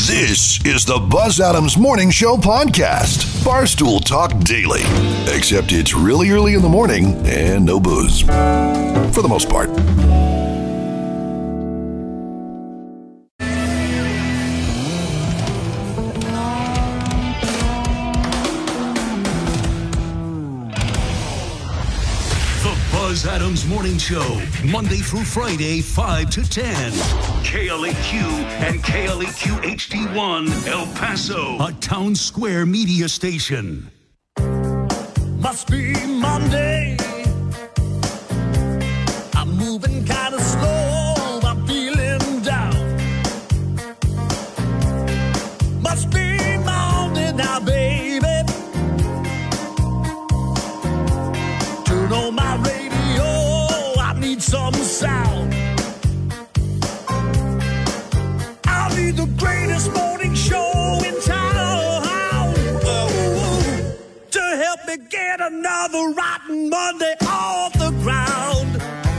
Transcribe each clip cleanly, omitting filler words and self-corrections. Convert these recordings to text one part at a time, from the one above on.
This is the Buzz Adams Morning Show podcast. Barstool Talk Daily. Except it's really early in the morning and no booze. For the most part. Buzz Adams Morning Show, Monday through Friday, 5 to 10. KLAQ and KLAQ HD1, El Paso, a Town Square media station. Must be Monday. I'm moving kind of slow. I'm feeling down. Must be Monday now, baby. Turn on my radio. Some sound. I'll be the greatest morning show in town. Ooh, to help me get another rotten Monday off the ground.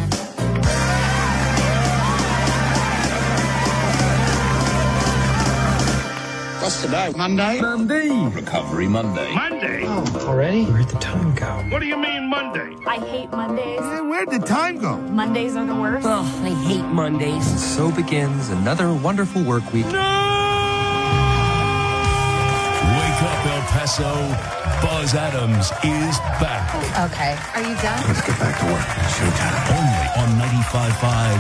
What's today? Monday? Recovery Monday. Monday? Oh, already? Where'd the time go? What do you mean Monday? I hate Mondays. Where'd the time go? Mondays are the worst. Oh, I hate Mondays. So begins another wonderful work week. Wake up, El Paso. Buzz Adams is back. Okay. Are you done? Let's get back to work. It's showtime. Only on 95.5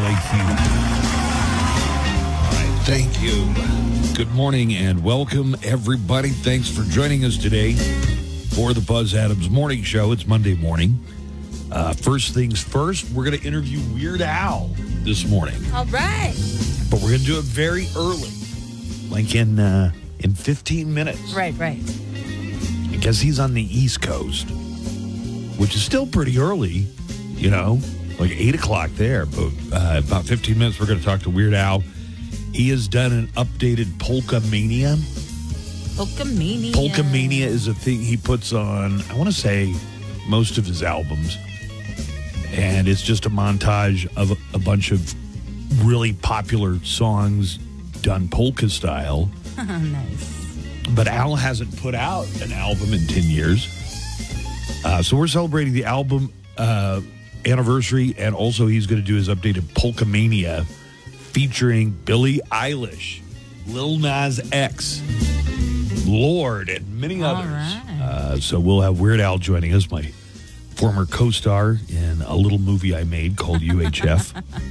KLAQ. Thank you. Good morning and welcome, everybody. Thanks for joining us today for the Buzz Adams Morning Show. It's Monday morning. First things first, we're going to interview Weird Al this morning. All right. But we're going to do it very early, like in 15 minutes. Right. Because he's on the East Coast, which is still pretty early, you know, like 8 o'clock there. But about 15 minutes, we're going to talk to Weird Al. He has done an updated Polka Mania. Polka Mania is a thing he puts on, I want to say, most of his albums. And it's just a montage of a bunch of really popular songs done polka style. Nice. But Al hasn't put out an album in 10 years. So we're celebrating the album anniversary, and also he's going to do his updated Polka Mania featuring Billie Eilish, Lil Nas X, Lorde, and many others. Right. So we'll have Weird Al joining us, my former co-star in a little movie I made called UHF.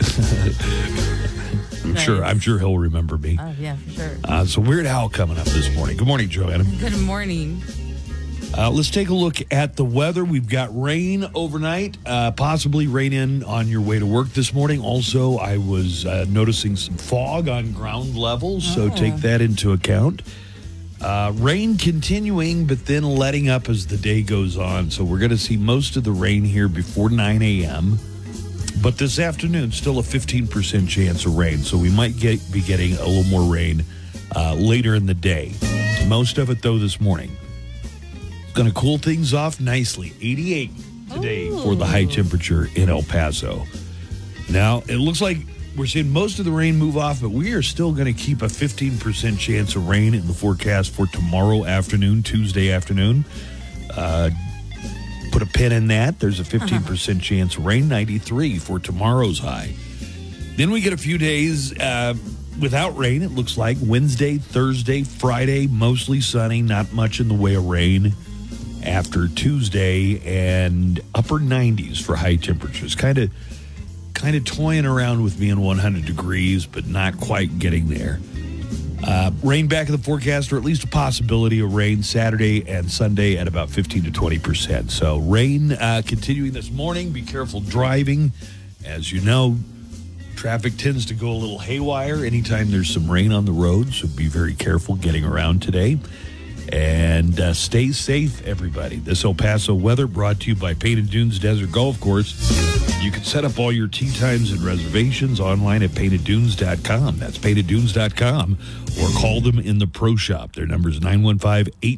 I'm sure he'll remember me. Oh, yeah, for sure. So Weird Al coming up this morning. Good morning, Joanna. Good morning. Let's take a look at the weather. We've got rain overnight, possibly rain in on your way to work this morning. Also, I was noticing some fog on ground level, so take that into account. Rain continuing, but then letting up as the day goes on. So we're going to see most of the rain here before 9 a.m. But this afternoon, still a 15% chance of rain. So we might be getting a little more rain later in the day. Most of it, though, this morning. Going to cool things off nicely. 88 today for the high temperature in El Paso. Now, it looks like we're seeing most of the rain move off, but we are still going to keep a 15% chance of rain in the forecast for tomorrow afternoon, Tuesday afternoon. Put a pin in that. There's a 15% chance of rain, 93 for tomorrow's high. Then we get a few days without rain, it looks like. Wednesday, Thursday, Friday, mostly sunny, not much in the way of rain. After Tuesday, and upper 90s for high temperatures. Kind of toying around with being 100 degrees, but not quite getting there. Rain back in the forecast, or at least a possibility of rain Saturday and Sunday at about 15 to 20%. So rain continuing this morning. Be careful driving. As you know, traffic tends to go a little haywire anytime there's some rain on the road, so be very careful getting around today. And stay safe, everybody. This El Paso weather brought to you by Painted Dunes Desert Golf Course. You can set up all your tee times and reservations online at painteddunes.com. That's painteddunes.com. Or call them in the pro shop. Their number is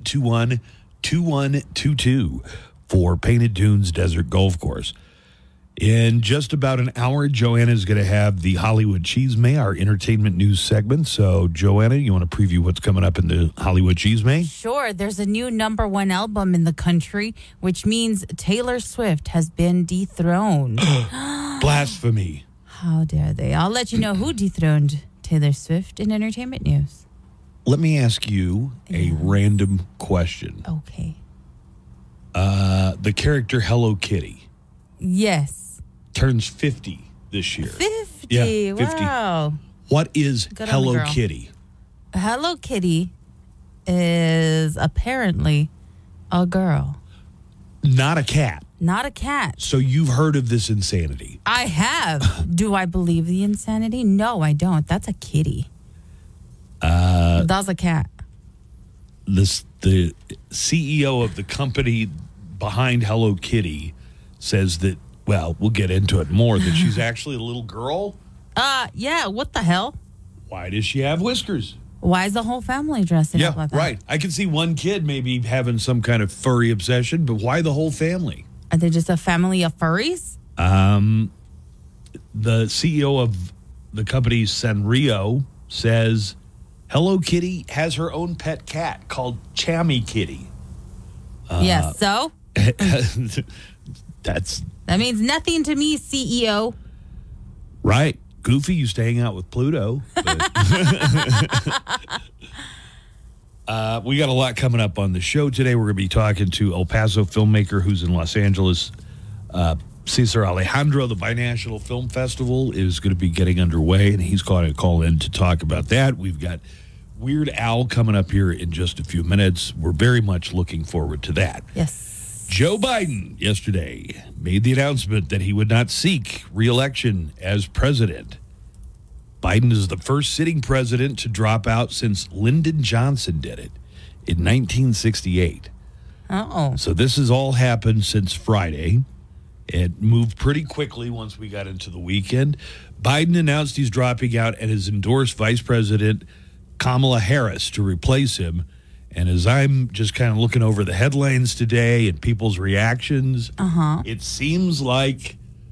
915-821-2122 for Painted Dunes Desert Golf Course. In just about an hour, Joanna is going to have the Hollywood Cheesemay, our entertainment news segment. So, Joanna, you want to preview what's coming up in the Hollywood Cheesemay? Sure. There's a new #1 album in the country, which means Taylor Swift has been dethroned. Blasphemy. How dare they? I'll let you know who dethroned Taylor Swift in entertainment news. Let me ask you a random question. Okay. The character Hello Kitty Yes. turns 50 this year. 50. Yeah, 50. Wow. What is Good on the Hello girl. Kitty? Hello Kitty is apparently a girl, Not a cat. not a cat. So you've heard of this insanity. I have. Do I believe the insanity? No, I don't. That's a kitty. That's a cat. The CEO of the company behind Hello Kitty says that, well, we'll get into it more, that she's actually a little girl. Yeah, what the hell? Why does she have whiskers? Why is the whole family dressing up like that? Right. I can see one kid maybe having some kind of furry obsession, but why the whole family? Are they just a family of furries? The CEO of the company Sanrio says Hello Kitty has her own pet cat called Chammy Kitty. Yes, so? That's That means nothing to me, CEO. right. Goofy used to hang out with Pluto. But we got a lot coming up on the show today. We're going to be talking to El Paso filmmaker who's in Los Angeles. Cesar Alejandro, the Binational Film Festival, is going to be getting underway, and he's going to call in to talk about that. We've got Weird Al coming up here in just a few minutes. We're very much looking forward to that. Yes. Joe Biden yesterday made the announcement that he would not seek re-election as president. Biden is the first sitting president to drop out since Lyndon Johnson did it in 1968. Uh-oh. So this has all happened since Friday. It moved pretty quickly once we got into the weekend. Biden announced he's dropping out and has endorsed Vice President Kamala Harris to replace him. And as I'm just kind of looking over the headlines today and people's reactions, it seems like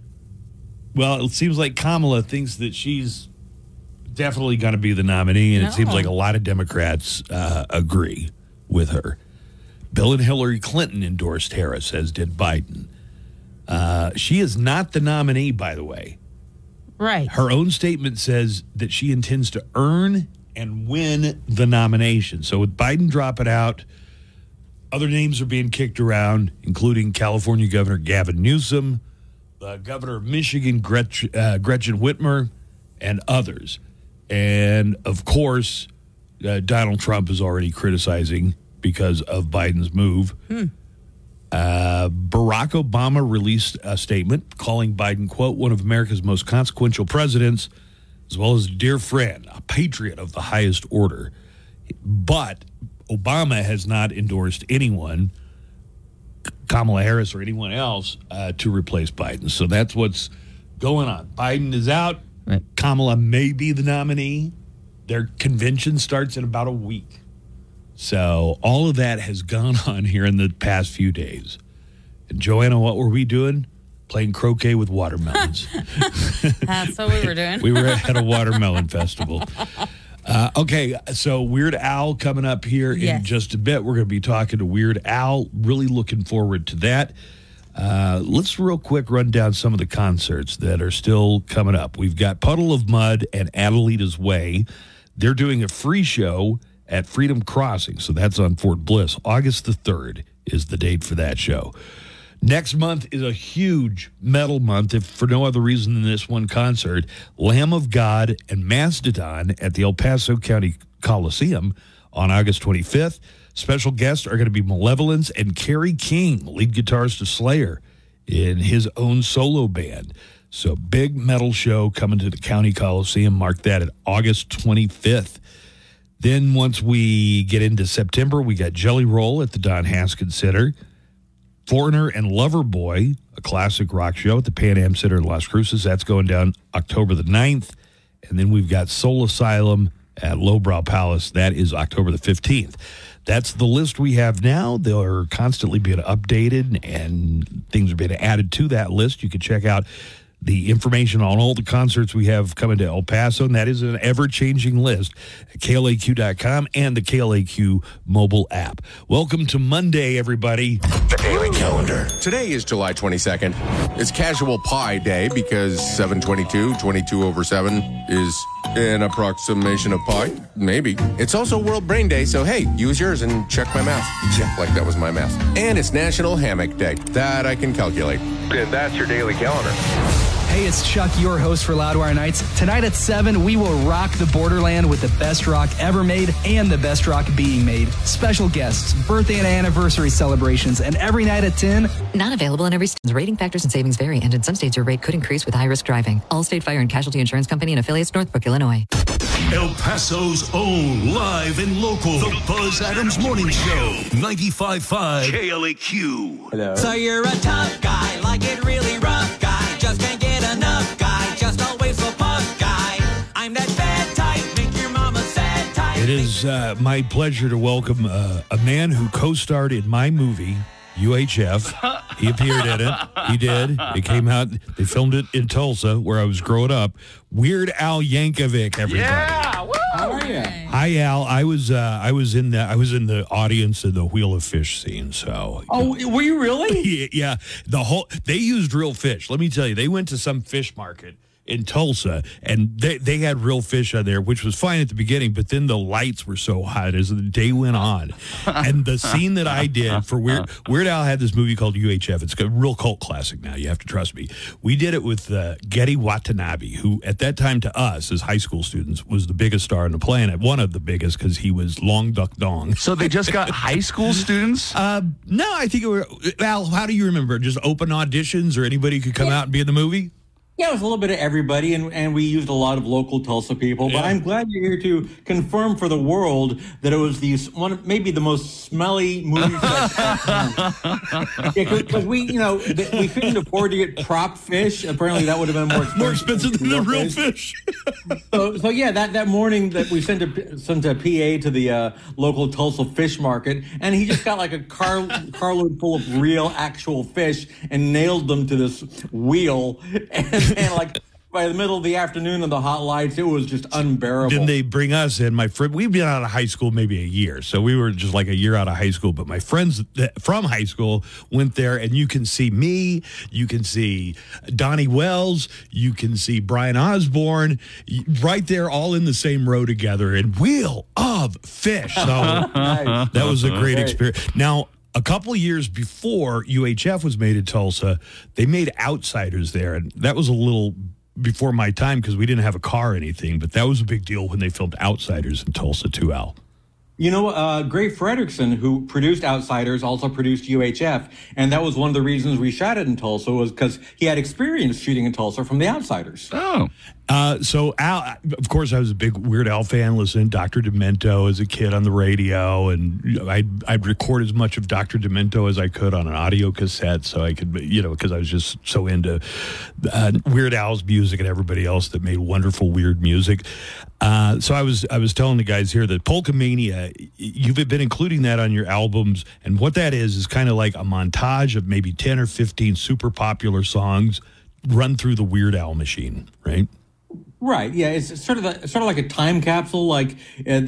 Kamala thinks that she's definitely going to be the nominee, and it seems like a lot of Democrats agree with her. Bill and Hillary Clinton endorsed Harris, as did Biden. She is not the nominee, by the way. Right. Her own statement says that she intends to earn and win the nomination. So with Biden dropping out, other names are being kicked around, including California Governor Gavin Newsom, the governor of Michigan, Gretchen Whitmer, and others. And, of course, Donald Trump is already criticizing because of Biden's move. Barack Obama released a statement calling Biden, quote, one of America's most consequential presidents, as well as a dear friend, a patriot of the highest order. But Obama has not endorsed anyone, Kamala Harris or anyone else, to replace Biden. So that's what's going on. Biden is out. Right. Kamala may be the nominee. Their convention starts in about a week. So all of that has gone on here in the past few days. And Joanna, what were we doing? Playing croquet with watermelons. That's what we were doing. We were at a watermelon festival. Okay, so Weird Al coming up here in just a bit. We're going to be talking to Weird Al. Really looking forward to that. Let's real quick run down some of the concerts that are still coming up. We've got Puddle of Mud and Adelita's Way. They're doing a free show at Freedom Crossing, so that's on Fort Bliss. August the 3rd is the date for that show. Next month is a huge metal month, if for no other reason than this one concert. Lamb of God and Mastodon at the El Paso County Coliseum on August 25th. Special guests are going to be Malevolence and Kerry King, lead guitarist of Slayer, in his own solo band. So big metal show coming to the County Coliseum. Mark that at August 25th. Then once we get into September, we got Jelly Roll at the Don Haskins Center. Foreigner and Loverboy, a classic rock show at the Pan Am Center in Las Cruces. That's going down October the 9th. And then we've got Soul Asylum at Lowbrow Palace. That is October the 15th. That's the list we have now. They're constantly being updated, and things are being added to that list. You can check out the information on all the concerts we have coming to El Paso, and that is an ever-changing list at KLAQ.com and the KLAQ mobile app. Welcome to Monday, everybody. The Daily Calendar. Today is July 22nd. It's Casual Pi Day because 722, 22 over 7 is an approximation of pi. Maybe. It's also World Brain Day, so hey, use yours and check my math. Yeah, like that was my math. And it's National Hammock Day. That I can calculate. And that's your Daily Calendar. Hey, it's Chuck, your host for Loudwire Nights. Tonight at 7, we will rock the borderland with the best rock ever made and the best rock being made. Special guests, birthday and anniversary celebrations, and every night at 10. Not available in every state. Rating factors and savings vary, and in some states your rate could increase with high-risk driving. Allstate Fire and Casualty Insurance Company and affiliates, Northbrook, Illinois. El Paso's own live and local, The Buzz Adams Morning Show, 95.5 KLAQ. Hello. So you're a tough guy, like it really rough guy, just can't get enough guy, just always so puff guy. I'm that bad type, make your mama sad type. It is my pleasure to welcome a man who co-starred in my movie, UHF. He appeared in it. He did. It came out. They filmed it in Tulsa, where I was growing up. Weird Al Yankovic, everybody. Yeah. Woo! How are you? Hi, Al. I was in the audience in the Wheel of Fish scene. So. Oh, were you really? Yeah. They used real fish. Let me tell you, they went to some fish market in Tulsa, and they had real fish on there, which was fine at the beginning, but then the lights were so hot as the day went on. And the scene that I did for Weird Al had this movie called UHF. It's a real cult classic now. You have to trust me. We did it with Getty Watanabe, who at that time to us as high school students was the biggest star on the planet, one of the biggest because he was Long Duck Dong. So they just got high school students? No, I think it were, Al, how do you remember? Just open auditions or anybody could come out and be in the movie? Yeah, it was a little bit of everybody, and we used a lot of local Tulsa people. But I'm glad you're here to confirm for the world that it was maybe the most smelly movie. Because we couldn't afford to get prop fish. Apparently, that would have been more expensive than the real fish. So yeah, that morning that we sent a PA to the local Tulsa fish market, and he just got like a carload full of real, actual fish and nailed them to this wheel. And like by the middle of the afternoon in the hot lights, it was just unbearable. Then they bring us in. My friend, we've been out of high school maybe a year, so we were just like a year out of high school. But my friends from high school went there, and you can see me, you can see Donnie Wells, you can see Brian Osborne, right there, all in the same row together, and Wheel of Fish. So Nice. that was a great experience. Now, a couple years before UHF was made in Tulsa, they made Outsiders there, and that was a little before my time because we didn't have a car or anything, but that was a big deal when they filmed Outsiders in Tulsa too, Al. You know, Gray Fredrickson, who produced Outsiders, also produced UHF, and that was one of the reasons we shot it in Tulsa was because he had experience shooting in Tulsa from the Outsiders. Oh. So Al, of course, I was a big Weird Al fan, listening to Dr. Demento as a kid on the radio, and I'd record as much of Dr. Demento as I could on an audio cassette, so I could, because I was just so into Weird Al's music and everybody else that made wonderful weird music. So I was telling the guys here that Polka Mania, you've been including that on your albums, and what that is kind of like a montage of maybe 10 or 15 super popular songs run through the Weird Al machine, right? Right. Yeah. It's sort of like a time capsule. Like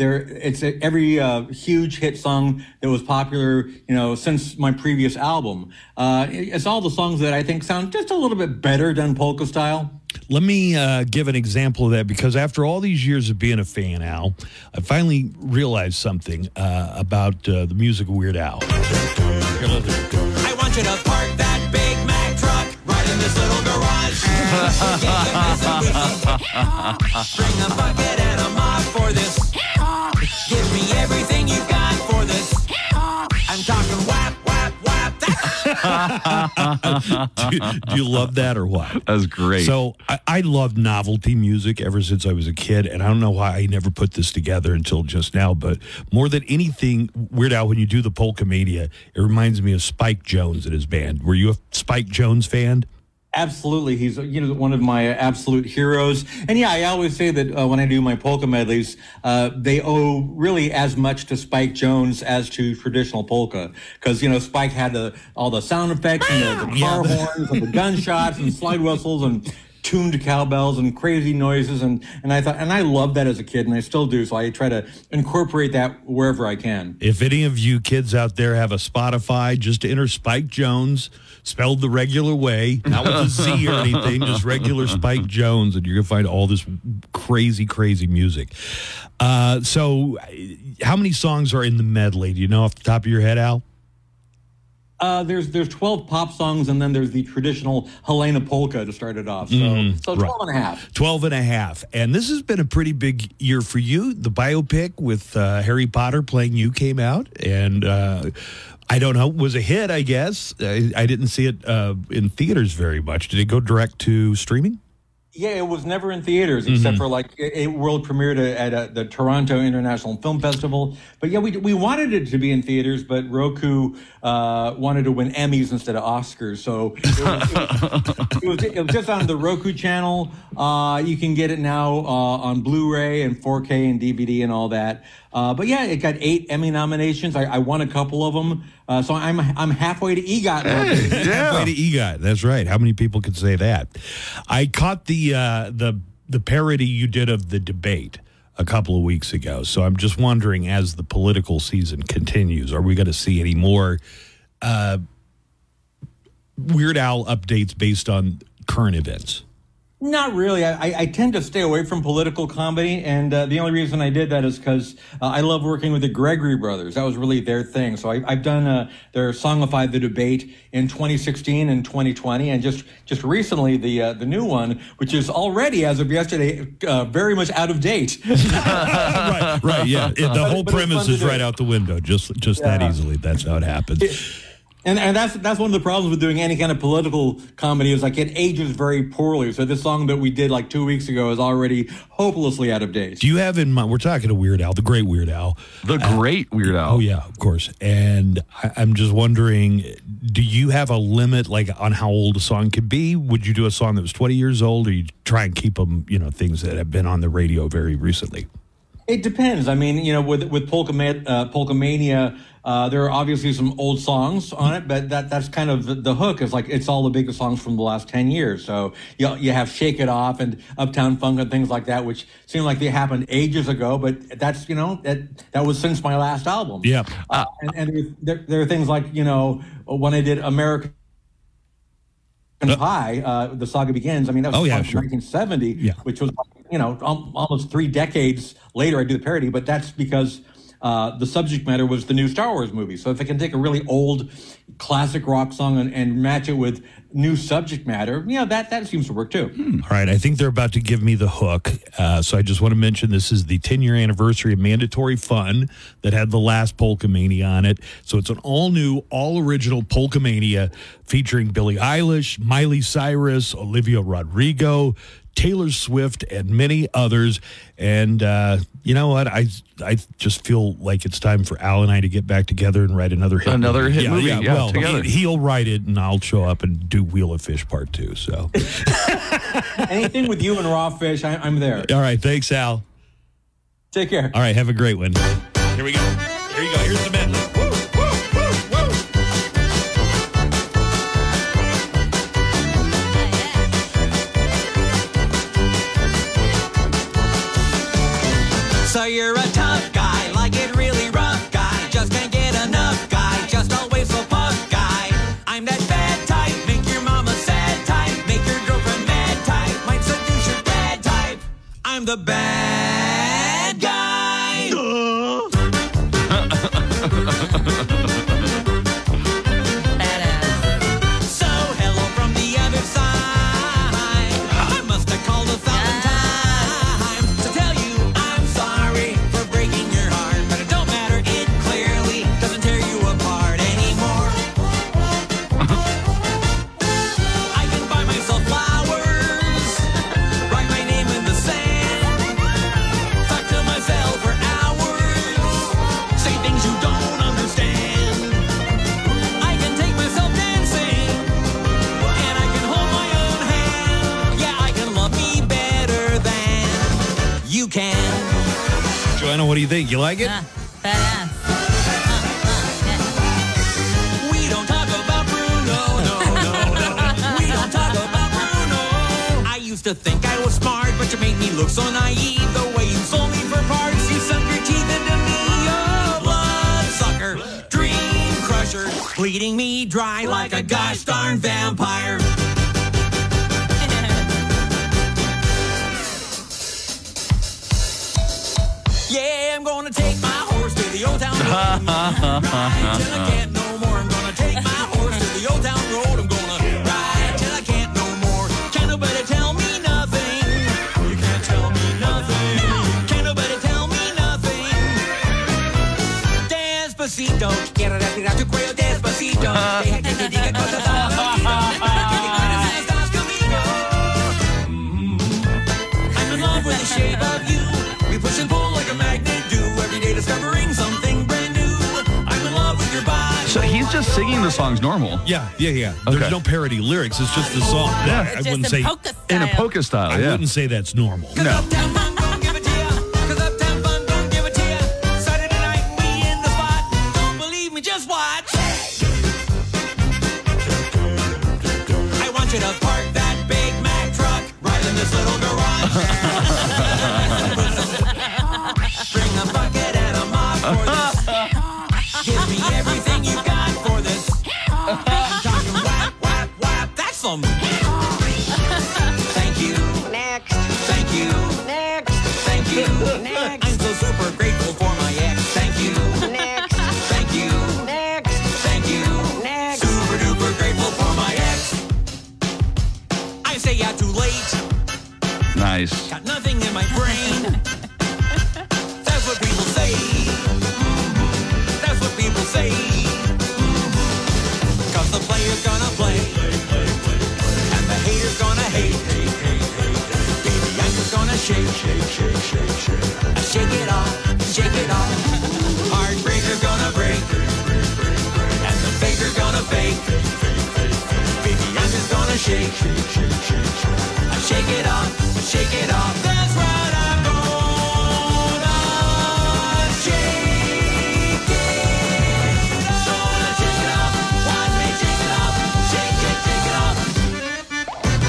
every huge hit song that was popular, since my previous album. It's all the songs that I think sound just a little bit better than polka style. Let me give an example of that, because after all these years of being a fan, Al, I finally realized something about the music of Weird Al. Here, I want you to park that Big Mac truck right in this little garage. Bring a bucket and a mop for this. Give me everything you got for this. I'm talking whap, whap, whap. Do you love that or what? That's great. So I loved novelty music ever since I was a kid, and I don't know why I never put this together until just now, but more than anything, Weird Al, when you do the Polka Mania, it reminds me of Spike Jones and his band. Were you a Spike Jones fan? Absolutely. He's one of my absolute heroes. And yeah, I always say that when I do my polka medleys, they owe really as much to Spike Jones as to traditional polka. Because, Spike had all the sound effects and the car horns and the gunshots and slide whistles and tuned cowbells and crazy noises. And I loved that as a kid, and I still do. So I try to incorporate that wherever I can. If any of you kids out there have a Spotify, just enter Spike Jones, spelled the regular way, not with a Z or anything, just regular Spike Jones, and you're going to find all this crazy, crazy music. So how many songs are in the medley? Do you know off the top of your head, Al? There's 12 pop songs, and then there's the traditional Helena polka to start it off. So 12 and a half. 12 and a half. And this has been a pretty big year for you. The biopic with Harry Potter playing you came out, and I don't know, was a hit, I guess. I didn't see it in theaters very much. Did it go direct to streaming? Yeah, it was never in theaters except for like it world premiered at the Toronto International Film Festival. But yeah, we wanted it to be in theaters, but Roku wanted to win Emmys instead of Oscars. So it was just on the Roku channel. You can get it now on Blu-ray and 4K and DVD and all that. But yeah, it got 8 Emmy nominations. I won a couple of them. So I'm halfway to EGOT. Halfway to EGOT. That's right. How many people could say that? I caught the parody you did of the debate a couple of weeks ago. So I'm just wondering, as the political season continues, are we going to see any more Weird Al updates based on current events? Not really. I tend to stay away from political comedy, and the only reason I did that is because I love working with the Gregory Brothers. That was really their thing. So I've done their Songify the Debate in 2016 and 2020, and just recently the new one, which is already, as of yesterday, very much out of date. right, yeah. The whole premise is right out the window, just that easily. That's how it happens. And that's one of the problems with doing any kind of political comedy is like it ages very poorly. So this song that we did like 2 weeks ago is already hopelessly out of date. Do you have in mind, we're talking to Weird Al, the great Weird Al. The great Weird Al. Oh, yeah, of course. And I'm just wondering, do you have a limit like on how old a song could be? Would you do a song that was 20 years old, or you try and keep them, things that have been on the radio very recently? It depends. I mean, with Polkamania, there are obviously some old songs on it, but that's kind of the hook. Is like it's all the biggest songs from the last 10 years. So you have Shake It Off and Uptown Funk and things like that, which seem like they happened ages ago, but that's that was since my last album. Yeah, and there are things like when I did American Pie, The Saga Begins. I mean, that was from 1970, which was almost 3 decades later. I do the parody, but that's because the subject matter was the new Star Wars movie. So if I can take a really old classic rock song and match it with new subject matter, that seems to work too. All right, I think they're about to give me the hook. So I just want to mention this is the 10-year anniversary of Mandatory Fun that had the last Polkamania on it. So it's an all-new, all-original Polkamania featuring Billie Eilish, Miley Cyrus, Olivia Rodrigo, Taylor Swift, and many others. And you know what? I just feel like it's time for Al and I to get back together and write another hit movie. Yeah, well, together. He'll write it, and I'll show up and do Wheel of Fish Part 2. So anything with you and Raw Fish, I'm there. All right, thanks, Al. Take care. All right, have a great one. Here we go. Here you go. Here's the medley. So you're a tough guy, like it really rough guy. Just can't get enough guy, just always so puff guy. I'm that bad type, make your mama sad type, make your girlfriend mad type, might seduce your dad type. I'm the bad guy. So hello from the other side. I must have called 1,000 times to tell you I'm sorry for breaking your heart, but it don't matter, it clearly doesn't tear you apart anymore. I can buy myself flowers, write my name in the sand, talk to myself for hours, say things you don't understand. do you think? You like it? Badass. We don't talk about Bruno, no. We don't talk about Bruno. I used to think I was smart, but you made me look so naive. The way you sold me for parts, you sunk your teeth into me. Oh, bloodsucker, dream crusher, bleeding me dry like a gosh darn vampire. Yeah, I'm gonna take my horse to the old town road. Ride till I can't no more. I'm gonna take my horse to the old town road. I'm gonna ride till I can't no more. Can't nobody tell me nothing. You can't tell me nothing. Can't nobody tell me nothing. Despacito, quiero respirar tu cuello despacito. Deja que te diga cosas al oído. Que te cuentes si estás conmigo. I'm in love with the shape of you. We push and pull like a magnet do. Every day discovering something brand new. I'm in love with your body. So he's just singing the songs normal. Yeah. Okay. There's no parody lyrics. It's just the song. Yeah. I wouldn't say in a polka style. I wouldn't say that's normal. No. Just watch. I want you to park that Big Mac truck right in this little garage. Bring a bucket and a mop for this. Give me everything you got for this. I'm talking whap, whap, whap. That's some. Thank you. Next. Thank you. Next. Thank you. Next. I'm so super grateful for my ex. Thank you. Next. Thank you. Next. Thank you. Next. Super duper grateful for my ex. I say yeah too late. Nice. Got nothing in my brain. That's what people say. That's what people say. Cause the player's gonna play. And the hater's gonna hate. Baby, I'm just gonna shake. Shake it off. Shake it off. Heartbreaker's gonna break. And the faker's gonna fake. Baby, I'm just gonna shake. Shake it off. Shake it off. That's right, I'm gonna shake it. Gonna shake it off. Watch me shake it off. Shake it off.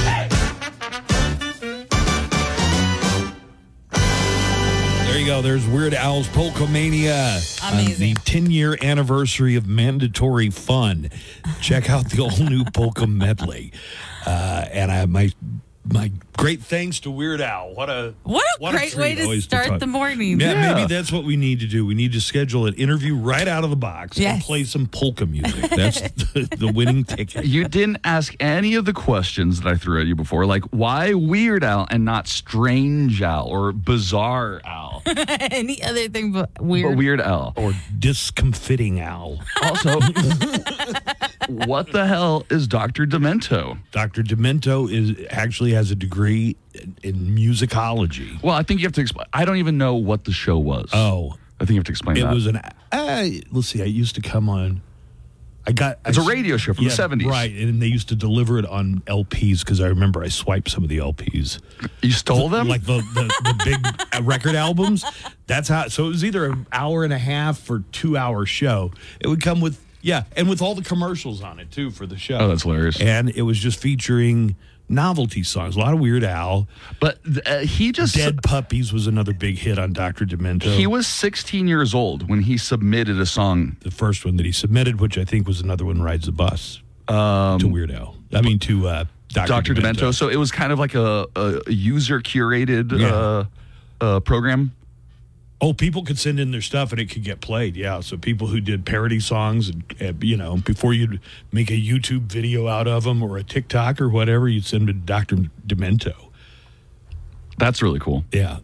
There you go. There's Weird Al's Polkamania. Amazing. The 10-year anniversary of Mandatory Fun. Check out the all-new Polka medley. And I have my great thanks to Weird Al. What a great way to always start talk. the morning. Yeah, maybe that's what we need to do. We need to schedule an interview right out of the box and Yes. play some polka music. That's the winning ticket. You didn't ask any of the questions that I threw at you before, like why Weird Al and not Strange Al or Bizarre Al? Any other thing but weird. But Weird Al. Or Discomfiting Al. Also, what the hell is Dr. Demento? Dr. Demento actually has a degree in musicology. Well, I think you have to explain. I don't even know what the show was. Oh. I think you have to explain It that. was let's see, I used to come on. It's a radio show from the 70s. Right, and they used to deliver it on LPs because I remember I swiped some of the LPs. You stole them? Like the big record albums. That's how, so it was either an hour and a half or 2-hour show. It would come with, and with all the commercials on it too for the show. Oh, that's hilarious. And it was just featuring novelty songs, a lot of Weird Al. But he just... Dead Puppies was another big hit on Dr. Demento. He was 16 years old when he submitted a song. The first one that he submitted, which I think was another one, Rides the Bus, to Weird Al. I mean, to Dr. Demento. So it was kind of like a user-curated program. Oh, people could send in their stuff and it could get played. Yeah. So people who did parody songs, and before you'd make a YouTube video out of them or a TikTok or whatever, you'd send them to Dr. Demento. That's really cool. Yeah.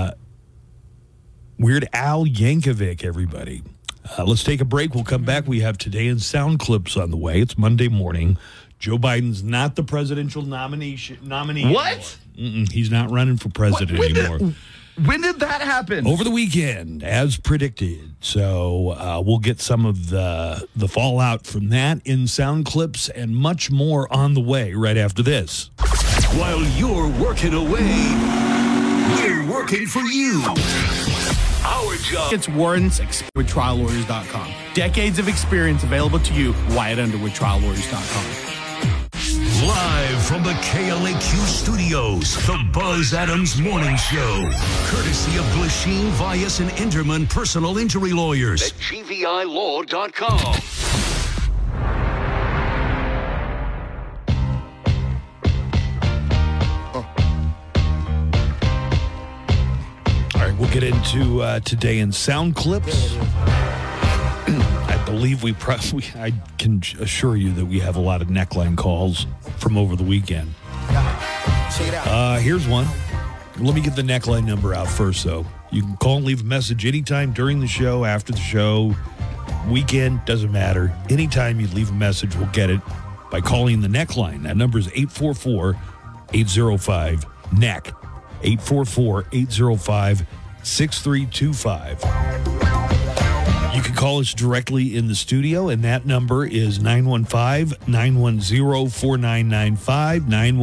Weird Al Yankovic, everybody. Let's take a break. We'll come back. We have Today in Sound Clips on the way. It's Monday morning. Joe Biden's not the presidential nominee. What? He's not running for president anymore. When did that happen? Over the weekend, as predicted. So we'll get some of the fallout from that in sound clips and much more on the way right after this. While you're working away, we're working working for you. Our job. It's Warren's with TrialLawyers.com. Decades of experience available to you. Wyatt Underwood, TrialLawyers.com. Live from the KLAQ studios, the Buzz Adams Morning Show. Courtesy of Glasheen, Vyas, and Enderman Personal Injury Lawyers at GVILaw.com. All right, we'll get into today in sound clips. I believe I can assure you that we have a lot of neckline calls from over the weekend. Here's one. Let me get the neckline number out first, though. You can call and leave a message anytime during the show, after the show, weekend, doesn't matter. Anytime you leave a message, we'll get it by calling the neckline. That number is 844-805-NECK. 844-805-6325. You can call us directly in the studio, and that number is 915-910-4995,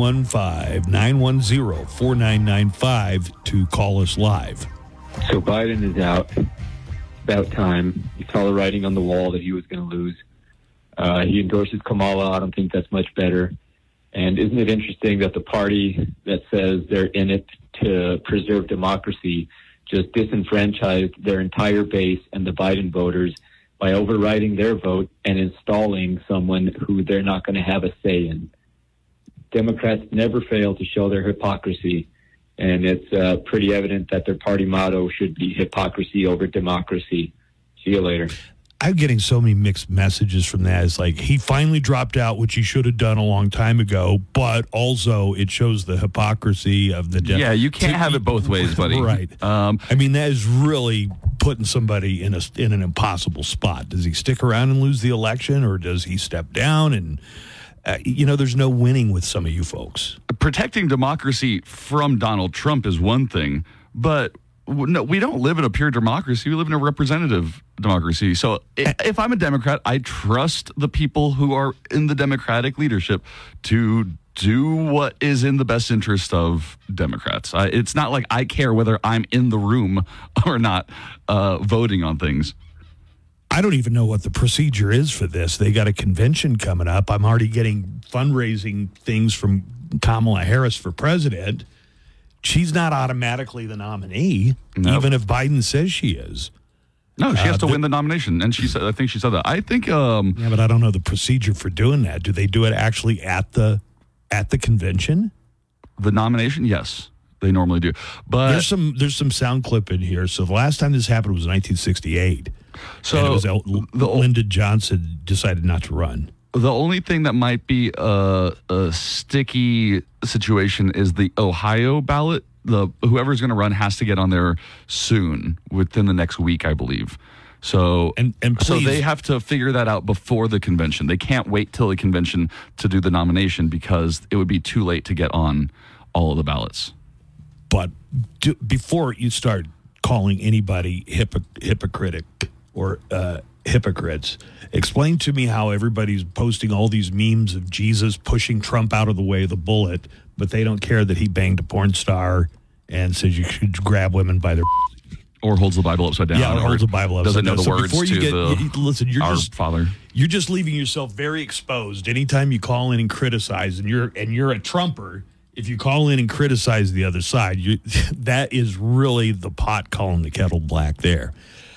915-910-4995 to call us live. So Biden is out. About time. You saw the writing on the wall that he was going to lose. He endorses Kamala. I don't think that's much better. And isn't it interesting that the party that says they're in it to preserve democracy just disenfranchised their entire base and the Biden voters by overriding their vote and installing someone who they're not going to have a say in. Democrats never fail to show their hypocrisy, and it's pretty evident that their party motto should be hypocrisy over democracy. See you later. I'm getting so many mixed messages from that. It's like he finally dropped out, which he should have done a long time ago, but also it shows the hypocrisy of the... Yeah, you can't have it both ways, buddy. Right. I mean, that is really putting somebody in an impossible spot. Does he stick around and lose the election, or does he step down? And, there's no winning with some of you folks. Protecting democracy from Donald Trump is one thing, but... No, we don't live in a pure democracy. We live in a representative democracy. So if I'm a Democrat, I trust the people who are in the Democratic leadership to do what is in the best interest of Democrats. It's not like I care whether I'm in the room or not voting on things. I don't even know what the procedure is for this. They got a convention coming up. I'm already getting fundraising things from Kamala Harris for president. She's not automatically the nominee, even if Biden says she is. No, she has to win the nomination, and I think she said that. I think. Yeah, but I don't know the procedure for doing that. Do they do it actually at the convention? The nomination, yes, they normally do. But there's some sound clip in here. So the last time this happened was 1968. So and it was Lyndon Johnson decided not to run. The only thing that might be a sticky situation is the Ohio ballot. Whoever's going to run has to get on there soon, within the next week, I believe. So so they have to figure that out before the convention. They can't wait till the convention to do the nomination because it would be too late to get on all of the ballots. But before you start calling anybody hypocritic or hypocrites, explain to me how everybody's posting all these memes of Jesus pushing Trump out of the way of the bullet, but they don't care that he banged a porn star and says you should grab women by their... Or holds the Bible upside down. Yeah, or holds the Bible upside down. Doesn't know the words to listen, Our Father. You're just leaving yourself very exposed. Anytime you call in and criticize, and you're a Trumper, if you call in and criticize the other side, that is really the pot calling the kettle black there.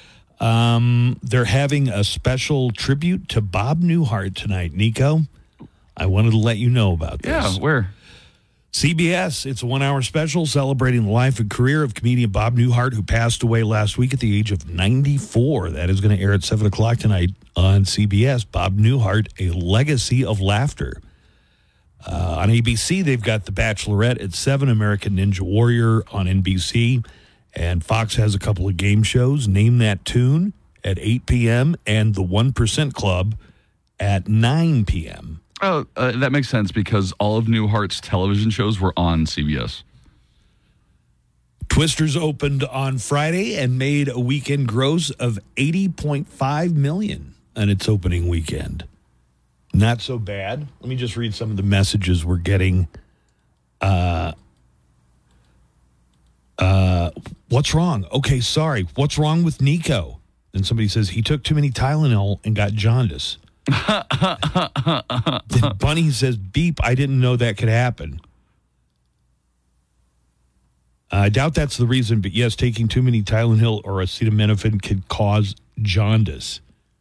They're having a special tribute to Bob Newhart tonight, Nico. I wanted to let you know about this. Yeah, where? CBS. It's a 1-hour special celebrating the life and career of comedian Bob Newhart, who passed away last week at the age of 94. That is going to air at 7 o'clock tonight on CBS. Bob Newhart, A Legacy of Laughter. On ABC, they've got The Bachelorette at 7, American Ninja Warrior on NBC. And Fox has a couple of game shows, Name That Tune at 8 p.m. and The 1% Club at 9 p.m. Oh, that makes sense because all of Newhart's television shows were on CBS. Twisters opened on Friday and made a weekend gross of $80.5 million on its opening weekend. Not so bad. Let me just read some of the messages we're getting. What's wrong? Okay, sorry. What's wrong with Nico? And somebody says he took too many Tylenol and got jaundice. Then Bunny says, beep, I didn't know that could happen. I doubt that's the reason, but yes, taking too many Tylenol or acetaminophen could cause jaundice.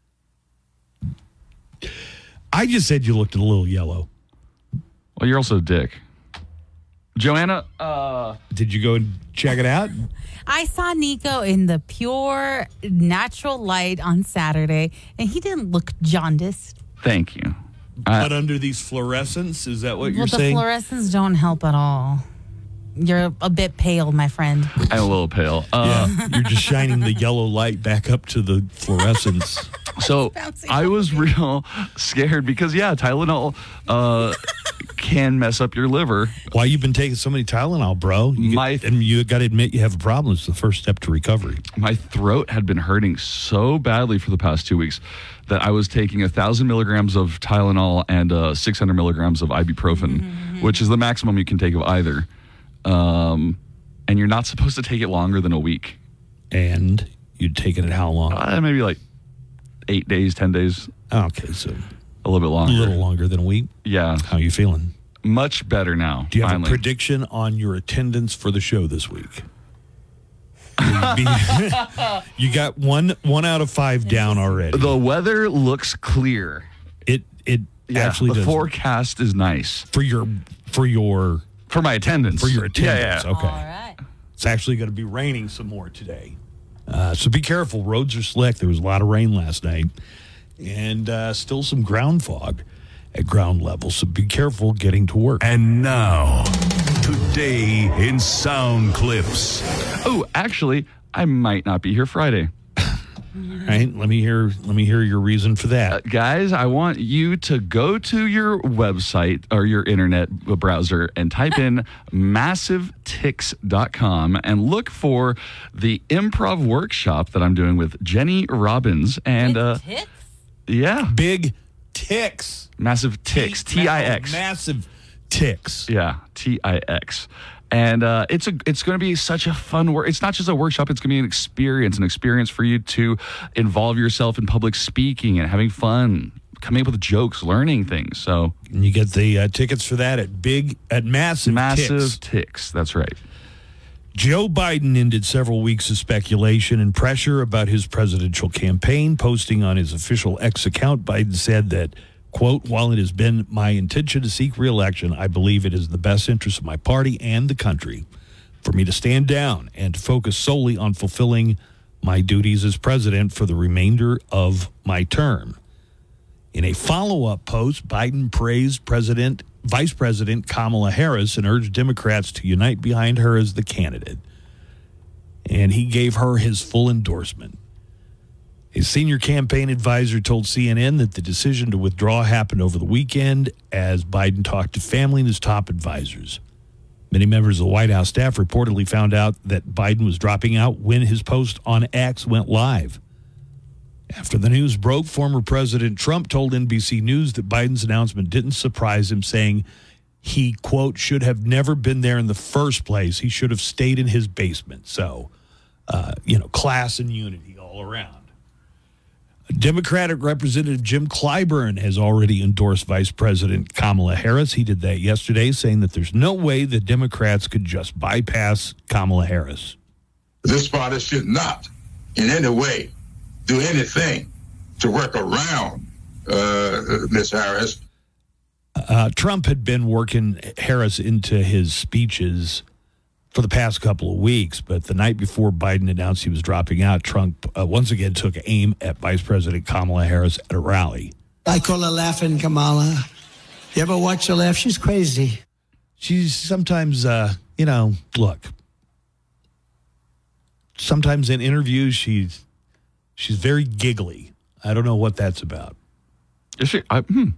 I just said you looked a little yellow. Well, you're also a dick. Joanna, did you go and check it out? I saw Nico in the pure natural light on Saturday, and he didn't look jaundiced. Thank you. But under these fluorescents, is that what you're Well, saying? the fluorescents don't help at all. You're a bit pale, my friend. I'm a little pale. Yeah, you're just shining the yellow light back up to the fluorescence. So I was real scared because, Tylenol can mess up your liver. Why you been taking so many Tylenol, bro? And you got to admit you have a problem. It's the first step to recovery. My throat had been hurting so badly for the past 2 weeks that I was taking 1,000 milligrams of Tylenol and 600 milligrams of ibuprofen, which is the maximum you can take of either. And you're not supposed to take it longer than a week. And you'd taken it how long? Maybe like 8 days, 10 days. Okay, so a little bit longer. A little longer than a week? Yeah. How are you feeling? Much better now. Do you have finally. a prediction on your attendance for the show this week? You got one out of 5 down already. The weather looks clear. It actually the does. forecast is nice. For my attendance. For your attendance, Yeah. okay. All right. It's actually going to be raining some more today. So be careful. Roads are slick. There was a lot of rain last night. And still some ground fog at ground level. So be careful getting to work. And now, today in sound clips. Oh, actually, I might not be here Friday. Right? Let me hear your reason for that. Guys, I want you to go to your website or your internet browser and type in massivetix.com and look for the improv workshop that I'm doing with Jenny Robbins and Tix? Yeah. Big Tix. Massive Tix. T-I-X. Massive Tix. Yeah, T-I-X. And it's going to be such a fun work. It's not just a workshop. It's going to be an experience for you to involve yourself in public speaking and having fun, coming up with jokes, learning things. So and you get the tickets for that at Massive Tix. That's right. Joe Biden ended several weeks of speculation and pressure about his presidential campaign. Posting on his official X account, Biden said that, quote, while it has been my intention to seek re-election, I believe it is the best interest of my party and the country for me to stand down and to focus solely on fulfilling my duties as president for the remainder of my term. In a follow-up post, Biden praised Vice President Kamala Harris and urged Democrats to unite behind her as the candidate. And he gave her his full endorsement. His senior campaign advisor told CNN that the decision to withdraw happened over the weekend as Biden talked to family and his top advisors. Many members of the White House staff reportedly found out that Biden was dropping out when his post on X went live. After the news broke, former President Trump told NBC News that Biden's announcement didn't surprise him, saying he, quote, should have never been there in the first place. He should have stayed in his basement. So, class and unity all around. Democratic Representative Jim Clyburn has already endorsed Vice President Kamala Harris. He did that yesterday, saying that there's no way the Democrats could just bypass Kamala Harris. This party should not in any way do anything to work around Ms. Harris. Trump had been working Harris into his speeches for the past couple of weeks, but the night before Biden announced he was dropping out, Trump once again took aim at Vice President Kamala Harris at a rally. I call her Laughing Kamala. You ever watch her laugh? She's crazy. She's sometimes, look. Sometimes in interviews, she's very giggly. I don't know what that's about. Is she?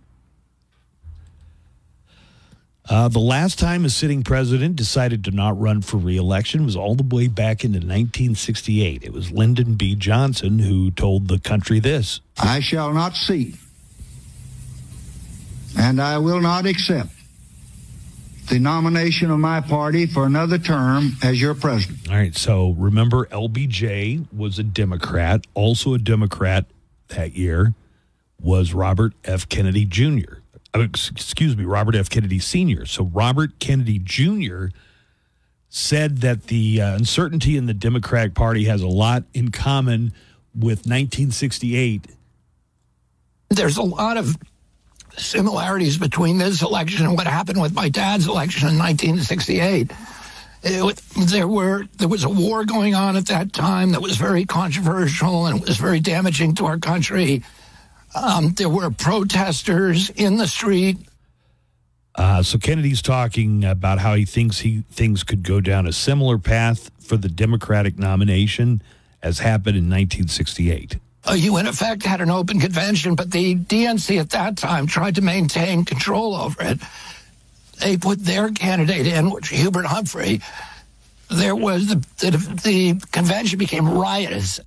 The last time a sitting president decided to not run for re-election was all the way back into 1968. It was Lyndon B. Johnson who told the country this. I shall not see, and I will not accept the nomination of my party for another term as your president. All right, so remember LBJ was a Democrat. Also a Democrat that year was Robert F. Kennedy Jr. Robert F. Kennedy Sr. So Robert Kennedy Jr. said that the uncertainty in the Democratic Party has a lot in common with 1968. There's a lot of similarities between this election and what happened with my dad's election in 1968. There was a war going on at that time that was very controversial and was very damaging to our country. There were protesters in the street. So Kennedy's talking about how he thinks things could go down a similar path for the Democratic nomination as happened in 1968. You, in effect, had an open convention, but the DNC at that time tried to maintain control over it. They put their candidate in, which was Hubert Humphrey. There was the convention became riotous.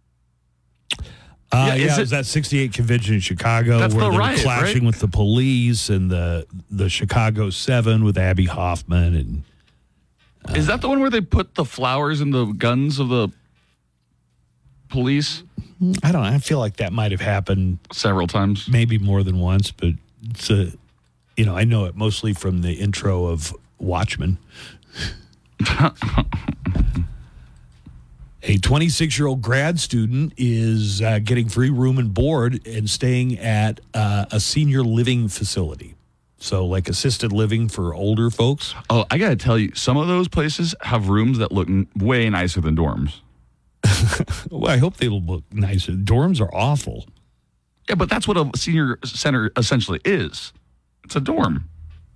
It was that 68 convention in Chicago where they were clashing with the police, and the Chicago 7 with Abby Hoffman. And is that the one where they put the flowers in the guns of the police? I don't know. I feel like that might have happened several times, maybe more than once. But it's I know it mostly from the intro of Watchmen. A 26-year-old grad student is getting free room and board and staying at a senior living facility. So like assisted living for older folks. Oh, I got to tell you, some of those places have rooms that look way nicer than dorms. Well, I hope they look nicer. Dorms are awful. Yeah, but that's what a senior center essentially is. It's a dorm.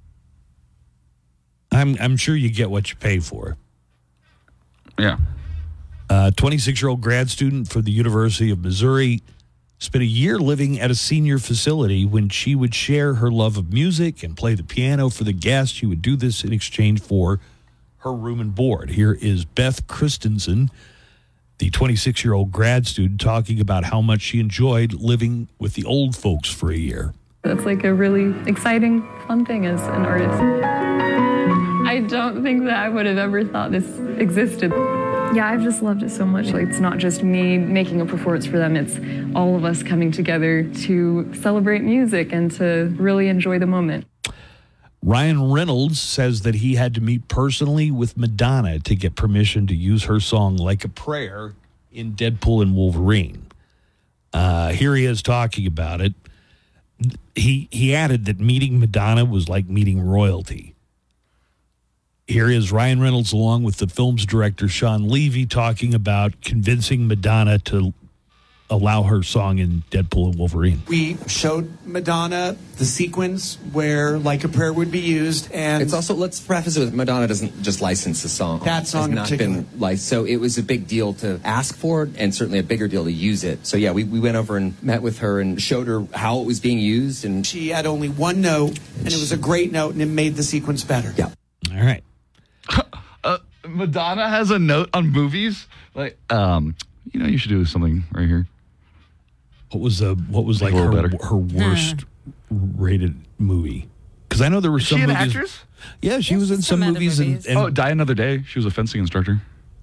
I'm sure you get what you pay for. Yeah. 26-year-old grad student for the University of Missouri spent a year living at a senior facility. When she would share her love of music and play the piano for the guests, she would do this in exchange for her room and board. Here is Beth Christensen, the 26-year-old grad student, talking about how much she enjoyed living with the old folks for a year. It's like a really exciting, fun thing as an artist. I don't think that I would have ever thought this existed. Yeah, I've just loved it so much. Like, it's not just me making a performance for them, it's all of us coming together to celebrate music and to really enjoy the moment. Ryan Reynolds says that he had to meet personally with Madonna to get permission to use her song Like a Prayer in Deadpool and Wolverine. Here he is talking about it. He added that meeting Madonna was like meeting royalty. Here is Ryan Reynolds along with the film's director Sean Levy talking about convincing Madonna to allow her song in Deadpool and Wolverine. We showed Madonna the sequence where Like a Prayer would be used, and it's also, let's preface it with, Madonna doesn't just license the song. That song has not been licensed, so it was a big deal to ask for it, and certainly a bigger deal to use it. So yeah, we went over and met with her and showed her how it was being used, and she had only one note, and it was a great note, and it made the sequence better. Yeah. All right. Madonna has a note on movies, like, you should do something right here. What was like her worst rated movie? Because I know there were some movies. Is she an actress? Yeah, she was in some movies. And Die Another Day. She was a fencing instructor.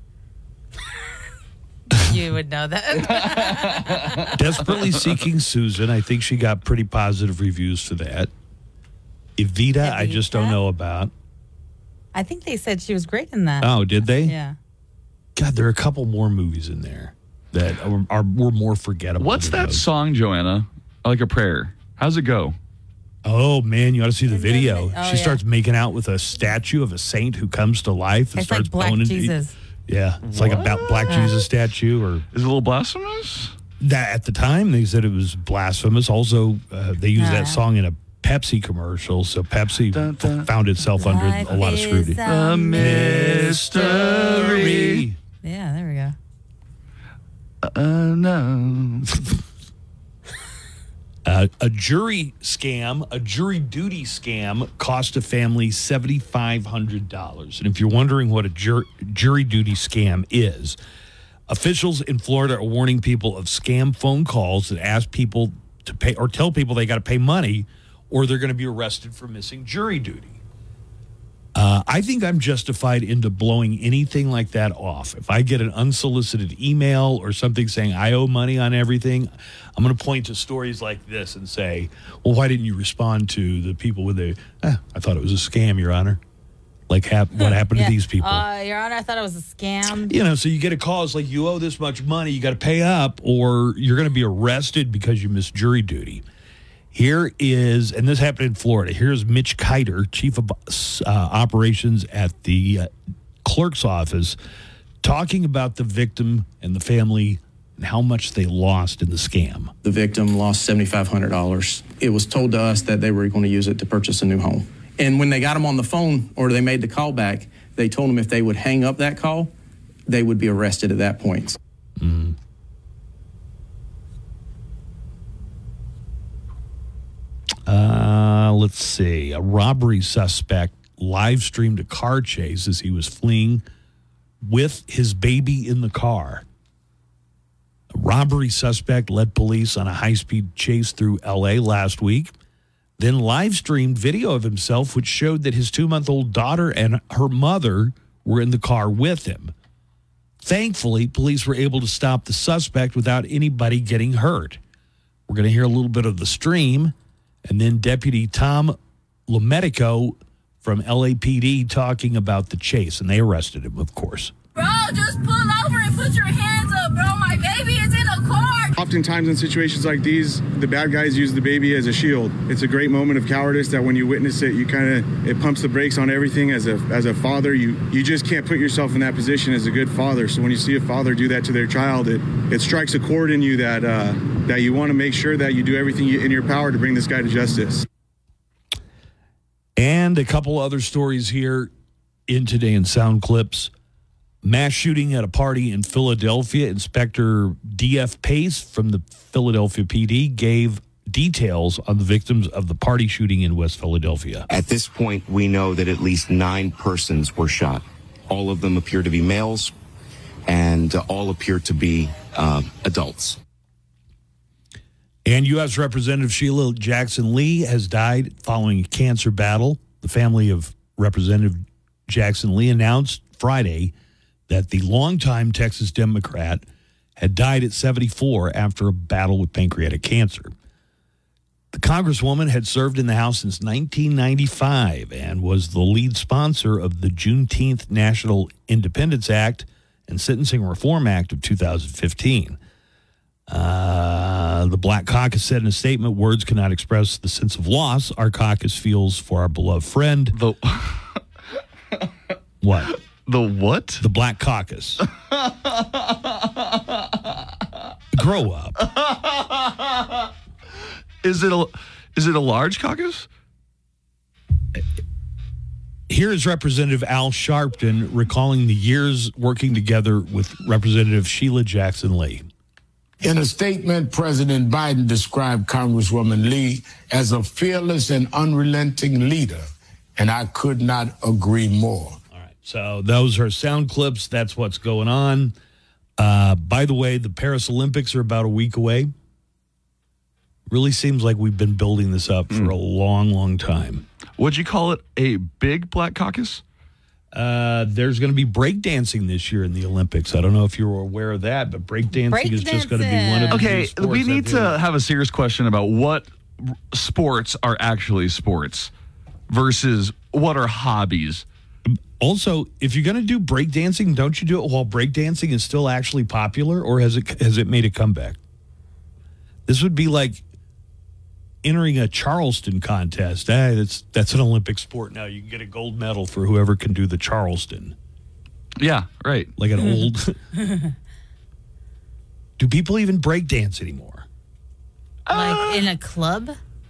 You would know that. Desperately Seeking Susan. I think she got pretty positive reviews for that. Evita, I just don't know about. I think they said she was great in that. Oh, did they? Yeah. God, there are a couple more movies in there that were more forgettable. What's that song, Joanna? Like a Prayer. How's it go? Oh, man, you ought to see the video. She starts making out with a statue of a saint who comes to life and starts like Black boning. Jesus. Yeah, it's like a Black Jesus statue. Or is it a little blasphemous? That at the time they said it was blasphemous. Also, they used that song in a Pepsi commercial, so Pepsi found itself under a lot of scrutiny. A mystery. Yeah, there we go. No. A jury duty scam cost a family $7,500. And if you're wondering what a jury duty scam is, officials in Florida are warning people of scam phone calls that ask people to pay or tell people they got to pay money or they're going to be arrested for missing jury duty. I think I'm justified into blowing anything like that off. If I get an unsolicited email or something saying I owe money on everything, I'm going to point to stories like this and say, well, why didn't you respond to the people with I thought it was a scam, Your Honor. Like what happened to these people? Your Honor, I thought it was a scam. So you get a call, it's like you owe this much money, you got to pay up, or you're going to be arrested because you missed jury duty. Here is, and this happened in Florida, here's Mitch Kiter, Chief of Operations at the clerk's office, talking about the victim and the family and how much they lost in the scam. The victim lost $7,500. It was told to us that they were going to use it to purchase a new home. And when they got him on the phone or they made the call back, they told him if they would hang up that call, they would be arrested at that point. Mm. Let's see. A robbery suspect live streamed a car chase as he was fleeing with his baby in the car. A robbery suspect led police on a high-speed chase through L.A. last week, then live streamed video of himself, which showed that his 2-month-old daughter and her mother were in the car with him. Thankfully, police were able to stop the suspect without anybody getting hurt. We're going to hear a little bit of the stream, and then Deputy Tom Lometico from LAPD talking about the chase, and they arrested him, of course. Bro, just pull over and put your hands up, bro. My baby is in a car. Oftentimes in situations like these, the bad guys use the baby as a shield. It's a great moment of cowardice that when you witness it, it pumps the brakes on everything. As a father, you just can't put yourself in that position as a good father. So when you see a father do that to their child, it strikes a chord in you that you want to make sure that you do everything in your power to bring this guy to justice. And a couple other stories here in Today in Sound Clips. Mass shooting at a party in Philadelphia. Inspector D.F. Pace from the Philadelphia PD gave details on the victims of the party shooting in West Philadelphia. At this point, we know that at least 9 persons were shot. All of them appear to be males, and all appear to be adults. And U.S. Representative Sheila Jackson Lee has died following a cancer battle. The family of Representative Jackson Lee announced Friday that the longtime Texas Democrat had died at 74 after a battle with pancreatic cancer. The Congresswoman had served in the House since 1995 and was the lead sponsor of the Juneteenth National Independence Act and Sentencing Reform Act of 2015. The Black Caucus said in a statement, words cannot express the sense of loss our caucus feels for our beloved friend. What? The what? The Black Caucus. Grow up. Is it a large caucus? Here is Representative Al Sharpton recalling the years working together with Representative Sheila Jackson Lee. In a statement, President Biden described Congresswoman Lee as a fearless and unrelenting leader, and I could not agree more. So those are sound clips. That's what's going on. By the way, the Paris Olympics are about a week away. Really seems like we've been building this up for a long, long time. Would you call it a big Black Caucus? There's going to be breakdancing this year in the Olympics. I don't know if you were aware of that, but breakdancing is just going to be one of the new sports. We need to have a serious question about what sports are actually sports versus what are hobbies. Also, if you're going to do breakdancing, don't you do it while breakdancing is still actually popular, or has it made a comeback? This would be like entering a Charleston contest. That's an Olympic sport now. You can get a gold medal for whoever can do the Charleston. Yeah, right. Like an old... Do people even breakdance anymore? Like in a club?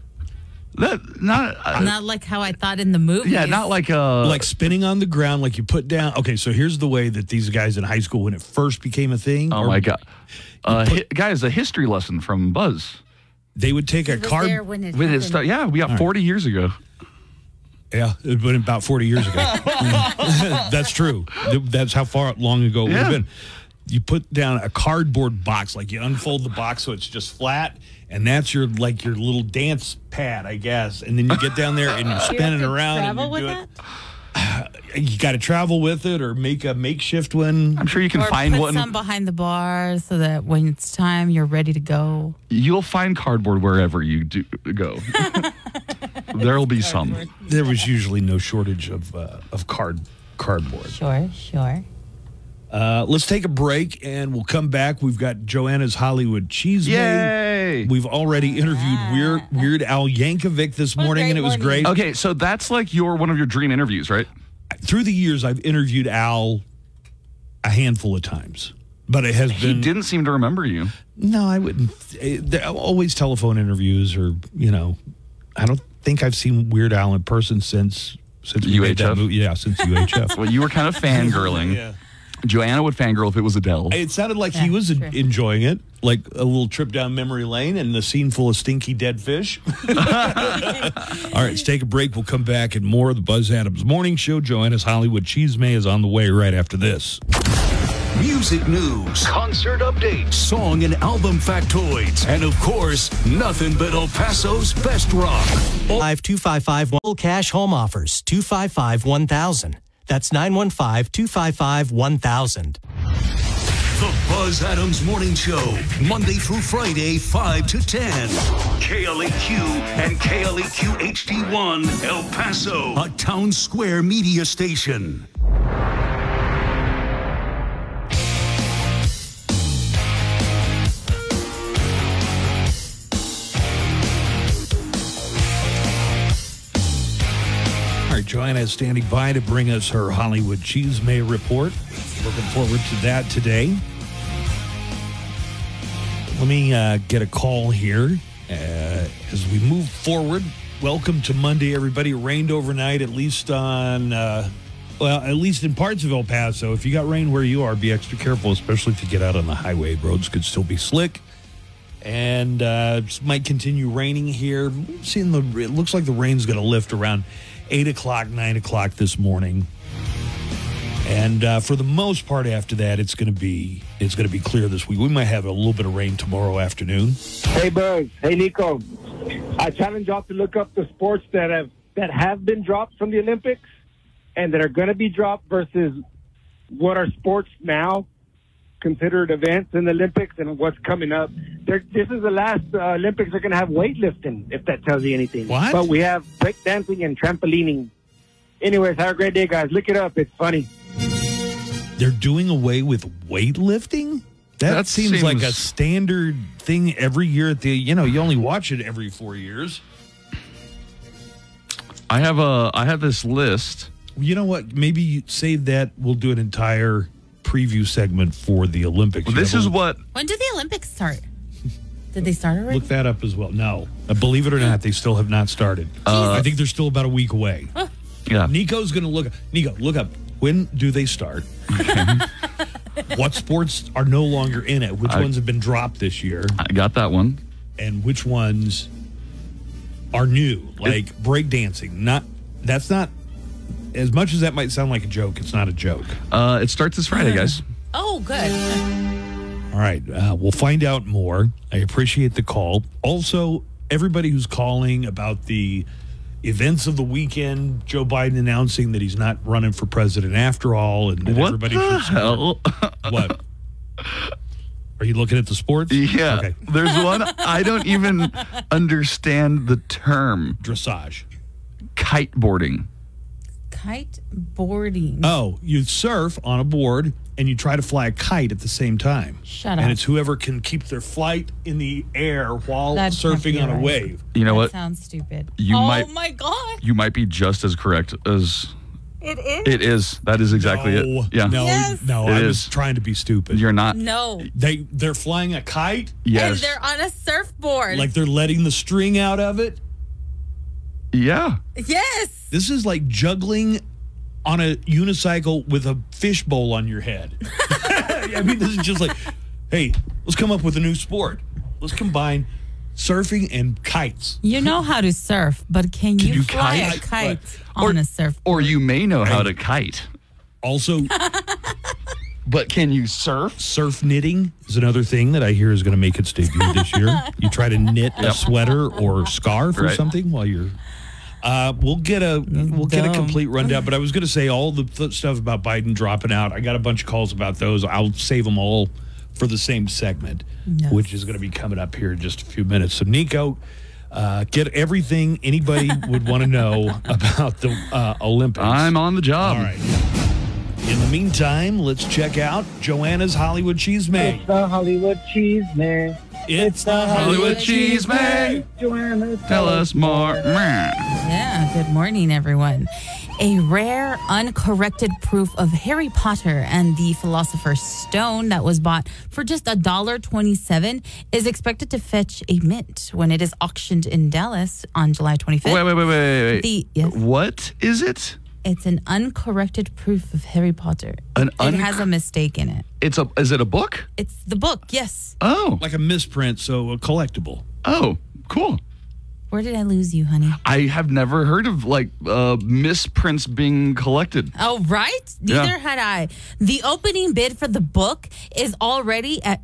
Not like how I thought in the movie. Yeah, not like like spinning on the ground, like you put down. Okay, so here's the way that these guys in high school, when it first became a thing. Oh my God, guys, a history lesson from Buzz. They would take a card when it started. Yeah, we got 40 years ago. Yeah, it been about 40 years ago. That's true. That's how long ago it would have been. You put down a cardboard box, like you unfold the box so it's just flat, and that's your little dance pad, I guess. And then you get down there and you're spinning around and you do it. You got to travel with it or make a makeshift one. I'm sure you can Or find put one. some behind the bar so that when it's time, you're ready to go. You'll find cardboard wherever you do go. There'll be some. There was usually no shortage of cardboard. Sure. Let's take a break and we'll come back. We've got Joanna's Hollywood Cheese Yay! We've already interviewed Weird Al Yankovic this morning, and it was great. Okay, so that's like one of your dream interviews, right? Through the years, I've interviewed Al a handful of times, but it has been. He didn't seem to remember you. No, I wouldn't. They're always telephone interviews, or I don't think I've seen Weird Al in person since we made that movie. Yeah, since UHF. Well, you were kind of fangirling. Yeah. Joanna would fangirl if it was Adele. It sounded like he was enjoying it, like a little trip down memory lane and the scene full of stinky dead fish. All right, let's take a break. We'll come back and more of the Buzz Adams Morning Show. Joanna's Hollywood Cheesemay is on the way right after this. Music news, concert updates, song and album factoids, and of course, nothing but El Paso's best rock. 255 cash home offers 255-1000. That's 915-255-1000. The Buzz Adams Morning Show, Monday through Friday, 5 to 10. KLAQ and KLAQ HD1, El Paso, a town square media station. All right, Joanna is standing by to bring us her Hollywood Cheesemay report. Looking forward to that today. Let me get a call here as we move forward. Welcome to Monday, everybody. It rained overnight, at least on, at least in parts of El Paso. If you got rain where you are, be extra careful, especially if you get out on the highway. Roads could still be slick. And might continue raining here. It looks like the rain's going to lift around 8 o'clock, 9 o'clock this morning. And for the most part after that, it's going to be clear this week. We might have a little bit of rain tomorrow afternoon. Hey, Buzz. Hey, Nico. I challenge y'all to look up the sports that have been dropped from the Olympics and that are going to be dropped versus what are sports now considered events in the Olympics and what's coming up. This is the last Olympics are going to have weightlifting, if that tells you anything. What? But we have breakdancing and trampolining. Anyways, have a great day, guys. Look it up. It's funny. They're doing away with weightlifting? That seems like a standard thing every year at the, you only watch it every 4 years. I have this list. You know what? Maybe you save that. We'll do an entire preview segment for the Olympics. Well, this is what... When do the Olympics start? Did they start already? Look that up as well. No. Believe it or not, they still have not started. I think they're still about a week away. Yeah. Nico's going to look. Nico, look up. When do they start? What sports are no longer in it? Which ones have been dropped this year? I got that one. And which ones are new? Like breakdancing. That's not, as much as that might sound like a joke, it's not a joke. It starts this Friday, guys. Oh, good. All right. We'll find out more. I appreciate the call. Also, everybody who's calling about the events of the weekend, Joe Biden announcing that he's not running for president after all, and that everybody should hell? What? Are you looking at the sports? Yeah. Okay. There's one I don't even understand the term. Dressage. Kiteboarding. Kiteboarding. Oh, you surf on a board and you try to fly a kite at the same time. Shut up. And it's whoever can keep their flight in the air while That surfing can't on be a right. wave. You know That what? sounds stupid. My God. You might be just as correct as... It is? It is. That is exactly it. Yeah. No, no, I was trying to be stupid. You're not. No. They're flying a kite? Yes. And they're on a surfboard. Like they're letting the string out of it? Yeah. Yes. This is like juggling on a unicycle with a fishbowl on your head. I mean, this is just like, hey, let's come up with a new sport. Let's combine surfing and kites. You know how to surf, but can you fly kite? a kite on a surfboard? Or you may know how to kite. Also, but can you surf? Surf knitting is another thing that I hear is going to make its debut this year. You try to knit a sweater or scarf or something while you're... We'll get a complete rundown. But I was going to say all the stuff about Biden dropping out. I got a bunch of calls about those. I'll save them all for the same segment, which is going to be coming up here in just a few minutes. So, Nico, get everything anybody would want to know about the Olympics. I'm on the job. All right. In the meantime, let's check out Joanna's Hollywood Cheese Man. It's the Hollywood Cheese Man. It's the Hollywood Cheese Man. Joanna, Tell us more. Yeah, good morning, everyone. A rare, uncorrected proof of Harry Potter and the Philosopher's Stone that was bought for just $1.27 is expected to fetch a mint when it is auctioned in Dallas on July 25th. Wait. What is it? It's an uncorrected proof of Harry Potter. It has a mistake in it. Is it a book? It's the book, yes. Oh. Like a misprint, so a collectible. Oh, cool. Where did I lose you, honey? I have never heard of misprints being collected. Oh, right? Neither had I. The opening bid for the book is already at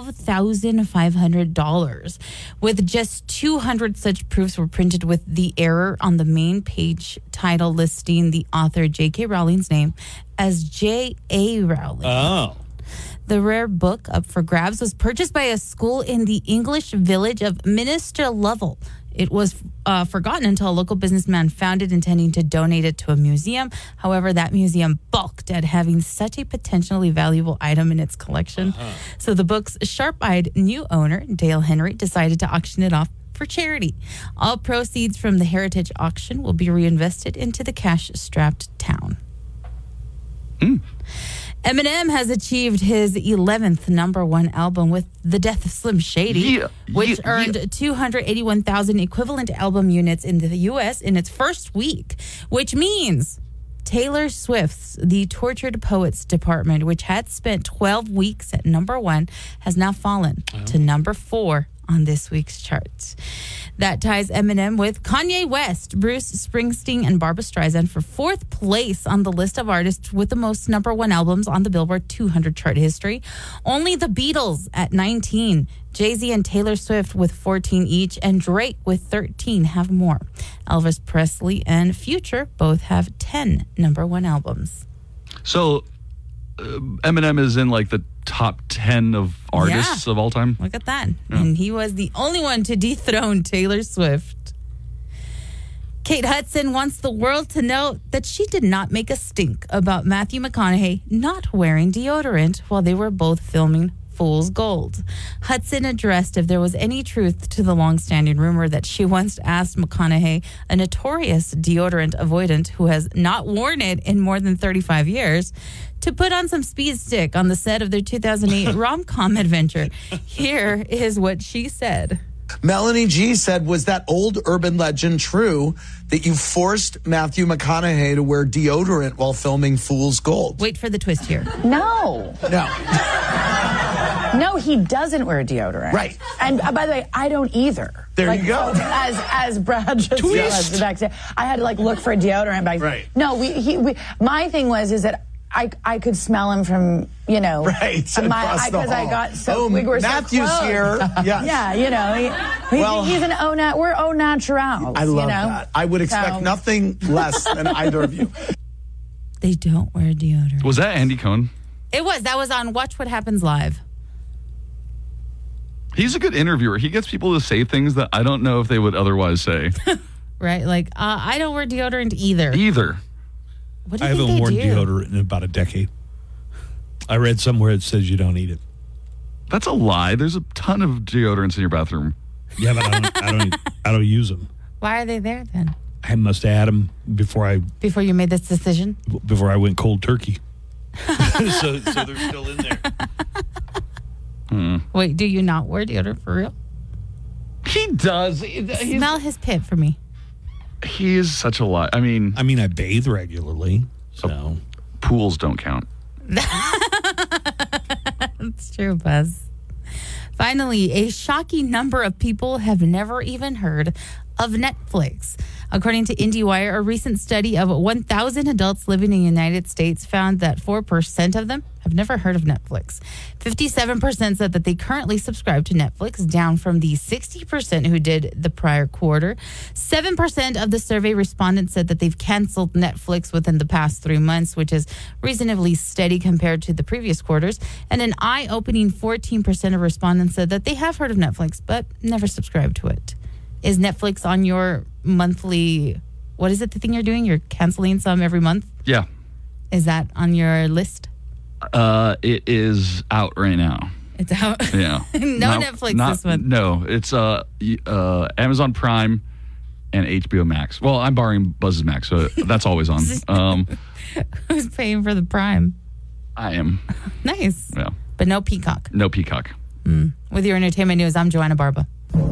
$12,500. With just 200 such proofs were printed with the error on the main page title listing the author J.K. Rowling's name as J.A. Rowling. Oh. The rare book up for grabs was purchased by a school in the English village of Minster Lovel. It was forgotten until a local businessman found it, intending to donate it to a museum. However, that museum balked at having such a potentially valuable item in its collection. So the book's sharp-eyed new owner, Dale Henry, decided to auction it off for charity. All proceeds from the heritage auction will be reinvested into the cash-strapped town. Eminem has achieved his 11th #1 album with The Death of Slim Shady, which earned 281,000 equivalent album units in the U.S. in its first week, which means Taylor Swift's The Tortured Poets Department, which had spent 12 weeks at #1, has now fallen to #4 on this week's charts. That ties Eminem with Kanye West, Bruce Springsteen, and Barbra Streisand for 4th place on the list of artists with the most #1 albums on the Billboard 200 chart history. Only the Beatles at 19, Jay-Z and Taylor Swift with 14 each, and Drake with 13 have more. Elvis Presley and Future both have 10 #1 albums. So Eminem is in like the top 10 of artists of all time. Look at that. And he was the only one to dethrone Taylor Swift. Kate Hudson wants the world to know that she did not make a stink about Matthew McConaughey not wearing deodorant while they were both filming Fool's Gold. Hudson addressed if there was any truth to the long-standing rumor that she once asked McConaughey, a notorious deodorant avoidant who has not worn it in more than 35 years, to put on some Speed Stick on the set of their 2008 rom-com adventure. Here is what she said. Melanie G said, was that old urban legend true that you forced Matthew McConaughey to wear deodorant while filming Fool's Gold? Wait for the twist here. No. No, he doesn't wear deodorant. Right. And by the way, I don't either. There you go. As Brad just said the next day, I had to look for a deodorant bag. Right. No, my thing is that I could smell him from, right, because I got we were Matthew's so close. here. Yes. Yeah, he's an we're au naturals. I love that. I would expect nothing less than either of you. They don't wear deodorant. Was that Andy Cohen? That was on Watch What Happens Live. He's a good interviewer. He gets people to say things that I don't know if they would otherwise say. Right? I don't wear deodorant either. What do you I haven't worn do? deodorant in about a decade. I read somewhere it says you don't eat it. That's a lie. There's a ton of deodorants in your bathroom. Yeah, but I don't use them. Why are they there then? I must have had them before you made this decision? Before I went cold turkey. so they're still in there. Wait, do you not wear deodorant for real? He does. Smell his pit for me. He is such a lie. I mean, I bathe regularly, so pools don't count. That's true, Buzz. Finally, a shocking number of people have never even heard of Netflix. According to IndieWire, a recent study of 1,000 adults living in the United States found that 4% of them have have never heard of Netflix. 57% said that they currently subscribe to Netflix, down from the 60% who did the prior quarter. 7% of the survey respondents said that they've canceled Netflix within the past 3 months, which is reasonably steady compared to the previous quarters. And an eye-opening 14% of respondents said that they have heard of Netflix, but never subscribed to it. Is Netflix on your monthly... What is it, the thing you're doing? You're canceling some every month? Yeah. Is that on your list? It is out right now. It's out? Yeah. Netflix this month. No, it's Amazon Prime and HBO Max. Well, I'm borrowing Buzz's Max, so that's always on. Who's paying for the Prime? I am. Nice. Yeah. But no Peacock. No Peacock. With your entertainment news, I'm Joanna Barba.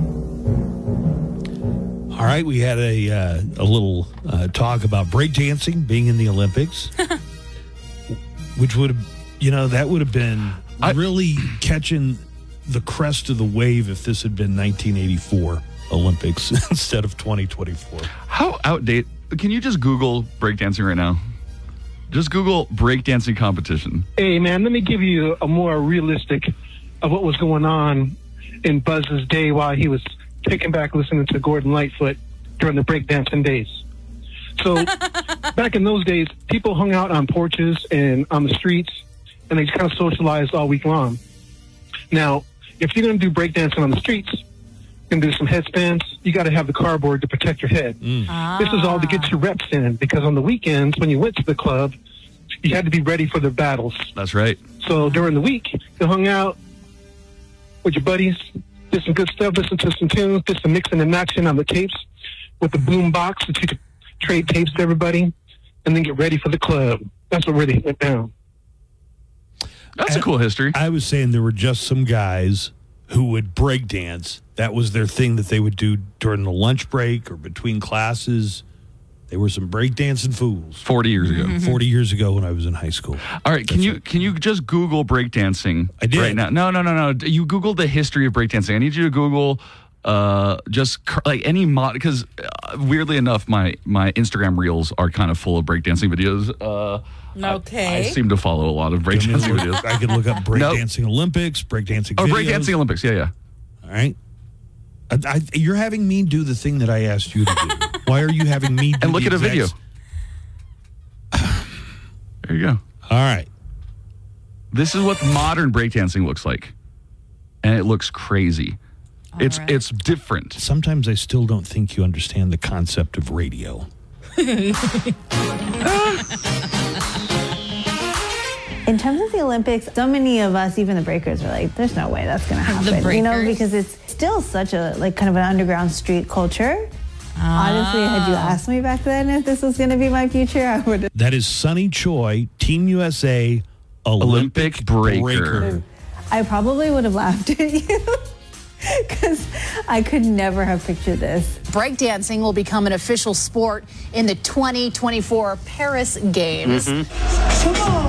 All right, we had a little talk about breakdancing being in the Olympics, which would have, that would have been really catching the crest of the wave if this had been 1984 Olympics instead of 2024. How outdated? Can you just Google breakdancing right now? Just Google breakdancing competition. Hey, man, let me give you a more realistic of what was going on in Buzz's day while he was taken back listening to Gordon Lightfoot during the breakdancing days. So back in those days, people hung out on porches and on the streets, and they kind of socialized all week long. Now, if you're going to do breakdancing on the streets, you're going to do some headstands, you got to have the cardboard to protect your head. This is all to get your reps in, because on the weekends, when you went to the club, you had to be ready for the battles. That's right. So during the week, you hung out with your buddies, did some good stuff, listened to some tunes, did some mixing and matching on the tapes with the boom box that you could trade tapes to everybody, and then get ready for the club. That's what really went down. That's a cool history. I was saying there were just some guys who would break dance. That was their thing that they would do during the lunch break or between classes. They were some breakdancing fools. 40 years ago. 40 years ago when I was in high school. All right, can you just Google breakdancing? I did. Right now? No. You Google the history of breakdancing. I need you to Google like any mod, because weirdly enough, my Instagram reels are kind of full of breakdancing videos. Okay. I seem to follow a lot of breakdancing videos. I could look up breakdancing Olympics, breakdancing videos. Breakdancing Olympics, yeah. All right. You're having me do the thing that I asked you to do. Why are you having me do and look at a video? There you go. All right. This is what modern breakdancing looks like. And it looks crazy. It's different. Sometimes I still don't think you understand the concept of radio. In terms of the Olympics, so many of us, even the breakers, are like, there's no way that's going to happen. You know, because it's still such a, kind of an underground street culture. Honestly, had you asked me back then if this was going to be my future, I would have. That is Sunny Choi, Team USA Olympic breaker. I probably would have laughed at you. Because I could never have pictured this. Breakdancing will become an official sport in the 2024 Paris Games. Come on.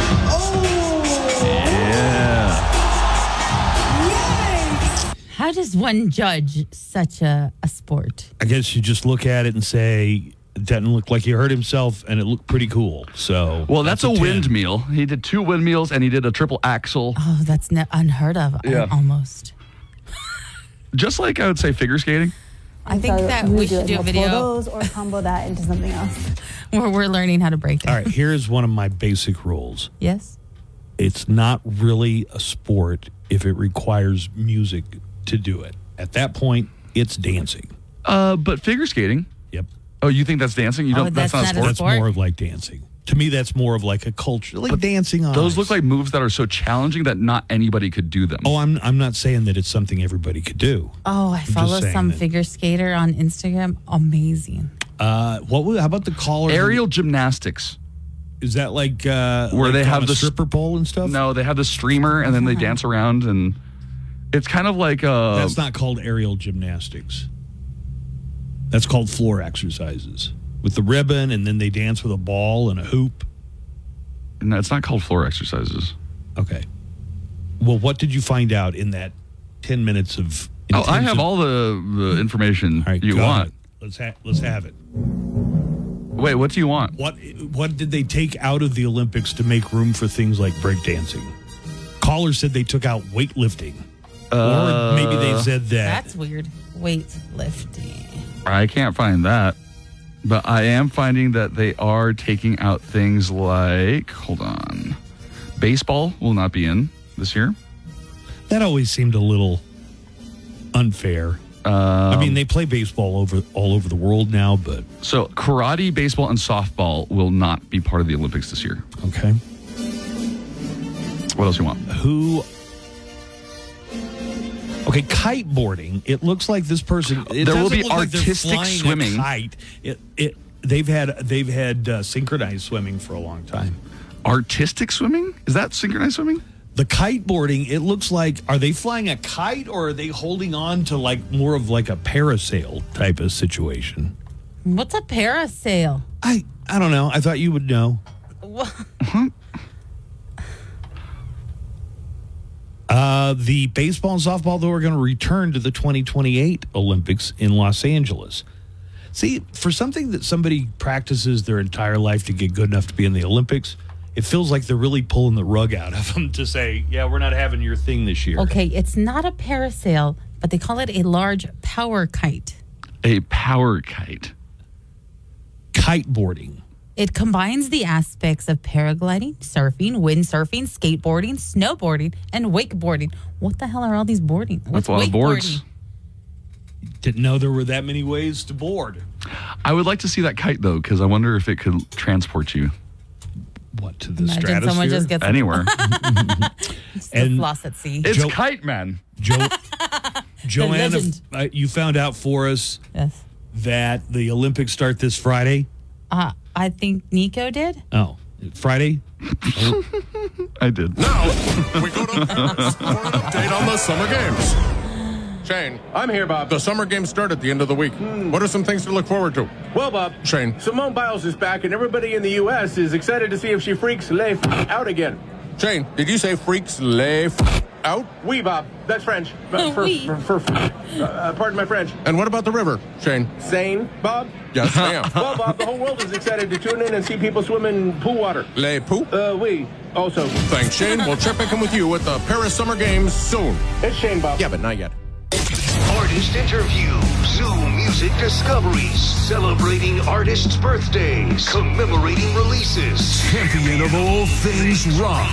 How does one judge such a sport? I guess you just look at it and say, it doesn't look like he hurt himself, and it looked pretty cool. So, well, that's a windmill. He did 2 windmills, and he did a triple axel. Oh, that's unheard of. Yeah. Almost. Just like I would say figure skating. I think that we should do a video. Those or combo that into something else. Where we're learning how to break dance. All right, here's one of my basic rules. Yes? It's not really a sport if it requires music to do it. At that point, it's dancing. But figure skating. Yep. Oh, you think that's dancing? You don't. That's not a sport. That's more of like dancing. To me, that's more of like a culture, like dancing on those ice. Look like moves that are so challenging that not anybody could do them. Oh, I'm not saying that it's something everybody could do. Oh, I follow some figure skater on Instagram. Amazing. How about the caller? Aerial gymnastics. Is that like where they have the stripper pole and stuff? No, they have the streamer and then they dance around, and it's kind of like that's not called aerial gymnastics. That's called floor exercises. With the ribbon, and then they dance with a ball and a hoop. No, it's not called floor exercises. Okay. Well, what did you find out in that 10 minutes of... I have all the information you want. Let's have it. Wait, what do you want? What did they take out of the Olympics to make room for things like breakdancing? Caller said they took out weightlifting. Or maybe they said that. That's weird. Weightlifting. I can't find that. But I am finding that they are taking out things like, hold on, baseball will not be in this year. That always seemed a little unfair. I mean, they play baseball all over the world now, but... So karate, baseball, and softball will not be part of the Olympics this year. Okay. What else you want? Okay, kiteboarding. It looks like this person... There will be artistic swimming. Kite. They've had synchronized swimming for a long time. Artistic swimming? Is that synchronized swimming? The kiteboarding, it looks like, are they flying a kite or are they holding on to like more of like a parasail type of situation? What's a parasail? I don't know. I thought you would know. The baseball and softball, though, are going to return to the 2028 Olympics in Los Angeles. See, for something that somebody practices their entire life to get good enough to be in the Olympics, it feels like they're really pulling the rug out of them to say, yeah, we're not having your thing this year. Okay, it's not a parasail, but they call it a large power kite. A power kite. Kiteboarding. It combines the aspects of paragliding, surfing, windsurfing, skateboarding, snowboarding, and wakeboarding. What the hell are all these boarding? That's a lot of boards. Didn't know there were that many ways to board. I would like to see that kite, though, because I wonder if it could transport you. What, to the stratosphere? Someone just gets anywhere. And lost at sea. It's Kite Man. Joanna, you found out for us that the Olympics start this Friday. I think Nico did. Oh, Friday? I did. Now, we go to Paris for an update on the Summer Games. Shane. I'm here, Bob. The Summer Games start at the end of the week. What are some things to look forward to? Well, Bob. Shane. Simone Biles is back, and everybody in the U.S. is excited to see if she freaks lay out again. Shane, did you say freaks lay out? Oui, Bob. That's French. Pardon my French. And what about the river, Shane? Sane, Bob? Yes, I am. Well, Bob, the whole world is excited to tune in and see people swim in pool water. Les poux? Oui. Also. Thanks, Shane. We'll check back in with you at the Paris Summer Games soon. It's Shane, Bob. Yeah, but not yet. Artist interviews, new music discoveries, celebrating artists' birthdays, commemorating releases, champion of all things rock.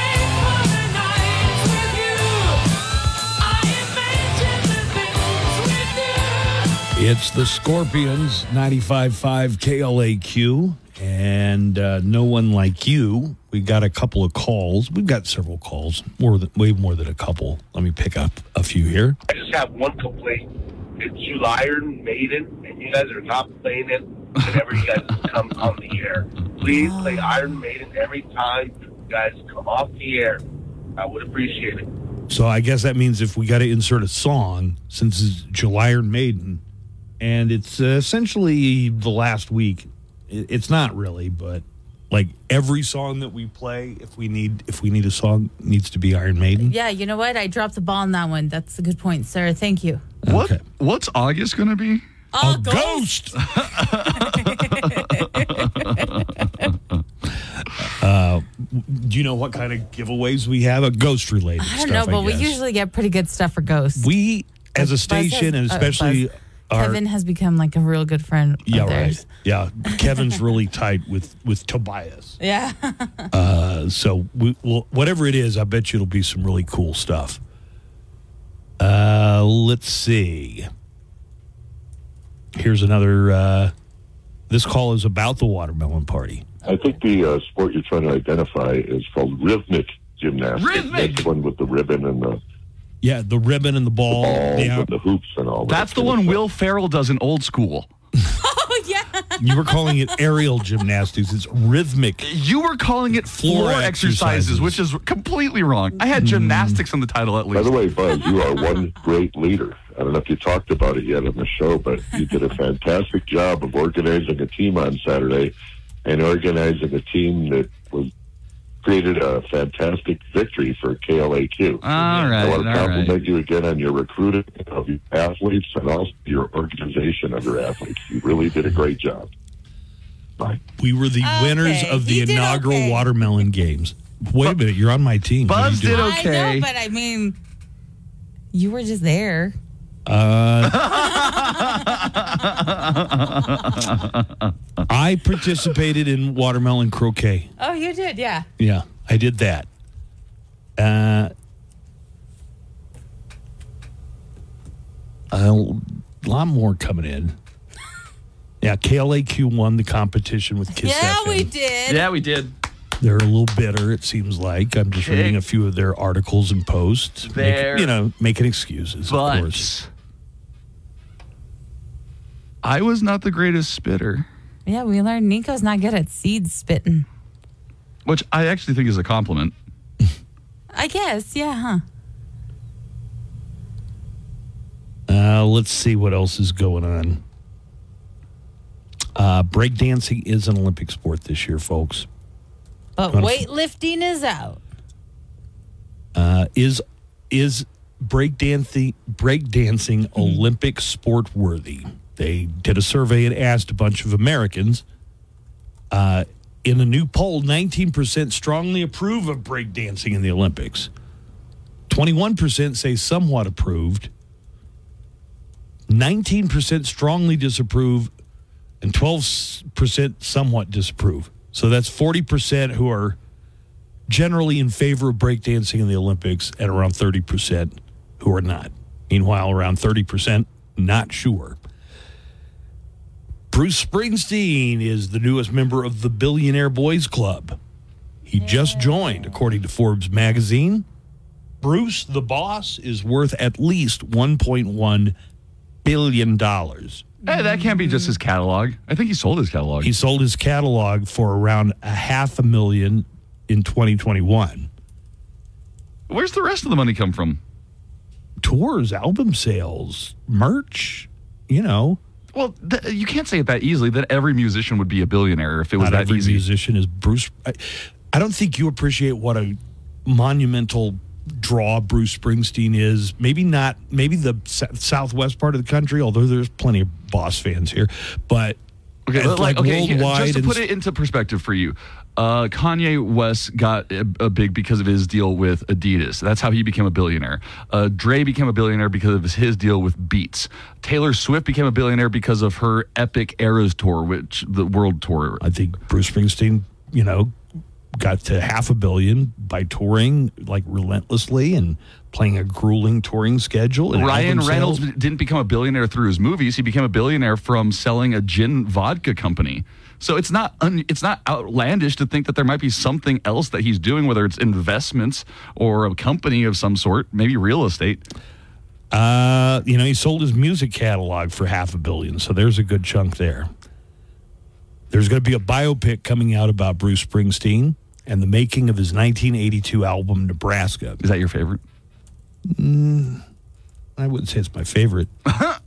It's the Scorpions, 95.5 KLAQ, and No One Like You. We got a couple of calls. We've got several calls, way more than a couple. Let me pick up a few here. I just have one complaint. It's you Iron Maiden, and you guys are not playing it whenever you guys come on the air. Please play Iron Maiden every time you guys come off the air. I would appreciate it. So I guess that means if we got to insert a song, since it's July Iron Maiden, and it's essentially the last week. It's not really, but like every song that we play, if we need a song, needs to be Iron Maiden. Yeah, you know what? I dropped the ball on that one. That's a good point, sir. Thank you. Okay. What's August going to be? A ghost. Do you know what kind of giveaways we have? A ghost related stuff. I don't know, but we usually get pretty good stuff for ghosts. We, as a station, and especially Kevin has become like a real good friend of theirs. Right. Yeah, Kevin's really tight with Tobias. Yeah. So whatever it is, I bet you it'll be some really cool stuff. Let's see. Here's another. This call is about the watermelon party. I think the sport you're trying to identify is called rhythmic gymnastics. Rhythmic. That's the one with the ribbon and the. Yeah, the ribbon and the ball. And the hoops and all that. That's the one Will Ferrell does in Old School. Oh, yeah. You were calling it aerial gymnastics. It's rhythmic. You were calling it floor exercises, which is completely wrong. I had gymnastics on the title at least. By the way, Buzz, you are one great leader. I don't know if you talked about it yet on the show, but you did a fantastic job of organizing a team on Saturday and organizing a team that created a fantastic victory for KLAQ. All right. I want to compliment you again on your recruiting of your athletes and also your organization of your athletes. You really did a great job. Bye. We were the winners of the inaugural watermelon games. Wait a minute, you're on my team. Buzz did okay. I know, but I mean, you were just there. I participated in watermelon croquet. Oh, you did, yeah. Yeah, I did that. A lot more coming in. Yeah, KLAQ won the competition with Kiss FM. We did. Yeah, we did. They're a little bitter, it seems like. I'm just reading a few of their articles and posts. Making excuses, of course. I was not the greatest spitter. Yeah, we learned Nico's not good at seed spitting. Which I actually think is a compliment. I guess, yeah, Let's see what else is going on. Breakdancing is an Olympic sport this year, folks. But weightlifting is out. Is breakdancing Olympic sport worthy? They did a survey and asked a bunch of Americans. In a new poll, 19% strongly approve of breakdancing in the Olympics. 21% say somewhat approved. 19% strongly disapprove. And 12% somewhat disapprove. So that's 40% who are generally in favor of breakdancing in the Olympics and around 30% who are not. Meanwhile, around 30% not sure. Bruce Springsteen is the newest member of the Billionaire Boys Club. He just joined, according to Forbes magazine. Bruce, the boss, is worth at least $1.1 billion. Hey, that can't be just his catalog. I think he sold his catalog. He sold his catalog for around $500,000 in 2021. Where's the rest of the money come from? Tours, album sales, merch, you know. Well, you can't say it that easily that every musician would be a billionaire if it was Not that every easy. Musician is Bruce. I don't think you appreciate what a monumental draw Bruce Springsteen is. Maybe not, maybe the southwest part of the country, although there's plenty of Boss fans here. But worldwide. Just to put it into perspective for you, Kanye West got a big because of his deal with Adidas. That's how he became a billionaire. Dre became a billionaire because of his deal with Beats. Taylor Swift became a billionaire because of her Epic Eras tour, which the world tour. I think Bruce Springsteen, got to $500 million by touring like relentlessly and playing a grueling touring schedule. Ryan Reynolds didn't become a billionaire through his movies. He became a billionaire from selling a gin vodka company. So it's not outlandish to think that there might be something else that he's doing, whether it's investments or a company of some sort, maybe real estate. He sold his music catalog for $500 million, so there's a good chunk there. There's going to be a biopic coming out about Bruce Springsteen and the making of his 1982 album, Nebraska. Is that your favorite? I wouldn't say it's my favorite. I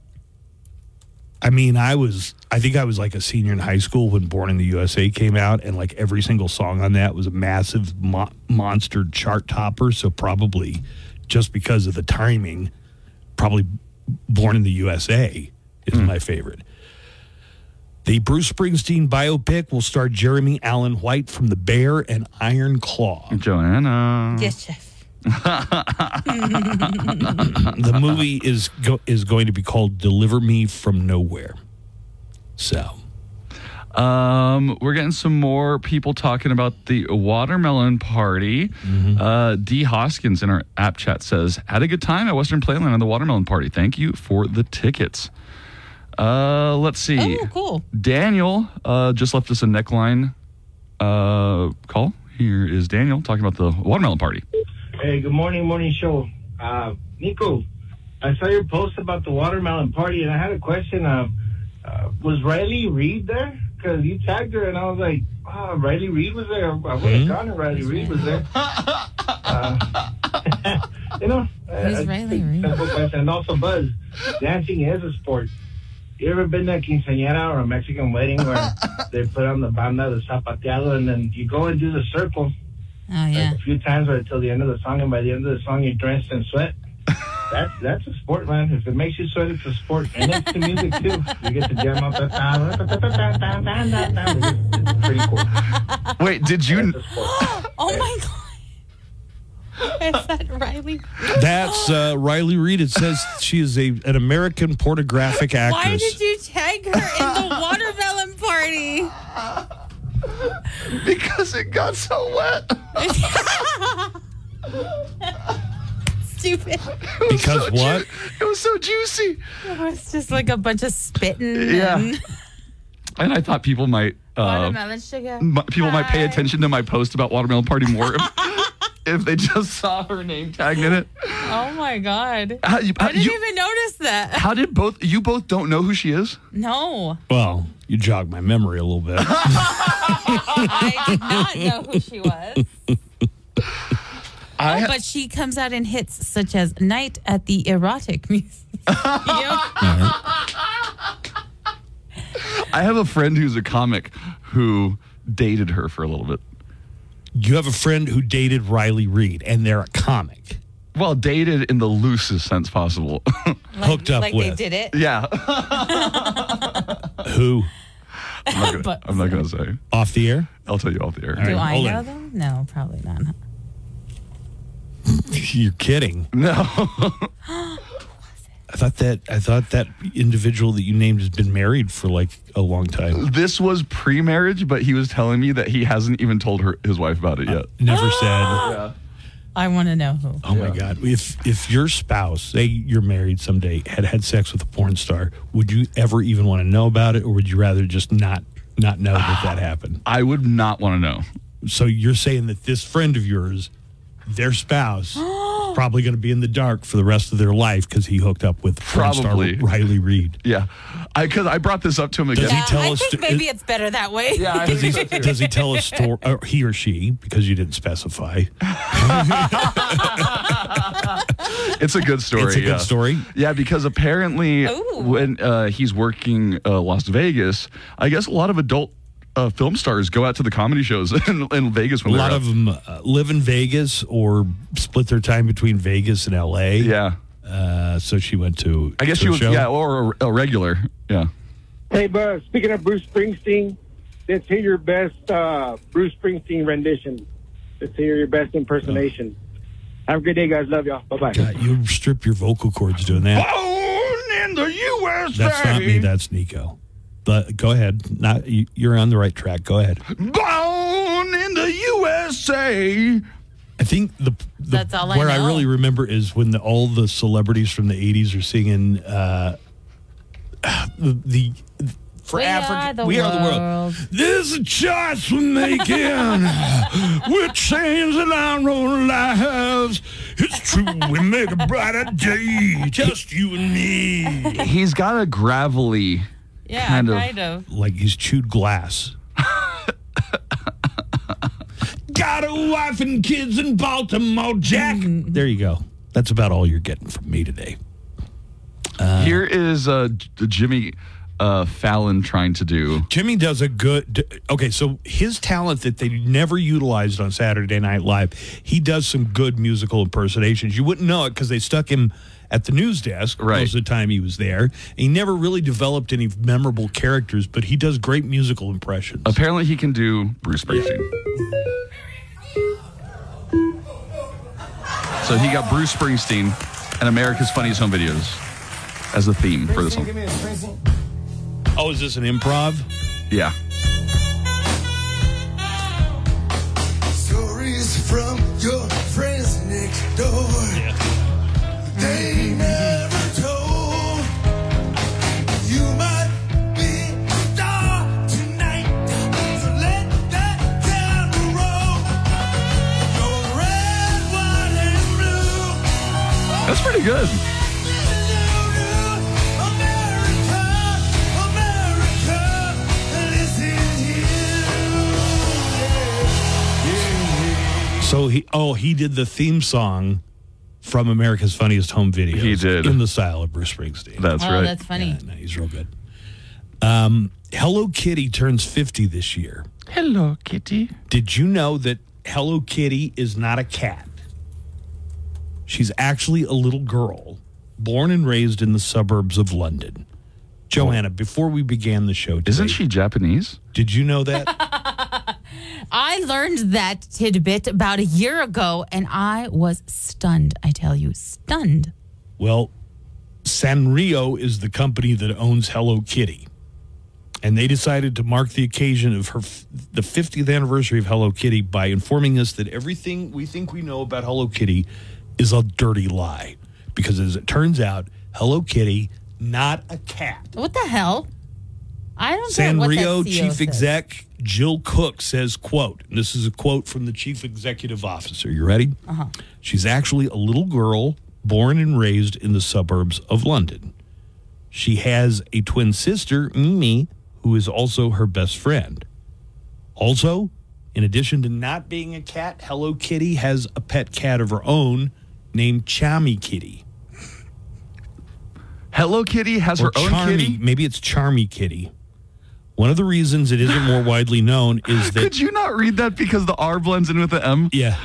think I was like a senior in high school when Born in the USA came out, and like every single song on that was a massive monster chart topper. So probably just because of the timing, probably Born in the USA is my favorite. The Bruce Springsteen biopic will star Jeremy Allen White from The Bear and Iron Claw. Joanna. Yes, chef. The movie is going to be called Deliver Me from Nowhere. So, we're getting some more people talking about the watermelon party. D. Hoskins in our app chat says, had a good time at Western Playland on the watermelon party. Thank you for the tickets. Let's see. Oh, cool. Daniel just left us a neckline call. Here is Daniel talking about the watermelon party. Hey, good morning show. Nico, I saw your post about the watermelon party, and I had a question. Was Riley Reid there? Because you tagged her, and I was like, Riley Reid was there. I would have gone if Riley Reid was there. Who's Riley Reid? Simple question. And also, Buzz, dancing is a sport. You ever been to a quinceañera or a Mexican wedding where they put on the banda, the zapateado, and then you go and do the circle? Oh, yeah. Like a few times right till the end of the song, and by the end of the song, you're drenched in sweat. That's a sport, man. If it makes you sweat, it's a sport. And it's the music, too. You get to jam up. It's pretty cool. Wait, did you... Oh, my God. Is that Riley? That's Riley Reid. It says she is an American pornographic actress. Why did you tag her in the watermelon party? Because it got so wet. Stupid. Because what? It was so juicy. It was just like a bunch of spitting. Yeah. And And I thought people might... watermelon sugar. People might pay attention to my post about Watermelon Party more if they just saw her name tagged in it. Oh, my God. I didn't even notice that. How did you both don't know who she is? No. Well, you jogged my memory a little bit. I did not know who she was. But she comes out in hits such as Night at the Erotic Museum. I have a friend who's a comic who dated her for a little bit. You have a friend who dated Riley Reid, and they're a comic. Well, dated in the loosest sense possible. Hooked up like with. they did it? Yeah. Who? I'm not going to say. Off the air? I'll tell you off the air. Do I know them? No, probably not. You're kidding. No. I thought that individual that you named has been married for like a long time. This was pre-marriage, but he was telling me that he hasn't even told his wife about it yet. Never said. Yeah. I want to know who. Oh my God! If your spouse, say you're married someday, had sex with a porn star, would you ever even want to know about it, or would you rather just not know that happened? I would not want to know. So you're saying that this friend of yours, their spouse, is probably going to be in the dark for the rest of their life because he hooked up with porn star Riley Reid. Yeah, because I brought this up to him again. Does he tell I us? think maybe it's better that way. Yeah, Does he tell a story, or he or she, because you didn't specify? It's a good story. It's a good story? Yeah, because apparently when he's working Las Vegas, I guess a lot of adult film stars go out to the comedy shows in Vegas. When a lot of them live in Vegas or split their time between Vegas and L.A. Yeah. So she went to I guess she was, show? yeah, or a regular. Yeah. Hey, Buzz, speaking of Bruce Springsteen, let's hear your best Bruce Springsteen rendition. Let's hear your best impersonation. Have a good day, guys. Love y'all. Bye-bye. God, you strip your vocal cords doing that. Born in the USA. That's not me. That's Nico. But go ahead. You're on the right track. Go ahead. Born in the USA. I think That's all where I know. I really remember is when all the celebrities from the 80s are singing for Africa. We are the world. There's a choice we're making. We're changing our own lives. It's true. We make a brighter day. Just you and me. He's got a gravelly kind of. Like he's chewed glass. Got a wife and kids in Baltimore, Jack. There you go. That's about all you're getting from me today. Here is Jimmy Fallon trying to do. Jimmy does a good. Okay, so his talent that they never utilized on Saturday Night Live, he does some good musical impersonations. You wouldn't know it because they stuck him at the news desk most of the time he was there. He never really developed any memorable characters, but he does great musical impressions. Apparently, he can do Bruce Springsteen. So he got Bruce Springsteen and America's Funniest Home Videos as the theme for this one. Oh, is this an improv? Yeah. Stories from your friends next door. They never told. You might be a star tonight. So let that camera roll. Your red, white, and blue. That's pretty good. So he did the theme song from America's Funniest Home Videos. He did. In the style of Bruce Springsteen. That's right. That's funny. Yeah, no, he's real good. Hello Kitty turns 50 this year. Hello Kitty. Did you know that Hello Kitty is not a cat? She's actually a little girl born and raised in the suburbs of London. Joanna, before we began the show today, isn't she Japanese? Did you know that? I learned that tidbit about a year ago, and I was stunned. I tell you, stunned. Well, Sanrio is the company that owns Hello Kitty. And they decided to mark the occasion of the 50th anniversary of Hello Kitty by informing us that everything we think we know about Hello Kitty is a dirty lie. Because as it turns out, Hello Kitty, not a cat. What the hell? I don't know what that Sanrio CEO chief says. exec Jill Cook says, quote, and this is a quote from the chief executive officer. You ready? Uh-huh. She's actually a little girl born and raised in the suburbs of London. She has a twin sister, Mimi, who is also her best friend. Also, in addition to not being a cat, Hello Kitty has a pet cat of her own named Charmy Kitty. Hello Kitty has her own kitty? Maybe it's Charmy Kitty. One of the reasons it isn't more widely known is that... Could you not read that because the R blends in with the M? Yeah.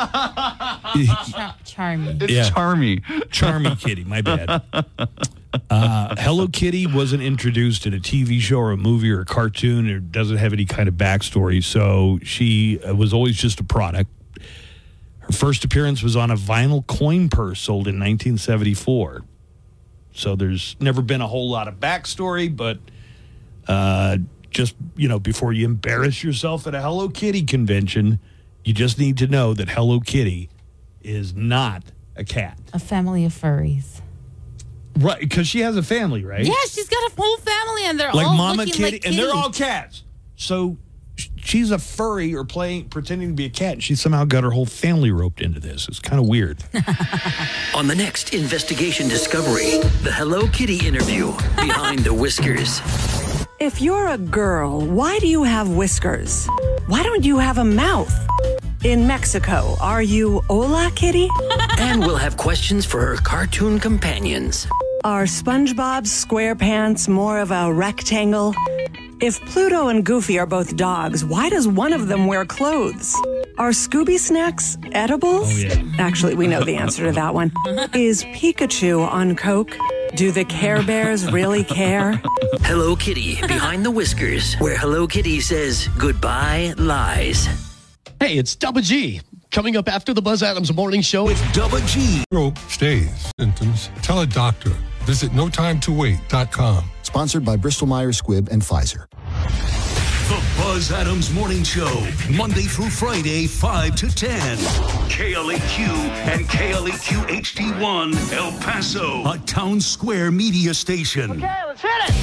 Charmy. It's Charmy. Charmy Kitty, my bad. Hello Kitty wasn't introduced in a TV show or a movie or a cartoon, or doesn't have any kind of backstory, so she was always just a product. Her first appearance was on a vinyl coin purse sold in 1974. So there's never been a whole lot of backstory, but just, before you embarrass yourself at a Hello Kitty convention, you just need to know that Hello Kitty is not a cat. A family of furries. Right, because she has a family, right? Yeah, she's got a whole family, and they're like all Mama looking Kitty, like and they're kitties. all cats. So she's a furry or pretending to be a cat, and she somehow got her whole family roped into this. It's kind of weird. On the next Investigation Discovery, the Hello Kitty interview behind the whiskers. If you're a girl, why do you have whiskers? Why don't you have a mouth? In Mexico, are you Hola Kitty? And we'll have questions for her cartoon companions. Are SpongeBob SquarePants more of a rectangle? If Pluto and Goofy are both dogs, why does one of them wear clothes? Are Scooby snacks edibles? Oh, yeah. Actually, we know the answer to that one. Is Pikachu on Coke? Do the Care Bears really care? Hello Kitty behind the whiskers, where Hello Kitty says goodbye lies. Hey, it's Double G. Coming up after the Buzz Adams Morning Show. With Double G. Stroke stays. Symptoms. Tell a doctor. Visit notimetowait.com. Sponsored by Bristol Myers Squibb and Pfizer. The Buzz Adams Morning Show, Monday through Friday, 5 to 10. KLAQ and KLAQ HD1, El Paso, a town square media station. Okay, let's hit it.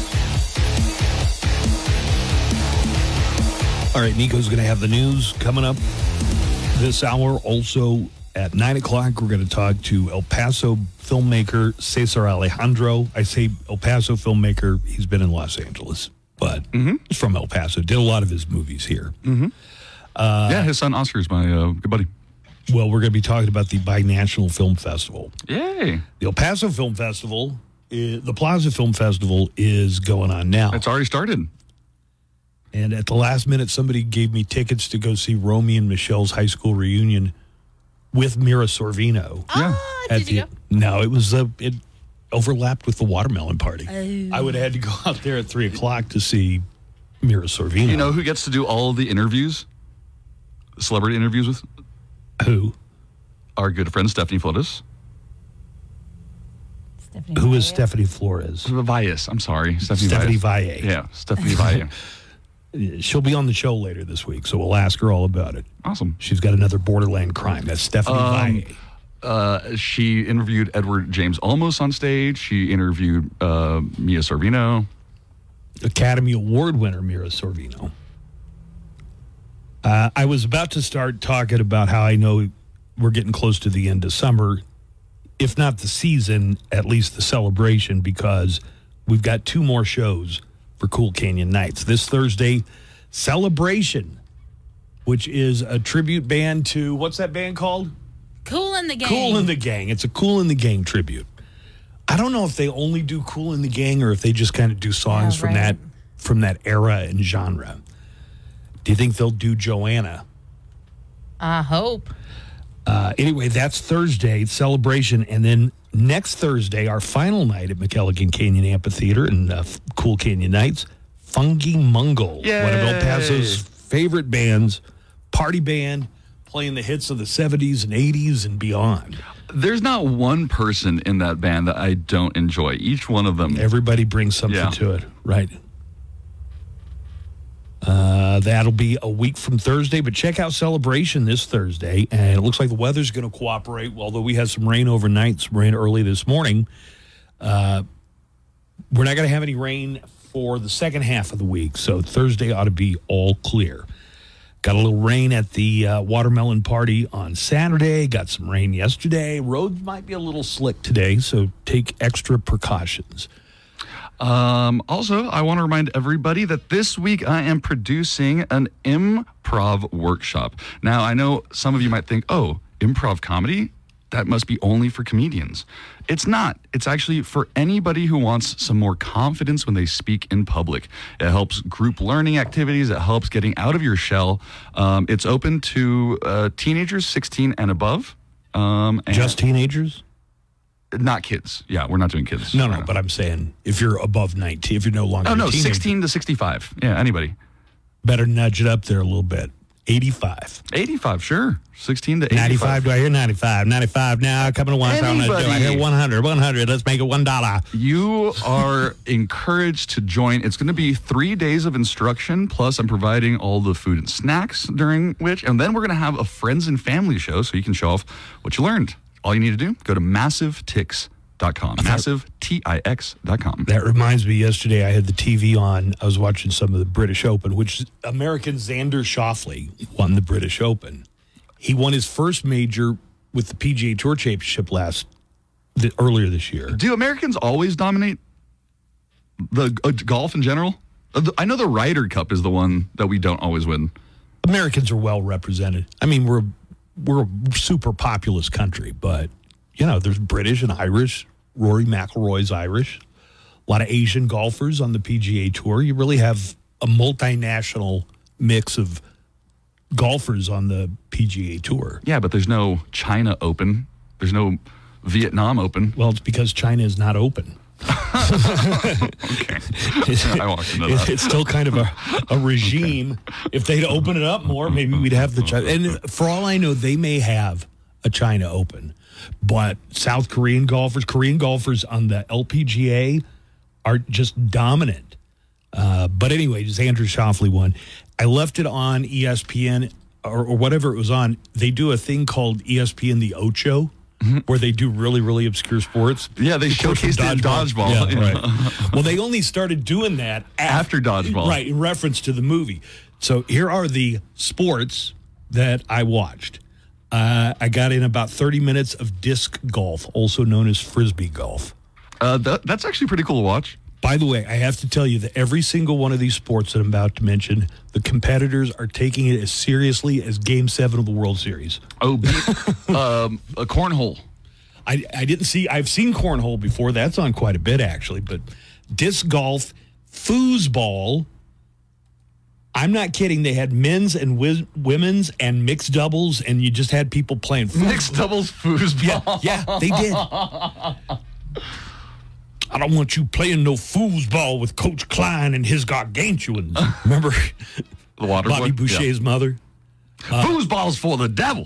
All right, Nico's going to have the news coming up this hour. Also, at 9 o'clock, we're going to talk to El Paso filmmaker Cesar Alejandro. I say El Paso filmmaker. He's been in Los Angeles, but he's from El Paso. Did a lot of his movies here. Yeah, his son Oscar is my good buddy. Well, we're going to be talking about the Binational Film Festival. Yay. The El Paso Film Festival, the Plaza Film Festival is going on now. It's already started. And at the last minute, somebody gave me tickets to go see Romy and Michelle's high school reunion with Mira Sorvino. Did you go? No, it was it overlapped with the watermelon party. I would have had to go out there at 3 o'clock to see Mira Sorvino. You know who gets to do all the interviews? Celebrity interviews with? Who? Our good friend Stephanie Flores. Who is Stephanie Flores? Valles. I'm sorry. Stephanie Valle. Yeah, Stephanie Valle. She'll be on the show later this week, so we'll ask her all about it. Awesome. She's got another Borderland crime. That's Stephanie Valle. She interviewed Edward James Olmos on stage. She interviewed Mia Sorvino. Academy Award winner Mira Sorvino. I was about to start talking about how I know we're getting close to the end of summer, if not the season, at least the celebration, because we've got 2 more shows for Cool Canyon Nights. This Thursday, Celebration, which is a tribute band to, what's that band called? Kool and the Gang. Kool and the Gang. It's a Kool and the Gang tribute. I don't know if they only do Kool and the Gang or if they just kind of do songs from that era and genre. Do you think they'll do Joanna? I hope. Anyway, that's Thursday, Celebration, and then Next Thursday, our final night at McElligin Canyon Amphitheater and Cool Canyon Nights, Funky Mungo, one of El Paso's favorite bands, party band, playing the hits of the 70s and 80s and beyond. There's not one person in that band that I don't enjoy. Each one of them. Everybody brings something to it, right? That'll be a week from Thursday, but check out Celebration this Thursday, and it looks like the weather's going to cooperate, although we had some rain overnight, some rain early this morning. We're not going to have any rain for the second half of the week, so Thursday ought to be all clear. Got a little rain at the Watermelon Party on Saturday, got some rain yesterday. Roads might be a little slick today, so take extra precautions. Also, I want to remind everybody that this week I am producing an improv workshop. Now, I know some of you might think, oh, improv comedy? That must be only for comedians. It's not. It's actually for anybody who wants some more confidence when they speak in public. It helps group learning activities. It helps getting out of your shell. It's open to teenagers 16 and above. Just teenagers? Not kids. Yeah, we're not doing kids. No, but I'm saying if you're above 19, if you're no longer a teenager. 16 to 65. Yeah, anybody. Better nudge it up there a little bit. 85. 85, sure. 16 to 85. 95, do I hear 95? 95 now, coming to one. Do I hear 100? 100, let's make it $1. You are encouraged to join. It's going to be 3 days of instruction, plus I'm providing all the food and snacks during which, and then we're going to have a friends and family show so you can show off what you learned. All you need to do, go to MassiveTix.com. MassiveTix.com. That reminds me, yesterday I had the TV on. I was watching some of the British Open, which American Xander Schauffele won the British Open. He won his first major with the PGA Tour Championship earlier this year. Do Americans always dominate the golf in general? I know the Ryder Cup is the one that we don't always win. Americans are well represented. I mean, we're a super populous country, but, there's British and Irish. Rory McIlroy's Irish. A lot of Asian golfers on the PGA Tour. You really have a multinational mix of golfers on the PGA Tour. Yeah, but there's no China Open. There's no Vietnam Open. Well, it's because China is not open. Okay. I walked into that. It's still kind of a regime. Okay. If they'd open it up more, maybe we'd have the China. And for all I know, they may have a China Open. But South Korean golfers on the LPGA are just dominant. But anyway, Xander Schauffele won. I left it on ESPN or whatever it was on. They do a thing called ESPN The Ocho. Where they do really, really obscure sports. Yeah, they showcased dodgeball. Yeah, right. Well, they only started doing that after dodgeball. Right, in reference to the movie. So here are the sports that I watched. I got in about 30 minutes of disc golf, also known as Frisbee golf. That's actually pretty cool to watch. By the way, I have to tell you that every single one of these sports that I'm about to mention, the competitors are taking it as seriously as Game 7 of the World Series. Oh, a cornhole. I didn't see, I've seen cornhole before. That's on quite a bit, actually. But disc golf, foosball. I'm not kidding. They had men's and women's and mixed doubles, and you just had people playing foosball. Mixed doubles foosball. Yeah, they did. I don't want you playing no foosball with Coach Klein and his gargantuans. Remember the water Bobby Boucher's mother? Foosball's for the devil.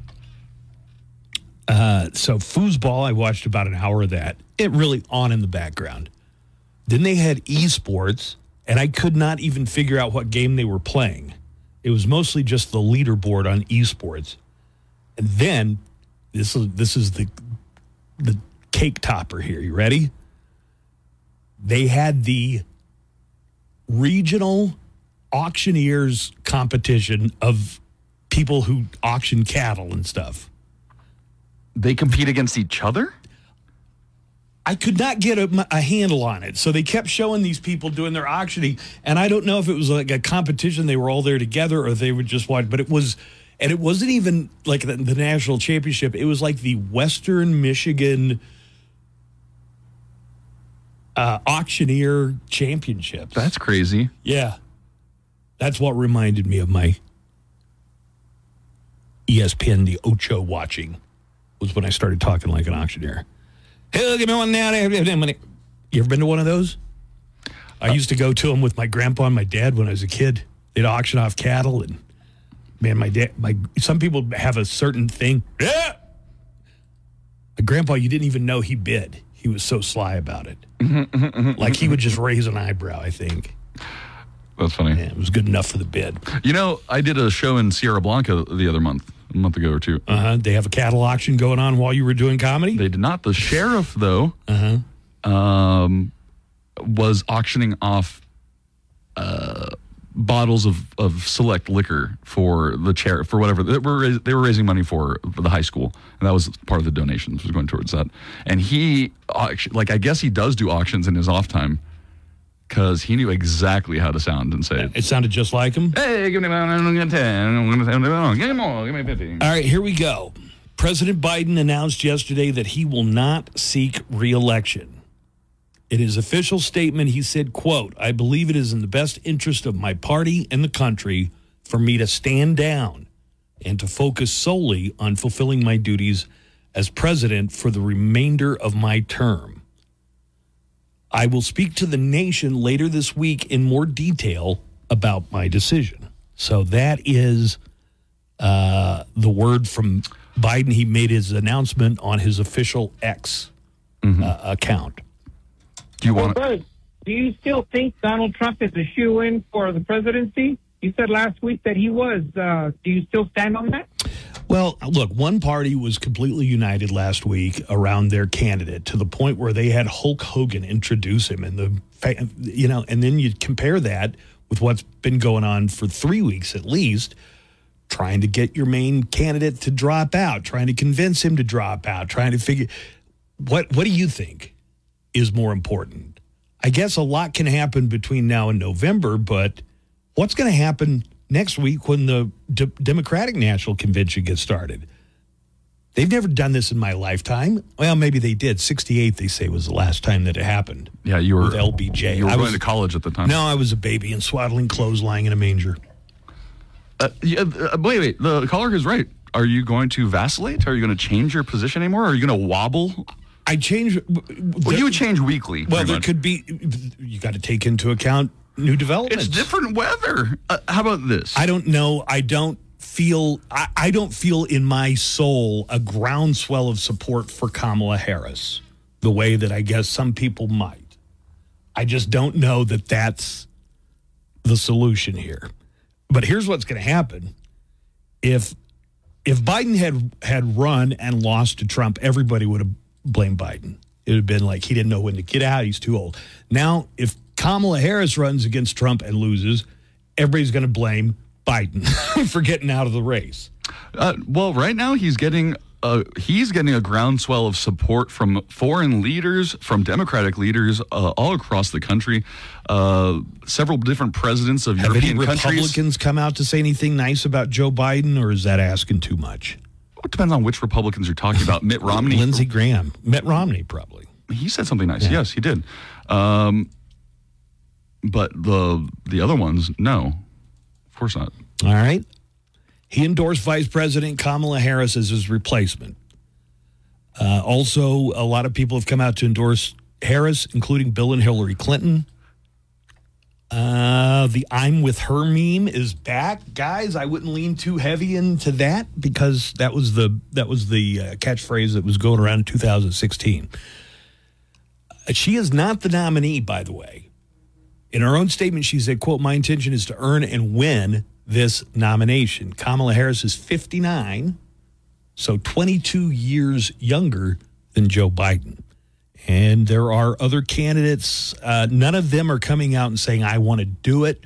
So foosball, I watched about an hour of that. It really on in the background. Then they had esports, and I could not even figure out what game they were playing. It was mostly just the leaderboard on esports. And then this is the cake topper here. You ready? They had the regional auctioneers competition of people who auction cattle and stuff. They compete against each other? I could not get a handle on it. So they kept showing these people doing their auctioning, and I don't know if it was like a competition. They were all there together or they would just watch, but it was, and it wasn't even like the national championship. It was like the Western Michigan auctioneer championship. That's crazy. Yeah. That's what reminded me of my ESPN The Ocho watching, was when I started talking like an auctioneer. Hey, give me one now. You ever been to one of those? I used to go to them with my grandpa and my dad when I was a kid. They'd auction off cattle, and man, some people have a certain thing. Yeah. My grandpa, you didn't even know he bid. He was so sly about it. Like he would just raise an eyebrow, I think. That's funny. Yeah, it was good enough for the bid. You know, I did a show in Sierra Blanca the other month, a month ago or two. They have a cattle auction going on while you were doing comedy? They did not. The sheriff, though, was auctioning off bottles of select liquor for the for whatever they were raising money for the high school, and that was part of the donations was going towards that. And he, like, I guess he does do auctions in his off time because he knew exactly how to sound and say it. It sounded just like him. Hey, give me 10. Give me more. Give me 50. All right, here we go. President Biden announced yesterday that he will not seek re-election. In his official statement, he said, quote, "I believe it is in the best interest of my party and the country for me to stand down and to focus solely on fulfilling my duties as president for the remainder of my term. I will speak to the nation later this week in more detail about my decision." So that is the word from Biden. He made his announcement on his official X account. Do you still think Donald Trump is a shoo-in for the presidency? You said last week that he was. Do you still stand on that? Well, look, one party was completely united last week around their candidate to the point where they had Hulk Hogan introduce him, and and then you compare that with what's been going on for 3 weeks at least, trying to get your main candidate to drop out, trying to convince him to drop out, trying to figure what do you think is more important? I guess a lot can happen between now and November, but what's going to happen next week when the Democratic National Convention gets started? They've never done this in my lifetime. Well, maybe they did. 1968, they say, was the last time that it happened. Yeah, you were with LBJ. You were going to college at the time. No, I was a baby in swaddling clothes lying in a manger. Wait. The caller is right. Are you going to vacillate? Are you going to change your position anymore? Are you going to wobble? I change. Well, you would change weekly. Well, there could be. You got to take into account new developments. It's different weather. How about this? I don't know. I don't feel in my soul a groundswell of support for Kamala Harris the way that I guess some people might. I just don't know that that's the solution here. But here's what's going to happen. If Biden had run and lost to Trump, everybody would have blamed Biden. It would have been like he didn't know when to get out. He's too old. Now, if Kamala Harris runs against Trump and loses, everybody's going to blame Biden for getting out of the race. Well, right now he's getting a groundswell of support from foreign leaders, from Democratic leaders all across the country. Several different presidents of European countries. Have any Republicans come out to say anything nice about Joe Biden, or is that asking too much? It depends on which Republicans you're talking about. Mitt Romney. Lindsey Graham. Mitt Romney, probably. He said something nice. Yeah. Yes, he did. But the other ones, no. Of course not. All right. He endorsed Vice President Kamala Harris as his replacement. Also, a lot of people have come out to endorse Harris, including Bill and Hillary Clinton. The "I'm with her" meme is back, guys. I wouldn't lean too heavy into that because that was the catchphrase that was going around in 2016. She is not the nominee, by the way. In her own statement, she said, quote, "My intention is to earn and win this nomination." Kamala Harris is 59, so 22 years younger than Joe Biden. And there are other candidates. None of them are coming out and saying, "I want to do it."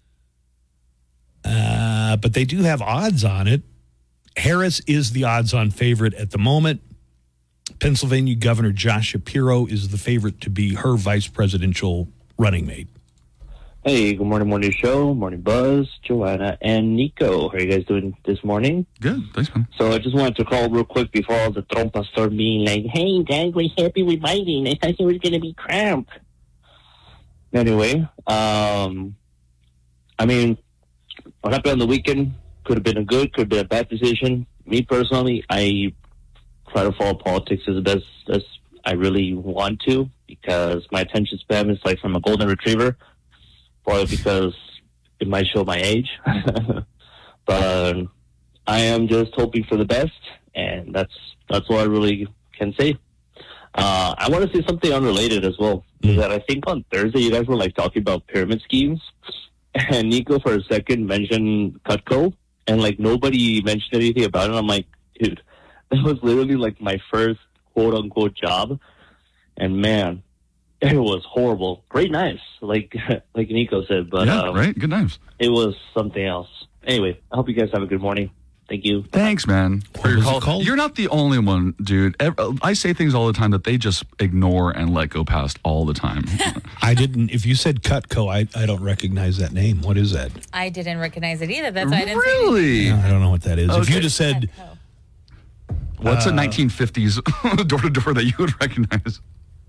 But they do have odds on it. Harris is the odds-on favorite at the moment. Pennsylvania Governor Josh Shapiro is the favorite to be her vice presidential running mate. Hey, good morning show. Morning Buzz, Joanna, and Nico. How are you guys doing this morning? Good, thanks, man. So I just wanted to call real quick before all the trompas start being like, "Hey, guys, we're happy with Biden. I thought he was going to be Trump." Anyway, I mean, what happened on the weekend could have been a good, could have been a bad decision. Me personally, I try to follow politics as best as I really want to, because my attention span is like from a golden retriever, probably because it might show my age. But I am just hoping for the best, and that's what I really can say. I want to say something unrelated as well. Is that I think on Thursday you guys were like talking about pyramid schemes, and Nico for a second mentioned Cutco, and like nobody mentioned anything about it. I'm like, dude, that was literally like my first quote unquote job, and man, it was horrible. Great knives, like Nico said, but yeah, right, good knives. It was something else. Anyway, I hope you guys have a good morning. Thank you. Thanks, man, for your call. You're not the only one, dude. I say things all the time that they just ignore and let go past all the time. I didn't. If you said Cutco, I don't recognize that name. What is that? I didn't recognize it either. That's why I didn't Really? Yeah, I don't know what that is. Okay. If you just said, what's a 1950s door-to-door that you would recognize?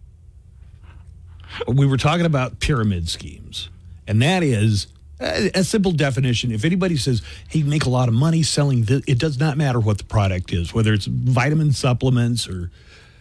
We were talking about pyramid schemes, and that is a simple definition. If anybody says, hey, you make a lot of money selling this, it does not matter what the product is, whether it's vitamin supplements or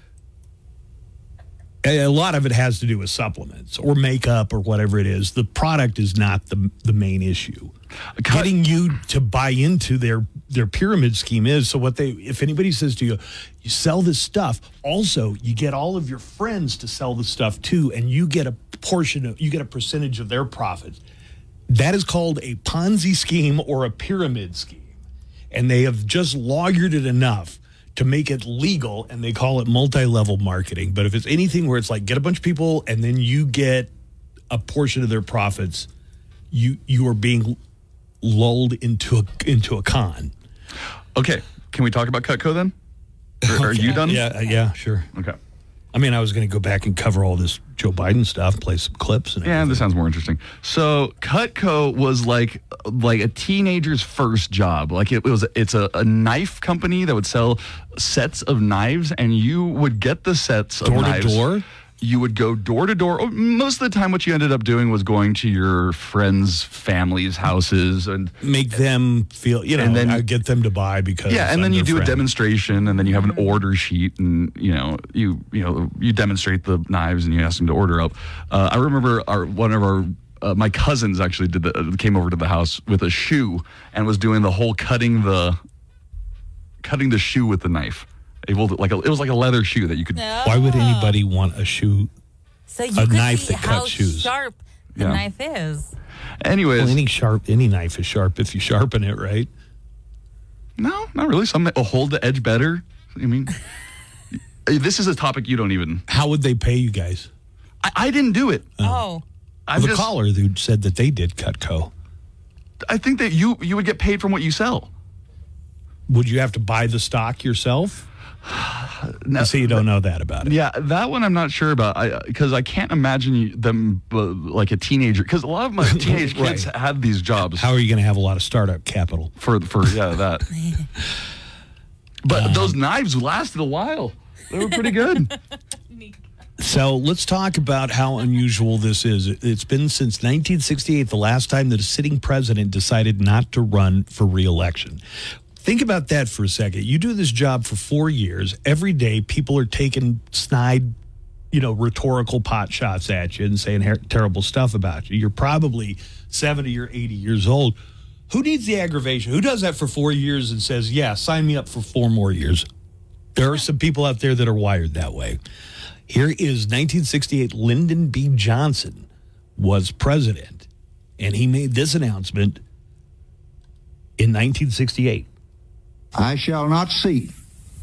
a lot of it has to do with supplements or makeup or whatever it is. The product is not the main issue. Getting you to buy into their pyramid scheme is. So if anybody says to you, you sell this stuff, also you get all of your friends to sell the stuff too, and you get a percentage of their profits. That is called a Ponzi scheme or a pyramid scheme. And they have just lawyered it enough to make it legal, and they call it multi-level marketing. But if it's anything where it's like get a bunch of people and then you get a portion of their profits, you are being lulled into a con. Okay, can we talk about Cutco then? Are you done? Yeah, sure. Okay. I mean, I was going to go back and cover all this Joe Biden stuff, play some clips. And yeah, this sounds more interesting. So Cutco was like a teenager's first job. Like it's a knife company that would sell sets of knives, and you would get the sets of knives. Door to door? You would go door to door. Most of the time, what you ended up doing was going to your friends' families' houses and make them feel, and then get them to buy because and then you do a demonstration, and then you have an order sheet, and you demonstrate the knives, and you ask them to order up. I remember my cousins actually came over to the house with a shoe and was doing the whole cutting the shoe with the knife. It was like a leather shoe that you could. Why would anybody want a shoe? So you could knife see that how cuts shoes? Sharp the knife is. Anyways, any knife is sharp if you sharpen it, right? No, not really. Some will hold the edge better. I mean, this is a topic you don't even. How would they pay you guys? I didn't do it. Oh, the caller who said that they did Cutco. I think that you would get paid from what you sell. Would you have to buy the stock yourself? No, so you don't know that about it. Yeah, that one I'm not sure about, because I can't imagine them like a teenager, because a lot of my teenage kids had these jobs. How are you going to have a lot of startup capital for that? But those knives lasted a while. They were pretty good. So let's talk about how unusual this is. It's been since 1968, the last time that a sitting president decided not to run for re-election. Think about that for a second. You do this job for 4 years. Every day, people are taking snide, rhetorical pot shots at you and saying terrible stuff about you. You're probably 70 or 80 years old. Who needs the aggravation? Who does that for 4 years and says, yeah, sign me up for 4 more years? There are some people out there that are wired that way. Here is 1968, Lyndon B. Johnson was president, and he made this announcement in 1968. I shall not seek,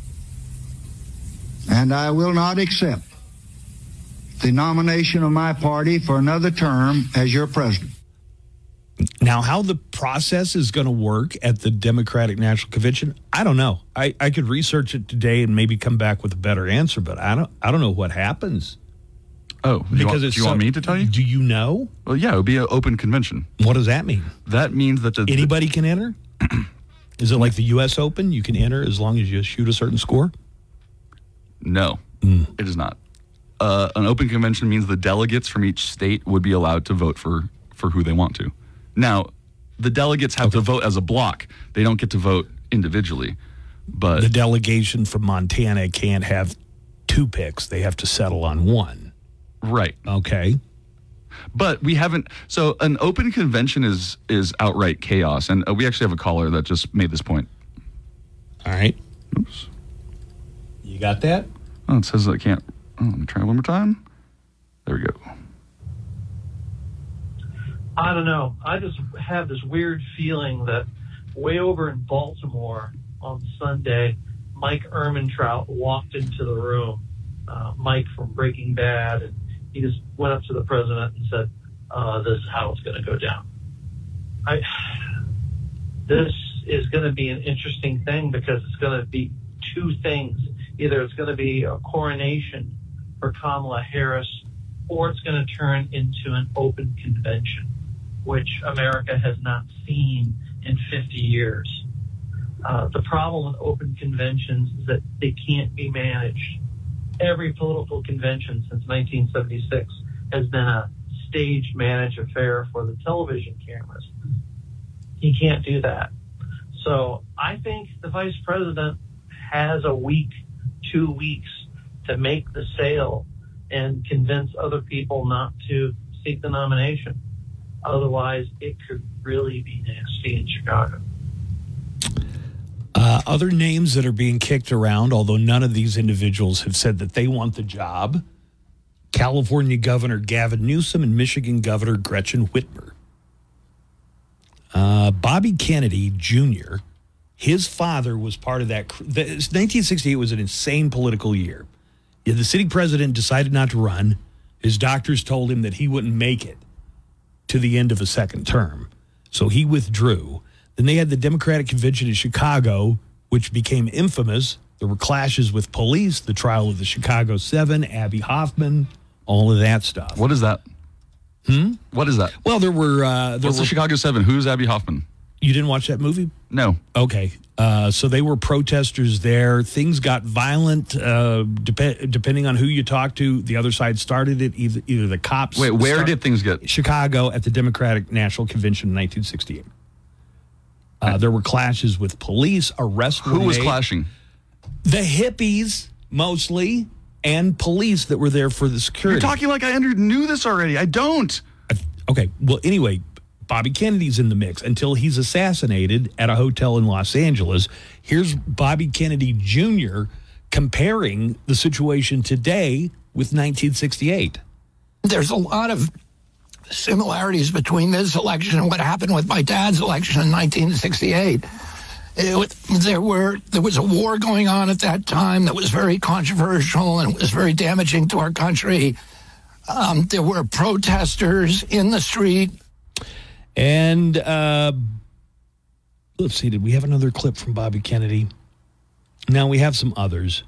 and I will not accept the nomination of my party for another term as your president. Now, how the process is going to work at the Democratic National Convention, I don't know. I could research it today and maybe come back with a better answer, but I don't know what happens. Oh, do you want me to tell you? Do you know? Well, yeah, it would be an open convention. What does that mean? That means that anybody can enter? Is it like the U.S. Open? You can enter as long as you shoot a certain score? No, it is not. An open convention means the delegates from each state would be allowed to vote for who they want to. Now, the delegates have to vote as a block. They don't get to vote individually. But the delegation from Montana can't have 2 picks. They have to settle on 1. Right. Okay. But we haven't. So an open convention is outright chaos, and we actually have a caller that just made this point. All right. Oops. You got that? Oh, it says I can't. Oh, let me try one more time. There we go. I don't know. I just have this weird feeling that way over in Baltimore on Sunday, Mike Ehrmantraut walked into the room. Mike from Breaking Bad, and he just went up to the president and said, "This is how it's going to go down." This is going to be an interesting thing because it's going to be 2 things. Either it's going to be a coronation for Kamala Harris, or it's going to turn into an open convention, which America has not seen in 50 years. The problem with open conventions is that they can't be managed. Every political convention since 1976 has been a staged managed affair for the television cameras. You can't do that. So I think the vice president has a week, 2 weeks to make the sale and convince other people not to seek the nomination. Otherwise, it could really be nasty in Chicago. Other names that are being kicked around, although none of these individuals have said that they want the job: California Governor Gavin Newsom and Michigan Governor Gretchen Whitmer. Bobby Kennedy Jr., his father was part of that. 1968 was an insane political year. The sitting president decided not to run. His doctors told him that he wouldn't make it to the end of a second term. So he withdrew. Then they had the Democratic Convention in Chicago, which became infamous. There were clashes with police, the trial of the Chicago 7, Abby Hoffman, all of that stuff. What is that? What is that? Well, there were... What's the Chicago 7? Who's Abby Hoffman? You didn't watch that movie? No. Okay. So they were protesters there. Things got violent depending on who you talk to. The other side started it. Either the cops... Wait, where did things get? Chicago at the Democratic National Convention in 1968. There were clashes with police, arrests were Who was made. clashing? The hippies, mostly, and police that were there for the security. You're talking like I knew this already. I don't. Okay. Well, anyway, Bobby Kennedy's in the mix until he's assassinated at a hotel in Los Angeles. Here's Bobby Kennedy Jr. comparing the situation today with 1968. There's a lot of similarities between this election and what happened with my dad's election in 1968. There was a war going on at that time that was very controversial and was very damaging to our country. There were protesters in the street. And let's see, did we have another clip from Bobby Kennedy? Now we have some others.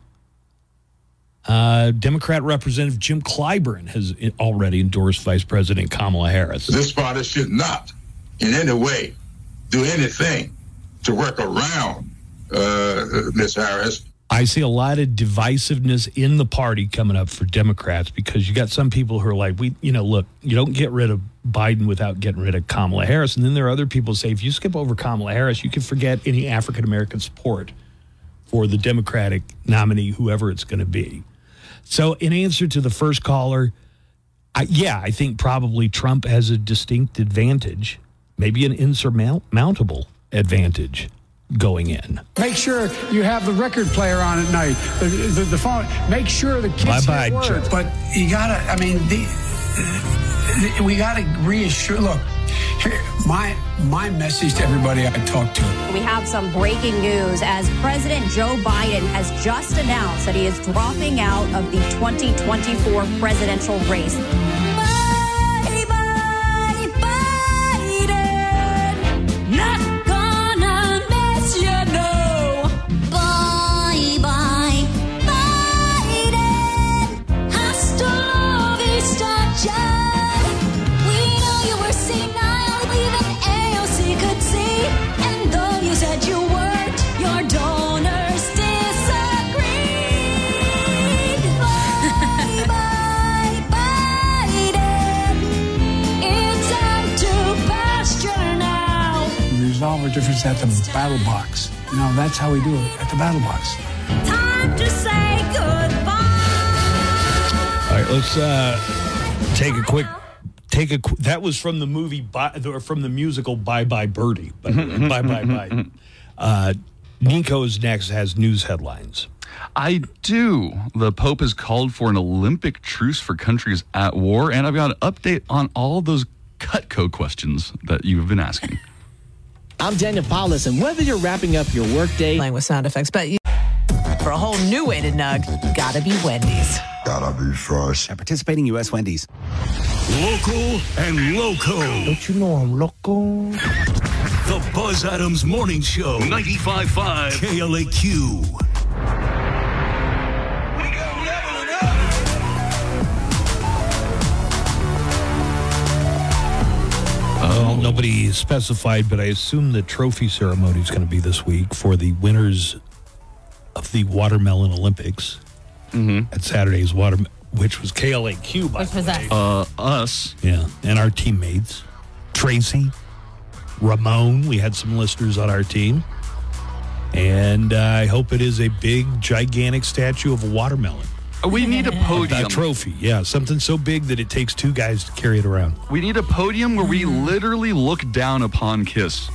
Democrat Representative Jim Clyburn has already endorsed Vice President Kamala Harris. This party should not in any way do anything to work around Ms. Harris. I see a lot of divisiveness in the party coming up for Democrats because you got some people who are like, look, you don't get rid of Biden without getting rid of Kamala Harris. And then there are other people who say, if you skip over Kamala Harris, you can forget any African-American support for the Democratic nominee, whoever it's going to be. So in answer to the first caller, I think probably Trump has a distinct advantage, maybe an insurmountable advantage going in. Make sure you have the record player on at night, the phone. Make sure the kids hear words. But you gotta, we gotta reassure. Look, here, my message to everybody I talk to. We have some breaking news as President Joe Biden has just announced that he is dropping out of the 2024 presidential race. Resolve our difference at the battle box. That's how we do it, at the battle box. Time to say goodbye. Let's take a quick. That was from the movie, from the musical Bye Bye Birdie. Bye Bye Bye. Nico's next has news headlines. I do. The Pope has called for an Olympic truce for countries at war, and I've got an update on all those Cutco questions that you've been asking. I'm Daniel Paulus, and whether you're wrapping up your workday playing with sound effects, but for a whole new way to nug, gotta be Wendy's. Gotta be fresh. At participating U.S. Wendy's. Local and loco. Don't you know I'm loco? The Buzz Adams Morning Show. 95.5 KLAQ. Well, nobody specified, but I assume the trophy ceremony is going to be this week for the winners of the Watermelon Olympics at Saturday's which was KLAQ, by the way. Us. Yeah, and our teammates. Tracy, Ramon, we had some listeners on our team. And I hope it is a big, gigantic statue of a watermelon. We need a podium. A trophy, yeah. Something so big that it takes two guys to carry it around. We need a podium where we literally look down upon Kiss.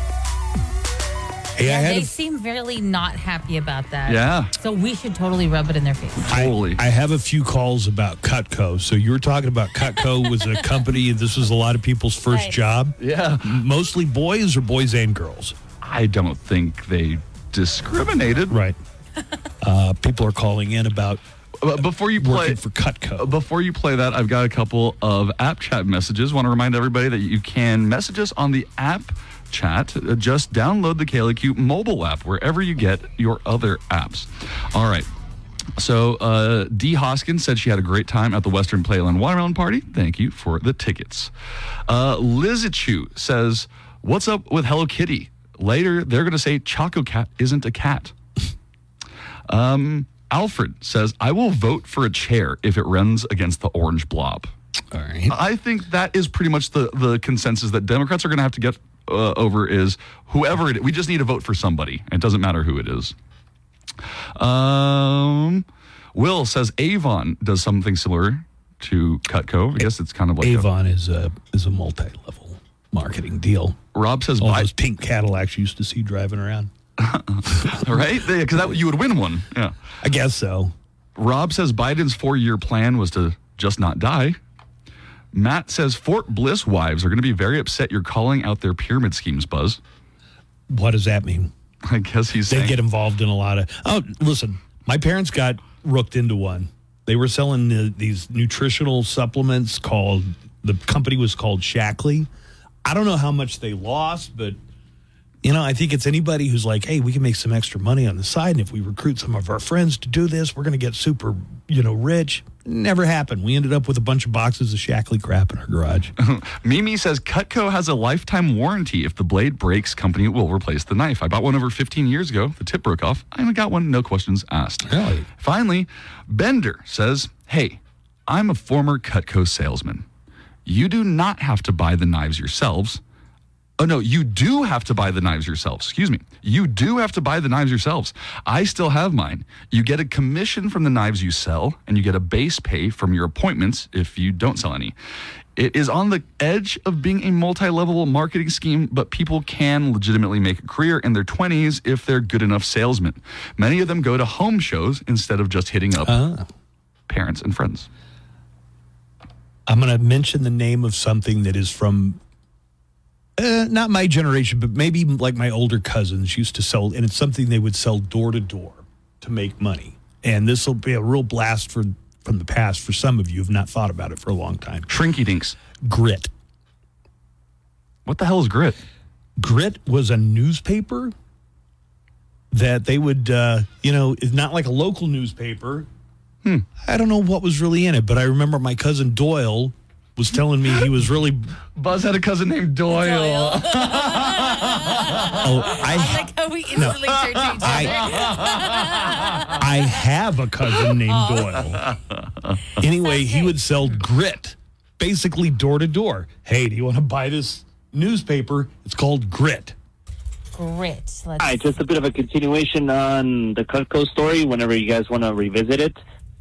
Hey, they seem really not happy about that. Yeah. So we should totally rub it in their face. I have a few calls about Cutco. So you were talking about Cutco was a company. This was a lot of people's first job. Yeah. Mostly boys or boys and girls? I don't think they discriminated. Right. People are calling in about before you play working for Cutco. Before you play that, I've got a couple of app chat messages. Want to remind everybody that you can message us on the app chat. Just download the KLAQ mobile app wherever you get your other apps. All right. So Dee Hoskins said she had a great time at the Western Playland Watermelon Party. Thank you for the tickets. Lizichu says, what's up with Hello Kitty? Later, they're going to say Choco Cat isn't a cat. Alfred says, I will vote for a chair if it runs against the orange blob. All right. I think that is pretty much the consensus that Democrats are going to have to get over is whoever it is. We just need to vote for somebody. It doesn't matter who it is. Will says Avon does something similar to Cutco. I guess it's kind of like Avon is a multi-level marketing deal. Rob says all those pink Cadillacs you used to see driving around. Right? Because you would win one. Yeah. I guess so. Rob says Biden's 4-year plan was to just not die. Matt says Fort Bliss wives are going to be very upset you're calling out their pyramid schemes, Buzz. What does that mean? I guess he's saying... They get involved in a lot of... Oh, listen, my parents got rooked into one. They were selling these nutritional supplements called... The company was called Shackley. I don't know how much they lost, but... You know, I think it's anybody who's like, hey, we can make some extra money on the side, and if we recruit some of our friends to do this, we're going to get super, rich. Never happened. We ended up with a bunch of boxes of Shackley crap in our garage. Mimi says Cutco has a lifetime warranty. If the blade breaks, company will replace the knife. I bought one over 15 years ago. The tip broke off. I got one, no questions asked. Really? Finally, Bender says, hey, I'm a former Cutco salesman. You do not have to buy the knives yourselves. Oh, no, you do have to buy the knives yourselves. Excuse me. You do have to buy the knives yourselves. I still have mine. You get a commission from the knives you sell, and you get a base pay from your appointments if you don't sell any. It is on the edge of being a multi-level marketing scheme, but people can legitimately make a career in their 20s if they're good enough salesmen. Many of them go to home shows instead of just hitting up parents and friends. I'm going to mention the name of something that is from... not my generation, but maybe like my older cousins used to sell, and it's something they would sell door to door to make money. And this will be a real blast from the past for some of you who have not thought about it for a long time. Shrinky dinks. Grit. What the hell is Grit? Grit was a newspaper that they would, it's not like a local newspaper. I don't know what was really in it, but I remember my cousin Doyle was telling me he was really... Buzz had a cousin named Doyle. I like how we instantly turned to each other. I have a cousin named Doyle. Anyway, he would sell Grit, basically door to door. Hey, do you want to buy this newspaper? It's called Grit. Grit. All right, just a bit of a continuation on the Cutco story whenever you guys want to revisit it.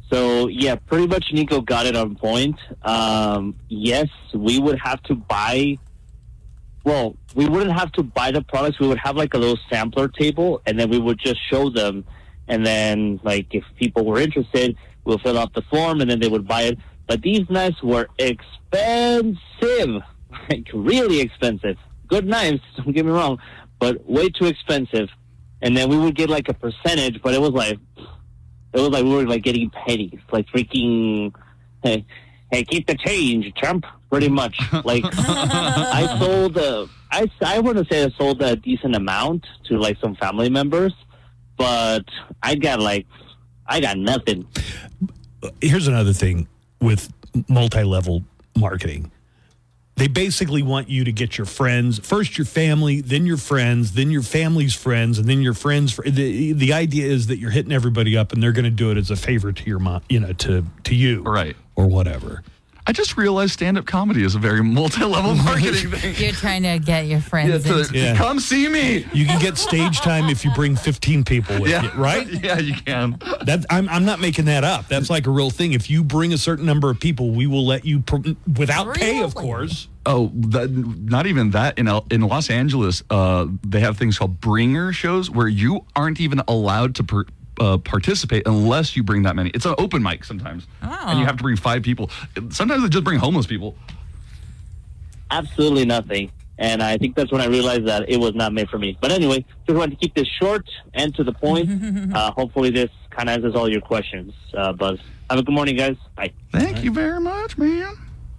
So, yeah, pretty much Nico got it on point. Yes, we would have to buy... Well, we wouldn't have to buy the products. We would have like a little sampler table, and then we would just show them. And then, like, if people were interested, we'll fill out the form, and then they would buy it. But these knives were expensive, like really expensive. Good knives, don't get me wrong, but way too expensive. And then we would get like a percentage, but it was like we were like getting pennies, like freaking, hey, keep the change, Trump. Pretty much. Like, I sold, I want to say I sold a decent amount to like some family members, but I got nothing. Here's another thing with multi-level marketing. They basically want you to get your friends, first your family, then your friends, then your family's friends, and then your friends. The idea is that you're hitting everybody up, and they're going to do it as a favor to your mom, to you, right, or whatever. I just realized stand-up comedy is a very multi-level marketing thing. You're trying to get your friends come see me. You can get stage time if you bring 15 people with you, right? Yeah, you can. I'm not making that up. That's like a real thing. If you bring a certain number of people, we will let you, without pay, of course. Oh, not even that. In Los Angeles, they have things called bringer shows where you aren't even allowed to participate unless you bring that many. It's an open mic sometimes, and you have to bring 5 people. Sometimes they just bring homeless people. Absolutely nothing, and I think that's when I realized that it was not made for me. But anyway, just wanted to keep this short and to the point. Hopefully this kind of answers all your questions, Buzz. Have a good morning, guys. Bye. Thank you very much, man.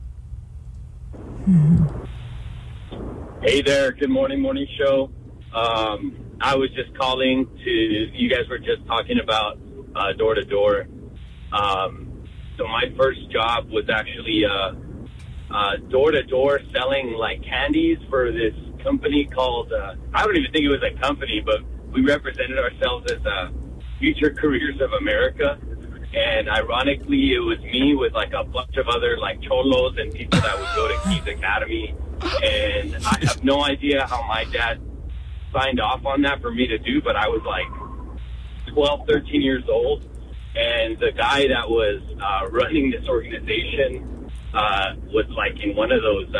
Hey there, good morning show. I was just calling you guys were just talking about door to door. So my first job was actually door to door selling like candies for this company called, I don't even think it was a company, but we represented ourselves as Future Careers of America. And ironically, it was me with like a bunch of other like cholos and people that would go to Keys Academy. And I have no idea how my dad signed off on that for me to do, but I was like 12, 13 years old. And the guy that was running this organization was like in one of those,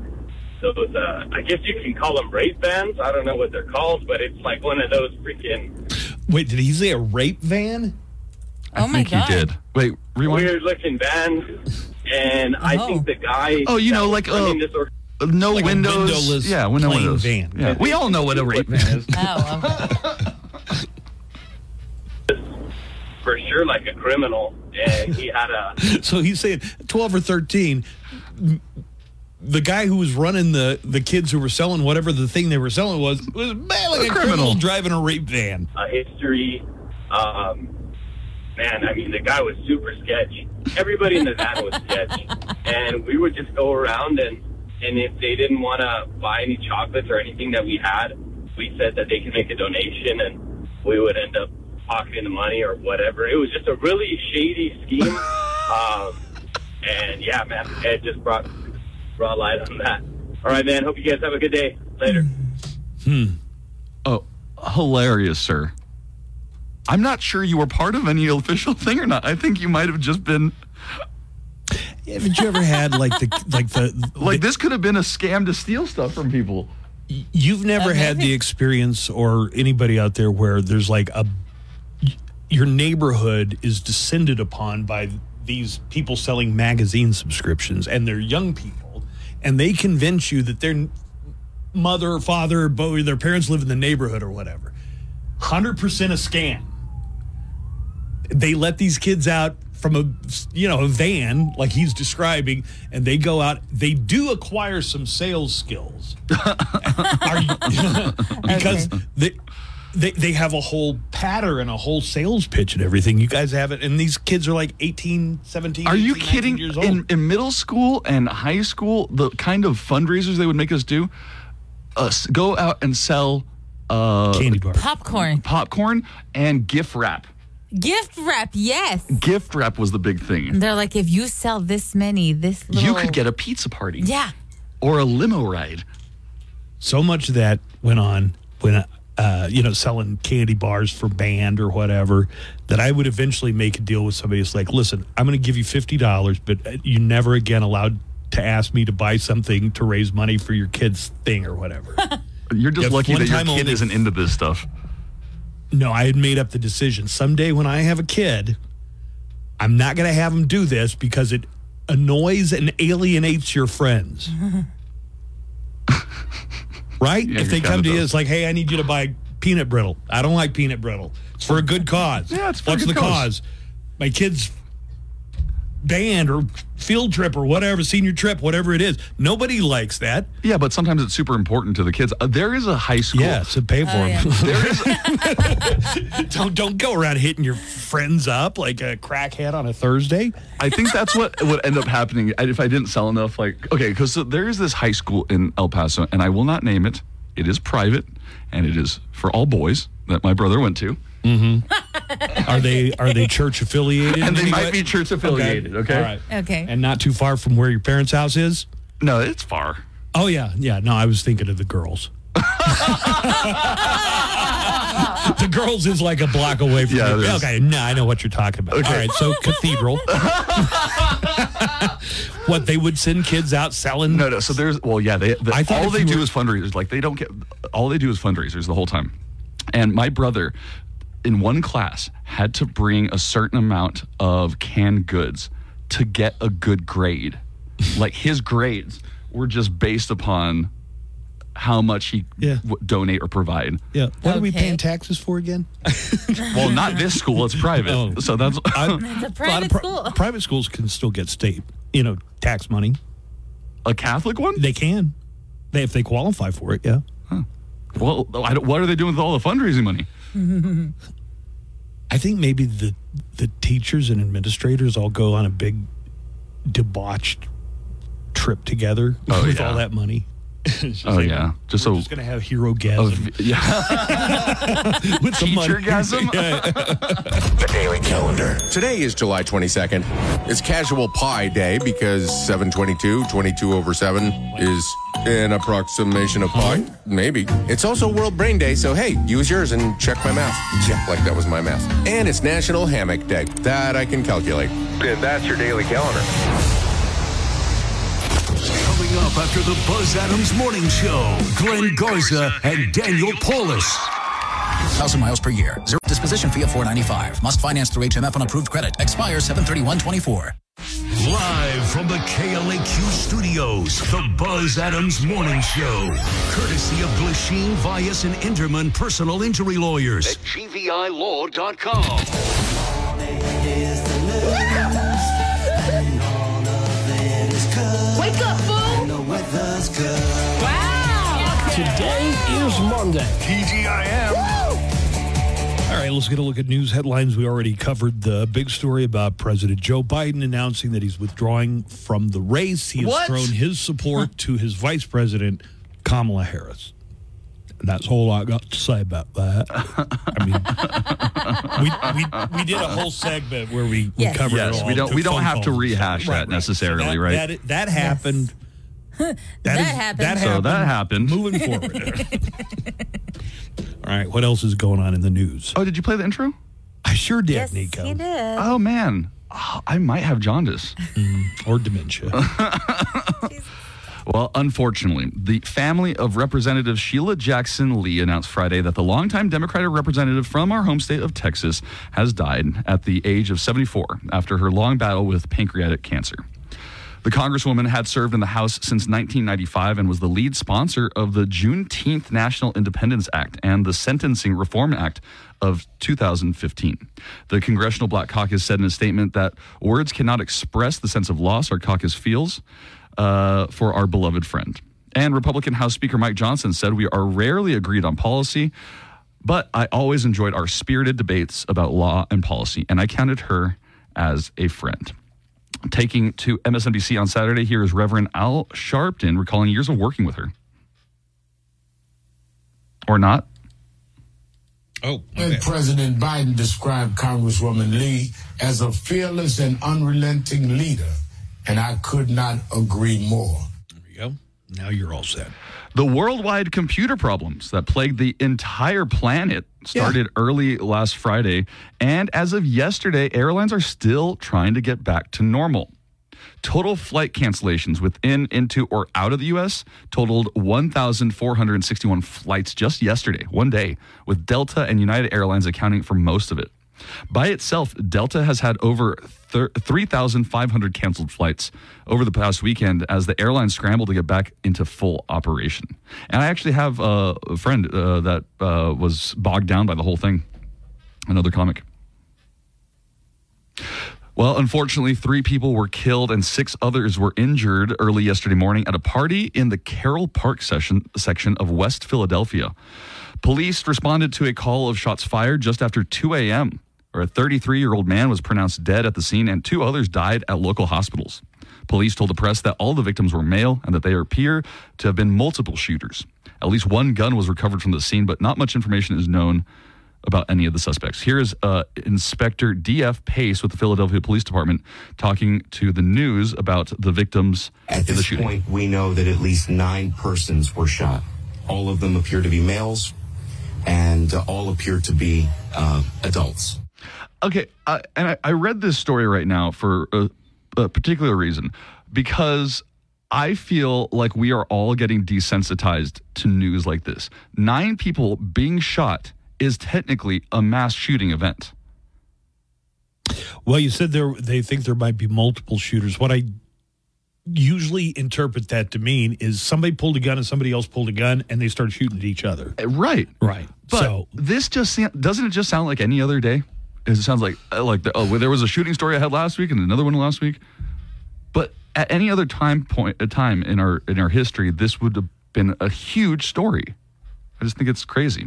I guess you can call them rape vans. I don't know what they're called, but it's like one of those freaking... Wait, did he say a rape van? Oh my God. He did. Wait, rewind. Weird looking van. And I think the guy... Oh, you know, like... no like windows. Yeah, window windows. Van. Yeah. We all know what a rape van is. For sure, like a criminal. And he had a... So he's saying 12 or 13... The guy who was running the kids who were selling whatever the thing they were selling was like a criminal driving a rape van. History. Man, I mean, the guy was super sketchy. Everybody in the van was sketchy. And we would just go around, and if they didn't want to buy any chocolates or anything that we had, we said that they could make a donation, and we would end up pocketing the money or whatever. It was just a really shady scheme. And, yeah, man, it just brought light on that. All right, man. Hope you guys have a good day. Later. Oh, hilarious, sir. I'm not sure you were part of any official thing or not. I think you might have just been. Yeah, haven't you ever had like this could have been a scam to steal stuff from people? You've never had the experience, or anybody out there, where there's like your neighborhood is descended upon by these people selling magazine subscriptions, and they're young people, and they convince you that their mother or father, or their parents live in the neighborhood or whatever. 100% a scam. They let these kids out from a van like he's describing, and they go out. They do acquire some sales skills because they have a whole pattern and a whole sales pitch and everything. You guys have it, and these kids are like 18, 17, Are 18, you kidding? Years old. In middle school and high school, the kind of fundraisers they would make us do, go out and sell candy bars, popcorn, and gift wrap. Gift wrap, yes. Gift wrap was the big thing. And they're like, if you sell this many, you could get a pizza party. Yeah. Or a limo ride. So much of that went on when selling candy bars for band or whatever, that I would eventually make a deal with somebody who's like, listen, I'm going to give you $50, but you're never again allowed to ask me to buy something to raise money for your kid's thing or whatever. You're just lucky that your kid isn't into this stuff. No, I had made up the decision. Someday when I have a kid, I'm not going to have him do this because it annoys and alienates your friends. Right? Yeah, if they come to you, it's like, hey, I need you to buy peanut brittle. I don't like peanut brittle. It's for a good cause. Yeah, it's for What's a good the cause? My kid's band or field trip or whatever, senior trip, whatever it is. Nobody likes that. Yeah, but sometimes it's super important to the kids. There is a high school. Yeah, so pay for them. There is. Don't go around hitting your friends up like a crackhead on a Thursday. I think that's what would end up happening if I didn't sell enough. Because there is this high school in El Paso, and I will not name it. It is private, and it is for all boys that my brother went to. Mm-hmm. Are they church affiliated? And they might be church affiliated. Okay. All right. Okay. And not too far from where your parents' house is? No, it's far. Oh yeah. No, I was thinking of the girls. The girls is like a block away from me. Okay, no, I know what you're talking about. Okay. All right, so Cathedral. What, they would send kids out selling? No. So there's all they do is fundraisers. Like all they do is fundraisers the whole time. And my brother, in one class, had to bring a certain amount of canned goods to get a good grade. Like his grades were just based upon how much he would donate or provide. Yeah. What are we paying taxes for again? Well, not this school. It's private. So that's it's a private school. Private schools can still get state, tax money. A Catholic one? They can. If they qualify for it, yeah. Huh. Well, what are they doing with all the fundraising money? I think maybe the teachers and administrators all go on a big debauched trip together with all that money. Just we're just going to have hero-gasm. With teacher-gasm? The Daily Calendar. Today is July 22nd. It's Casual Pi Day because 722, 22 over 7 is an approximation of pi. Maybe. It's also World Brain Day, so hey, use yours and check my math. Yeah, like that was my math. And it's National Hammock Day. That I can calculate. And that's your Daily Calendar. Coming up after the Buzz Adams Morning Show, Glenn Garza and Daniel Paulus. 1,000 miles per year. Zero disposition fee of $4.95. Must finance through HMF on approved credit. Expires 7/31/24. Live from the KLAQ studios, the Buzz Adams Morning Show. Courtesy of Glasheen, Vyas, and Enderman Personal Injury Lawyers at GVILaw.com. Wake up, fool! Wow! Today is Monday. TGIM. All right, let's get a look at news headlines. We already covered the big story about President Joe Biden announcing that he's withdrawing from the race. He has thrown his support to his vice president, Kamala Harris. And that's all I got to say about that. I mean, we did a whole segment where we covered it all. We don't have to rehash that necessarily, right? That happened. That happened. So that happened. Moving forward. All right, what else is going on in the news? Oh, did you play the intro? I sure did, Yes, Nico. he did. Oh, man. I might have jaundice. Or dementia. Well, unfortunately, the family of Representative Sheila Jackson Lee announced Friday that the longtime Democratic representative from our home state of Texas has died at the age of 74 after her long battle with pancreatic cancer. The Congresswoman had served in the House since 1995 and was the lead sponsor of the Juneteenth National Independence Act and the Sentencing Reform Act of 2015. The Congressional Black Caucus said in a statement that words cannot express the sense of loss our caucus feels for our beloved friend. And Republican House Speaker Mike Johnson said, "We are rarely agreed on policy, but I always enjoyed our spirited debates about law and policy, and I counted her as a friend." Taking to MSNBC on Saturday, here is Reverend Al Sharpton recalling years of working with her. Or not. Oh, okay. President Biden described Congresswoman Lee as a fearless and unrelenting leader, and I could not agree more. There we go. Now you're all set. The worldwide computer problems that plagued the entire planet started early last Friday, and as of yesterday, airlines are still trying to get back to normal. Total flight cancellations within, into, or out of the U.S. totaled 1,461 flights just yesterday, one day, with Delta and United Airlines accounting for most of it. By itself, Delta has had over 3,500 canceled flights over the past weekend as the airline scrambled to get back into full operation. And I actually have a friend that was bogged down by the whole thing, another comic. Well, unfortunately, 3 people were killed and 6 others were injured early yesterday morning at a party in the Carroll Park section of West Philadelphia. Police responded to a call of shots fired just after 2 a.m., where a 33-year-old man was pronounced dead at the scene and 2 others died at local hospitals. Police told the press that all the victims were male and that they appear to have been multiple shooters. At least 1 gun was recovered from the scene, but not much information is known about any of the suspects. Here is Inspector D.F. Pace with the Philadelphia Police Department talking to the news about the victims in the shooting. At this point, we know that at least 9 persons were shot. All of them appear to be males, and all appear to be adults. Okay, and I read this story right now for a particular reason, because I feel like we are all getting desensitized to news like this. 9 people being shot is technically a mass shooting event. Well, you said they think there might be multiple shooters. What I usually interpret that to mean is somebody pulled a gun and somebody else pulled a gun and they started shooting at each other. Right. But so this doesn't it just sound like any other day? It sounds like there was a shooting story I had last week and another one last week. But at any other time in our history, this would have been a huge story. I just think it's crazy.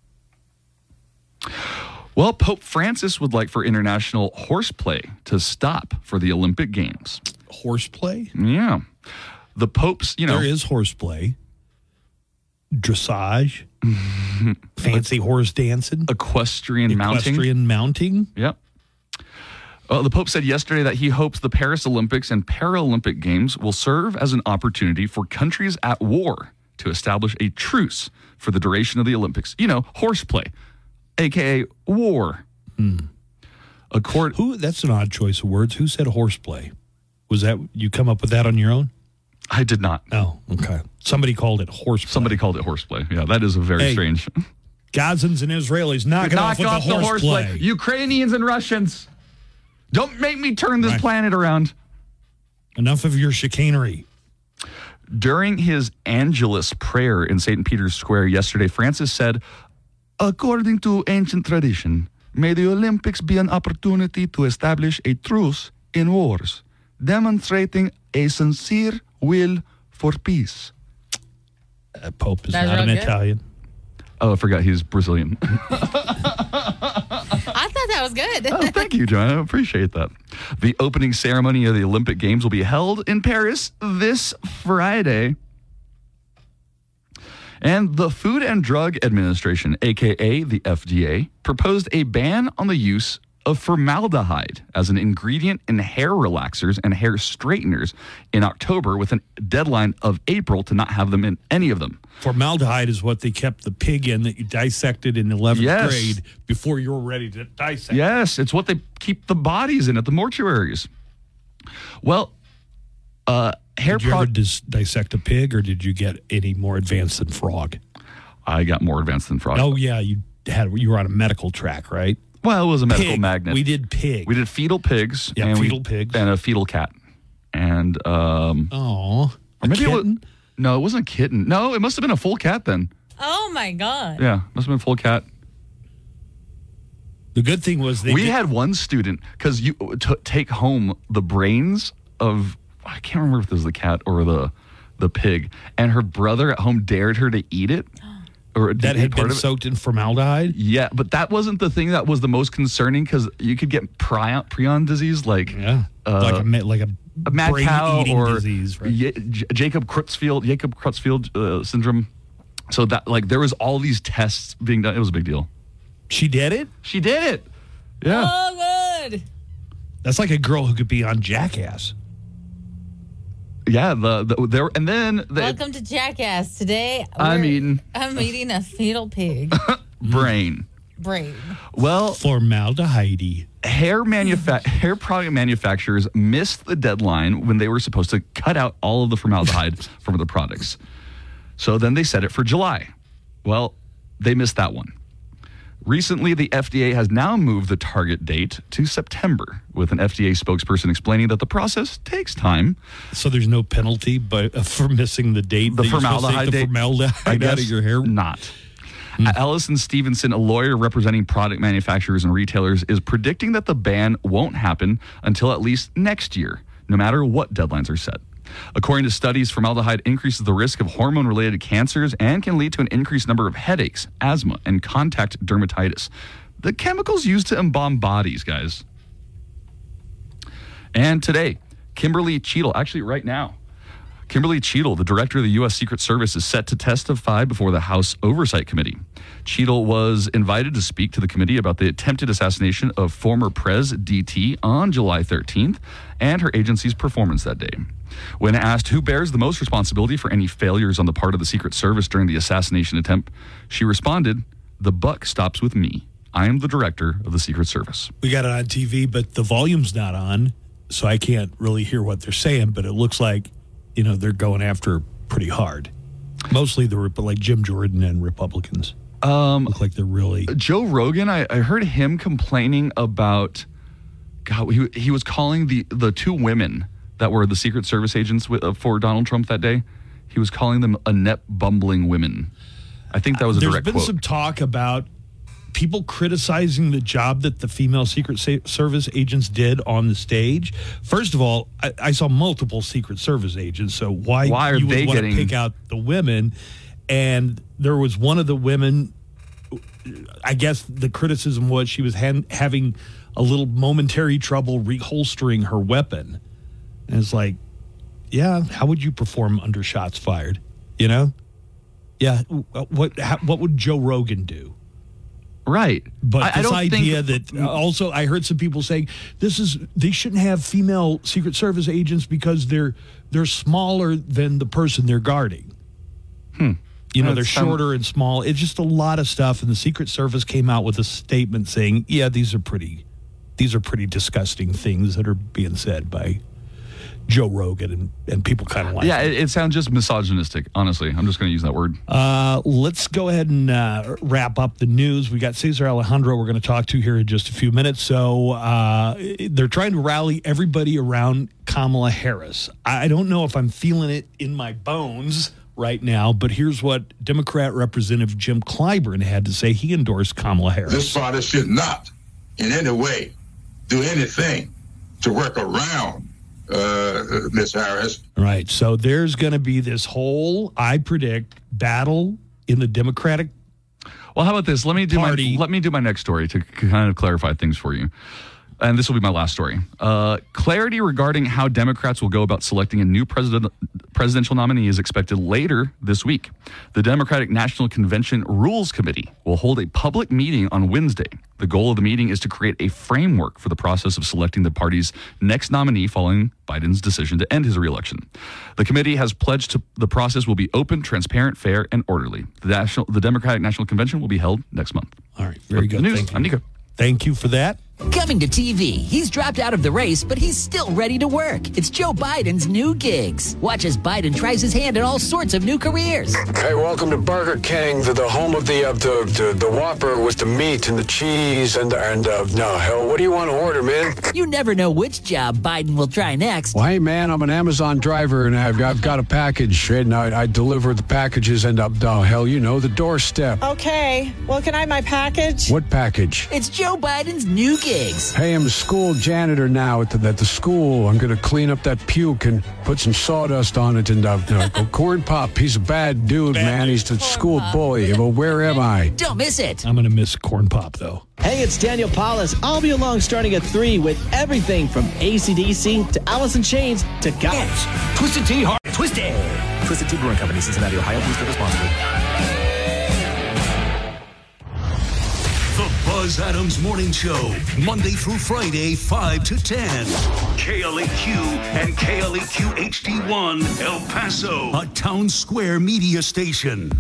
Well, Pope Francis would like for international horseplay to stop for the Olympic Games. Horseplay? Yeah. The Pope's, there is horseplay. Dressage. Fancy horse dancing. Equestrian mounting. Yep. The Pope said yesterday that he hopes the Paris Olympics and Paralympic Games will serve as an opportunity for countries at war to establish a truce for the duration of the Olympics. Horseplay, a.k.a. war. That's an odd choice of words. Who said horseplay? Was that, you come up with that on your own? I did not. Oh, okay. Somebody called it horseplay. Somebody called it horseplay. Yeah, that is a very strange. Gazans and Israelis, knock off with the horseplay. Ukrainians and Russians. Don't make me turn this planet around. Enough of your chicanery. During his Angelus prayer in St. Peter's Square yesterday, Francis said, "According to ancient tradition, may the Olympics be an opportunity to establish a truce in wars, demonstrating a sincere will for peace." Pope is not an Italian. Oh, I forgot he's Brazilian. I thought that was good. Oh, thank you, John. I appreciate that. The opening ceremony of the Olympic Games will be held in Paris this Friday. And the Food and Drug Administration, a.k.a. the FDA, proposed a ban on the use of formaldehyde as an ingredient in hair relaxers and hair straighteners in October, with a deadline of April to not have them in any of them. Formaldehyde is what they kept the pig in that you dissected in 11th grade before you were ready to dissect. Yes, it's what they keep the bodies in at the mortuaries. Well, did you ever dissect a pig, or did you get any more advanced than frog? I got more advanced than frog. Oh, yeah, you were on a medical track, right? Well, it was a medical magnet. We did pig. We did fetal pigs. Yeah, fetal pigs. And a fetal cat. And, or maybe no, it wasn't a kitten. No, it must have been a full cat then. Oh, my God. Yeah, must have been a full cat. The good thing was we had one student, because you take home the brains of, I can't remember if this was the cat or the pig, and her brother at home dared her to eat it. Or that had been soaked in formaldehyde? Yeah, but that wasn't the thing that was the most concerning, because you could get prion disease, like a mad cow or disease, right? Jacob Creutzfeldt syndrome. So that, there was all these tests being done. It was a big deal. She did it? She did it. Yeah. Oh, good. That's like a girl who could be on Jackass. Yeah, then welcome to Jackass. Today, I'm eating a fetal pig. Brain. Well, formaldehyde. Hair product manufacturers missed the deadline when they were supposed to cut out all of the formaldehyde from the products. So then they set it for July. Well, they missed that one. Recently, the FDA has now moved the target date to September, with an FDA spokesperson explaining that the process takes time. So there's no penalty for missing the date? The formaldehyde date? I guess out of your hair? Not. Allison Stevenson, a lawyer representing product manufacturers and retailers, is predicting that the ban won't happen until at least next year, no matter what deadlines are set. According to studies, formaldehyde increases the risk of hormone-related cancers and can lead to an increased number of headaches, asthma, and contact dermatitis. The chemicals used to embalm bodies, guys. And today, Kimberly Cheadle, actually right now, Kimberly Cheadle, the director of the U.S. Secret Service, is set to testify before the House Oversight Committee. Cheadle was invited to speak to the committee about the attempted assassination of former Prez DT on July 13th and her agency's performance that day. When asked who bears the most responsibility for any failures on the part of the Secret Service during the assassination attempt, she responded, "The buck stops with me. I am the director of the Secret Service." We got it on TV, but the volume's not on, so I can't really hear what they're saying, but it looks like, they're going after pretty hard. Mostly like Jim Jordan and Republicans. Look like they're really... Joe Rogan, I heard him complaining about... God, he was calling the two women that were the Secret Service agents for Donald Trump that day. He was calling them inept, bumbling women. I think that was a direct quote. There's been some talk about people criticizing the job that the female Secret Service agents did on the stage. First of all, I saw multiple Secret Service agents, so why you would want to pick out the women? And there was one of the women, I guess the criticism was she was having a little momentary trouble reholstering her weapon. And it's like, yeah, how would you perform under shots fired? Yeah, what would Joe Rogan do? Right. But this idea that also I heard some people saying they shouldn't have female Secret Service agents because they're smaller than the person they're guarding. They're shorter and small. It's just a lot of stuff. And the Secret Service came out with a statement saying, yeah, these are pretty disgusting things that are being said by Joe Rogan, and people kind of like it. Yeah, it sounds just misogynistic, honestly. I'm just going to use that word. Let's go ahead and wrap up the news. We got Cesar Alejandro we're going to talk to here in just a few minutes. So they're trying to rally everybody around Kamala Harris. I don't know if I'm feeling it in my bones right now, but here's what Democrat Representative Jim Clyburn had to say. He endorsed Kamala Harris. This party should not in any way do anything to work around Ms. Harris. Right. So there's going to be this whole, I predict, battle in the Democratic Well, how about this? Let me do my next story to kind of clarify things for you. And this will be my last story. Clarity regarding how Democrats will go about selecting a new presidential nominee is expected later this week. The Democratic National Convention Rules Committee will hold a public meeting on Wednesday. The goal of the meeting is to create a framework for the process of selecting the party's next nominee following Biden's decision to end his reelection. The committee has pledged the process will be open, transparent, fair, and orderly. The Democratic National Convention will be held next month. All right, very good. News. I'm Nico. Thank you for that. Coming to TV, he's dropped out of the race, but he's still ready to work. It's Joe Biden's new gigs. Watch as Biden tries his hand at all sorts of new careers. Hey, welcome to Burger King, the home of the Whopper with the meat and the cheese and no, hell, what do you want to order, man? You never know which job Biden will try next. Well, hey, man, I'm an Amazon driver, and I've got a package, and I deliver the packages and the doorstep. Okay, well, can I have my package? What package? It's Joe Biden's new gigs. Hey, I'm a school janitor now at the school. I'm going to clean up that puke and put some sawdust on it. And Corn Pop, he's a bad dude, man. He's the school bully. Well, where am I? Don't miss it. I'm going to miss Corn Pop, though. Hey, it's Daniel Paulus. I'll be along starting at 3 with everything from AC/DC to Alice in Chains to Guns. Twisted Tea Heart. Twisted. Twisted Tea Brewing Company, Cincinnati, Ohio. Please drink responsibly. The Buzz Adams Morning Show, Monday through Friday, 5 to 10. KLAQ and KLAQ HD1, El Paso, a Town Square media station.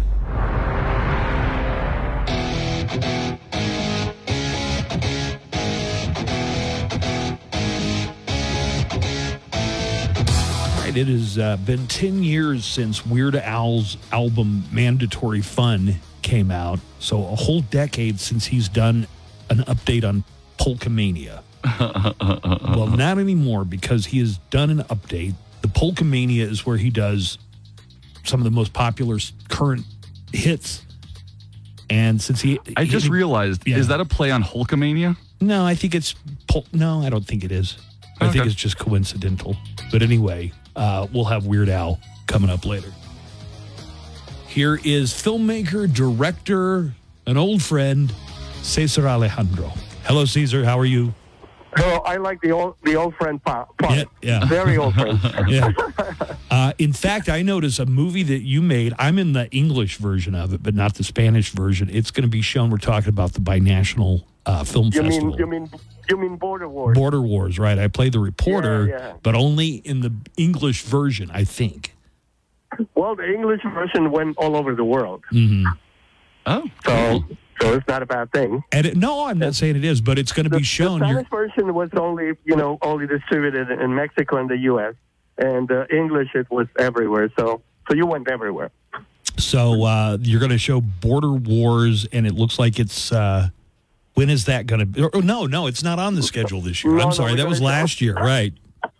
It has been 10 years since Weird Al's album Mandatory Fun came out. So a whole decade since he's done an update on Polkamania. Well, not anymore, because he has done an update. The Polkamania is where he does some of the most popular current hits. And since I just realized, is that a play on Hulkamania? No, I think it's... No, I don't think it is. I think it's just coincidental. But anyway... we'll have Weird Al coming up later. Here is filmmaker, director, an old friend, Cesar Alejandro. Hello, Cesar. How are you? Oh, I like the old friend part. Yeah. Very old friend. Yeah. In fact, I noticed a movie that you made. I'm in the English version of it, but not the Spanish version. It's going to be shown. We're talking about the Binational Film Festival. You mean Border Wars? Border Wars, right. I played the reporter, but only in the English version, I think. Well, the English version went all over the world. Mm-hmm. Oh. So it's not a bad thing. And no, I'm not saying it is, but it's going to be shown. The Spanish version was only distributed in Mexico and the U.S., and English, it was everywhere. So you went everywhere. So you're going to show Border Wars, and it looks like it's... when is that going to... No, it's not on the schedule this year. I'm sorry, that was last year, right.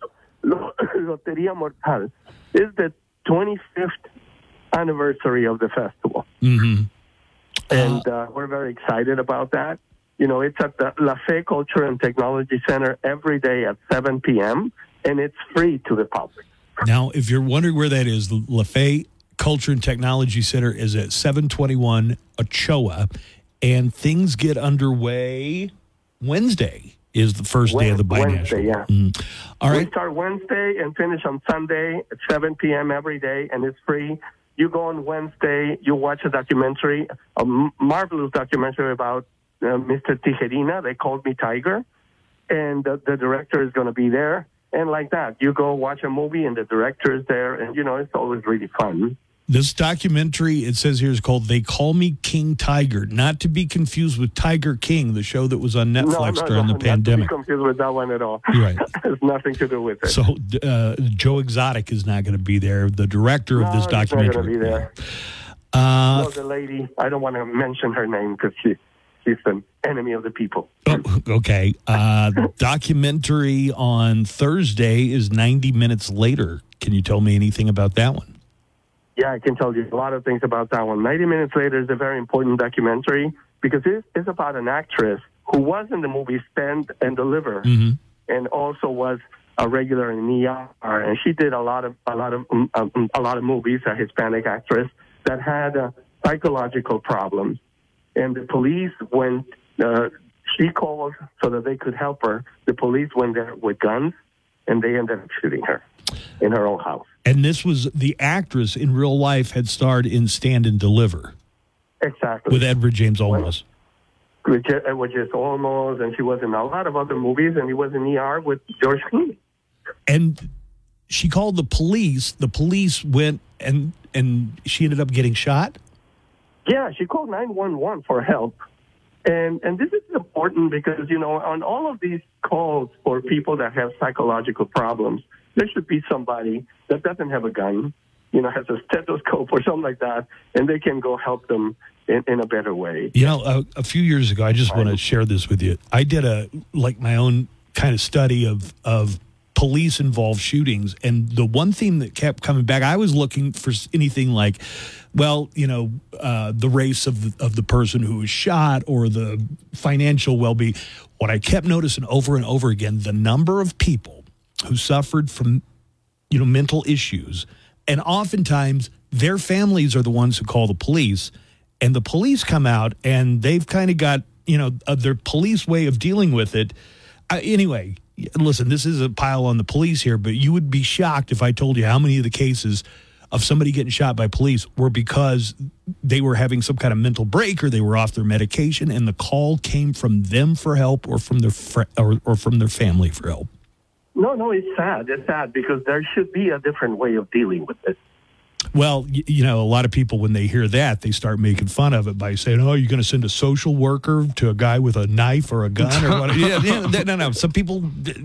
Loteria Mortal is the 25th anniversary of the festival. Mm-hmm. And we're very excited about that. You know, it's at the La Fe Culture and Technology Center every day at 7 p.m., and it's free to the public. Now, if you're wondering where that is, the La Fe Culture and Technology Center is at 721 Ochoa, and things get underway Wednesday is the first day of the Binational. Wednesday, yeah. Mm. All right. We start Wednesday and finish on Sunday at 7 p.m. every day, and it's free. You go on Wednesday, you watch a documentary, a marvelous documentary about Mr. Tijerina. They called me Tiger, and the director is going to be there. And like that, you go watch a movie, and the director is there, and, it's always really fun. This documentary, it says here, is called They Call Me King Tiger, not to be confused with Tiger King, the show that was on Netflix during the pandemic. Not to be confused with that one at all. Right. It has nothing to do with it. So Joe Exotic is not going to be there, the director of this documentary. Not going to be there. No, the lady, I don't want to mention her name because she's an enemy of the people. Oh, okay. Documentary on Thursday is 90 minutes later. Can you tell me anything about that one? Yeah, I can tell you a lot of things about that one. 90 Minutes Later is a very important documentary because it's about an actress who was in the movie Stand and Deliver, and also was a regular in ER, and she did a lot of movies. A Hispanic actress that had psychological problems, and the police went. She called so that they could help her. The police went there with guns, and they ended up shooting her in her own house. And this was the actress in real life had starred in Stand and Deliver. Exactly. With Edward James Olmos. With just Olmos, and she was in a lot of other movies, and he was in ER with George Clooney. And she called the police. The police went, and she ended up getting shot? Yeah, she called 911 for help. And this is important because, on all of these calls for people that have psychological problems, there should be somebody that doesn't have a gun, has a stethoscope or something like that, and they can go help them in a better way. A few years ago, I just want to share this with you. I did my own kind of study of police-involved shootings, and the one theme that kept coming back, I was looking for anything like, the race of the person who was shot or the financial well-being. What I kept noticing over and over again, the number of people who suffered from, mental issues, and oftentimes their families are the ones who call the police, and the police come out and they've kind of got, their police way of dealing with it. Anyway, listen, this is a pile on the police here, but you would be shocked if I told you how many of the cases of somebody getting shot by police were because they were having some kind of mental break or they were off their medication, and the call came from them for help or from their or from their family for help. No, it's sad. It's sad because there should be a different way of dealing with it. Well, you know, a lot of people, when they hear that, they start making fun of it by saying, "Oh, you're going to send a social worker to a guy with a knife or a gun or what?" No. Some people,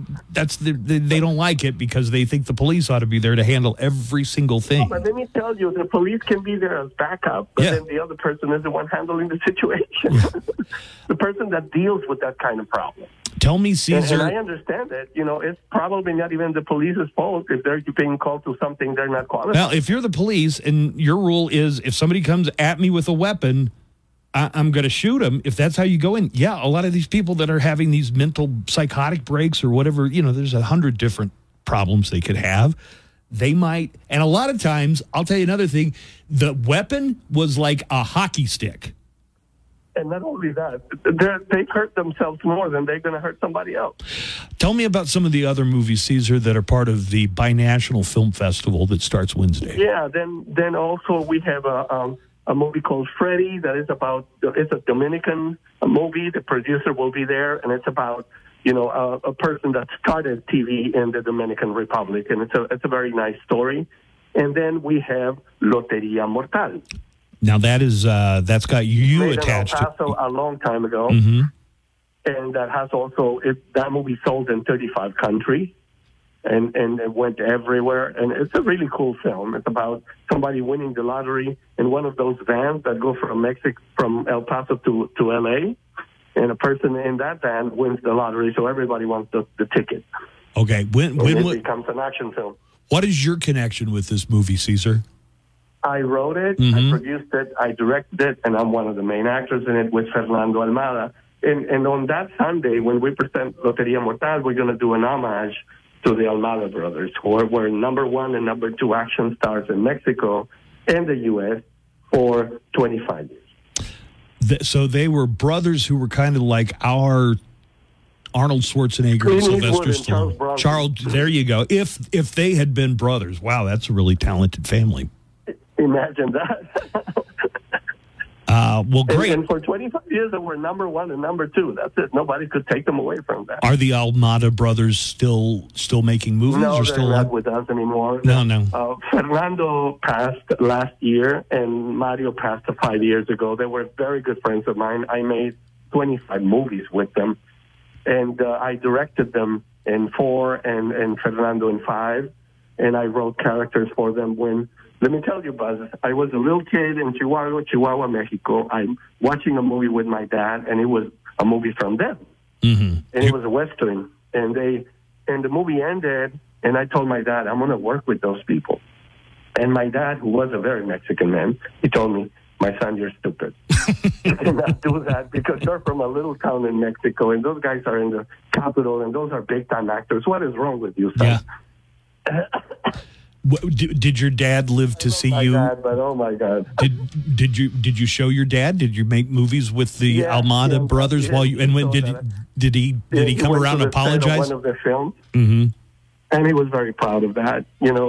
they don't like it because they think the police ought to be there to handle every single thing. No, but let me tell you, the police can be there as backup, but then the other person is the one handling the situation. The person that deals with that kind of problem. Tell me, Caesar. And I understand it. You know, it's probably not even the police's fault if they're being called to something they're not qualified. Well, if you're the police and your rule is if somebody comes at me with a weapon, I'm going to shoot them. If that's how you go in, a lot of these people that are having these mental psychotic breaks or whatever, you know, there's 100 different problems they could have. They might, and a lot of times, I'll tell you another thing, the weapon was like a hockey stick. And not only that, they hurt themselves more than they're going to hurt somebody else. Tell me about some of the other movies, Caesar, that are part of the Binational Film Festival that starts Wednesday. Yeah, then also we have a movie called Freddy that is about, it's a Dominican movie. The producer will be there, and it's about, you know, a person that started TV in the Dominican Republic, and it's a very nice story. And then we have Loteria Mortal. Now that is that's got you attached to it a long time ago, and that has also that movie sold in 35 countries, and it went everywhere. And it's a really cool film. It's about somebody winning the lottery in one of those vans that go from El Paso to LA, and a person in that van wins the lottery, so everybody wants the ticket. Okay, when it becomes an action film. What is your connection with this movie, Caesar? I wrote it, I produced it, I directed it, and I'm one of the main actors in it with Fernando Almada. And on that Sunday, when we present Loteria Mortal, we're going to do an homage to the Almada brothers, who were number 1 and number 2 action stars in Mexico and the U.S. for 25 years. So they were brothers who were kind of like our Arnold Schwarzenegger and Sylvester Stallone. Charles, there you go. If they had been brothers, wow, that's a really talented family. Imagine that. Well, great. And for 25 years, they were number 1 and number 2. That's it. Nobody could take them away from that. Are the Almada brothers still making movies? No, or they're still not with us anymore. No. Fernando passed last year, and Mario passed 5 years ago. They were very good friends of mine. I made 25 movies with them, and I directed them in 4 and Fernando in 5, and I wrote characters for them when... Let me tell you, Buzz, I was a little kid in Chihuahua, Mexico. I'm watching a movie with my dad, and it was a movie from them. And it was a Western. And the movie ended, and I told my dad, I'm going to work with those people. And my dad, who was a very Mexican man, he told me, my son, you're stupid. You cannot do that because you're from a little town in Mexico, and those guys are in the capital, and those are big-time actors. What is wrong with you, son? Yeah. Did your dad live to see you? Dad, but oh my God! Did you show your dad? Did you make movies with the Almada brothers while you? And when did he come around and apologize? One of their films, and he was very proud of that.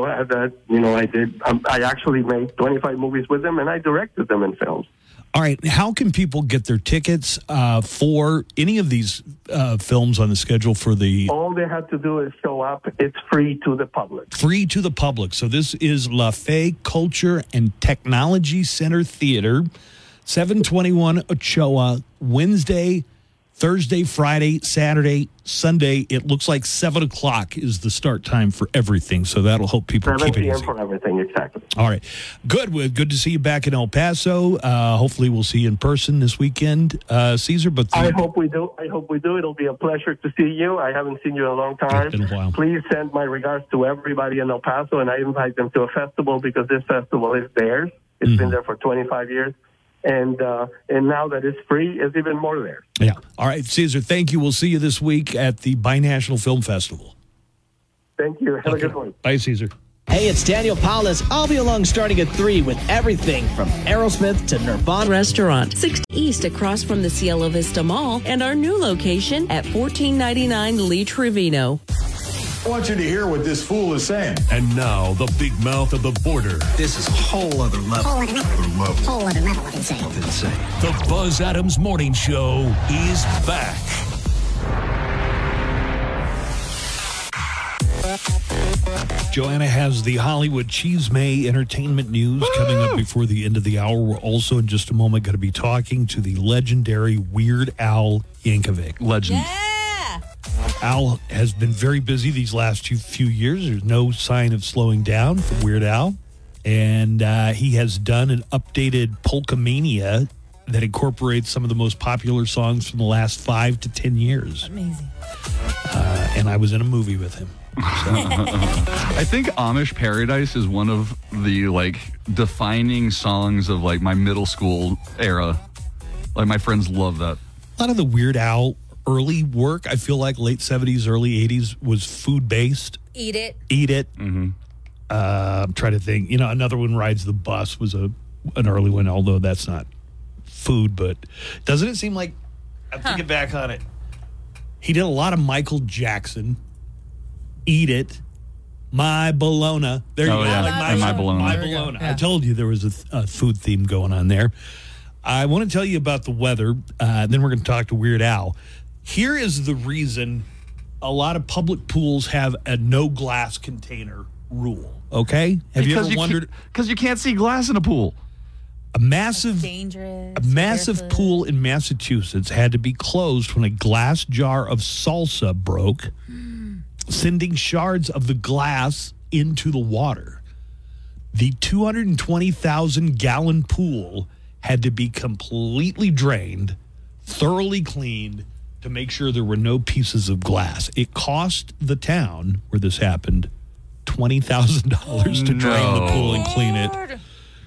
I did. I actually made 25 movies with them, and I directed them in films. All right. How can people get their tickets for any of these films on the schedule for the... All they have to do is show up. It's free to the public. Free to the public. So this is La Fe Culture and Technology Center Theater, 721 Ochoa, Wednesday, Thursday, Friday, Saturday, Sunday. It looks like 7 o'clock is the start time for everything. So that'll help people keep it easy. 7 p.m. for everything, exactly. All right. Good. Good to see you back in El Paso. Hopefully we'll see you in person this weekend, Caesar. But I hope we do. It'll be a pleasure to see you. I haven't seen you in a long time. It's been a while. Please send my regards to everybody in El Paso, and I invite them to a festival because this festival is theirs. It's been there for 25 years. And now that it's free, it's even more there. Yeah. All right, Caesar, thank you. We'll see you this week at the Binational Film Festival. Thank you. Have a good one. Bye, Caesar. Hey, it's Daniel Paulus. I'll be along starting at 3 with everything from Aerosmith to Nirvana. Restaurant, 6 East across from the Cielo Vista Mall, and our new location at 1499 Lee Trevino. I want you to hear what this fool is saying. And now, the big mouth of the border. This is a whole other level. Whole other level of insane. The Buzz Adams Morning Show is back. Joanna has the Hollywood Cheesemay entertainment news coming up before the end of the hour. We're also in just a moment going to be talking to the legendary Weird Al Yankovic. Legend. Yeah. Al has been very busy these last few years. There's no sign of slowing down for Weird Al. And he has done an updated Polkamania that incorporates some of the most popular songs from the last 5 to 10 years. Amazing. And I was in a movie with him. So. I think Amish Paradise is one of the defining songs of my middle school era. My friends love that. A lot of the Weird Al early work, I feel like late 70s, early 80s, was food-based. Eat It. Mm-hmm. I'm trying to think. Another one, Rides the Bus, was an early one, although that's not food. But doesn't it seem like, I'm thinking back on it, he did a lot of Michael Jackson. Eat It, My Bologna. There you go. Yeah. My Bologna. My Bologna. Yeah. I told you there was a food theme going on there. I want to tell you about the weather. Then we're going to talk to Weird Al. Here is the reason a lot of public pools have a no glass container rule. Okay? Have you ever wondered? Because you can't see glass in a pool. A massive dangerous, pool in Massachusetts had to be closed when a glass jar of salsa broke, sending shards of the glass into the water. The 220,000-gallon pool had to be completely drained, thoroughly cleaned, to make sure there were no pieces of glass. It cost the town where this happened $20,000 to drain the pool and clean it.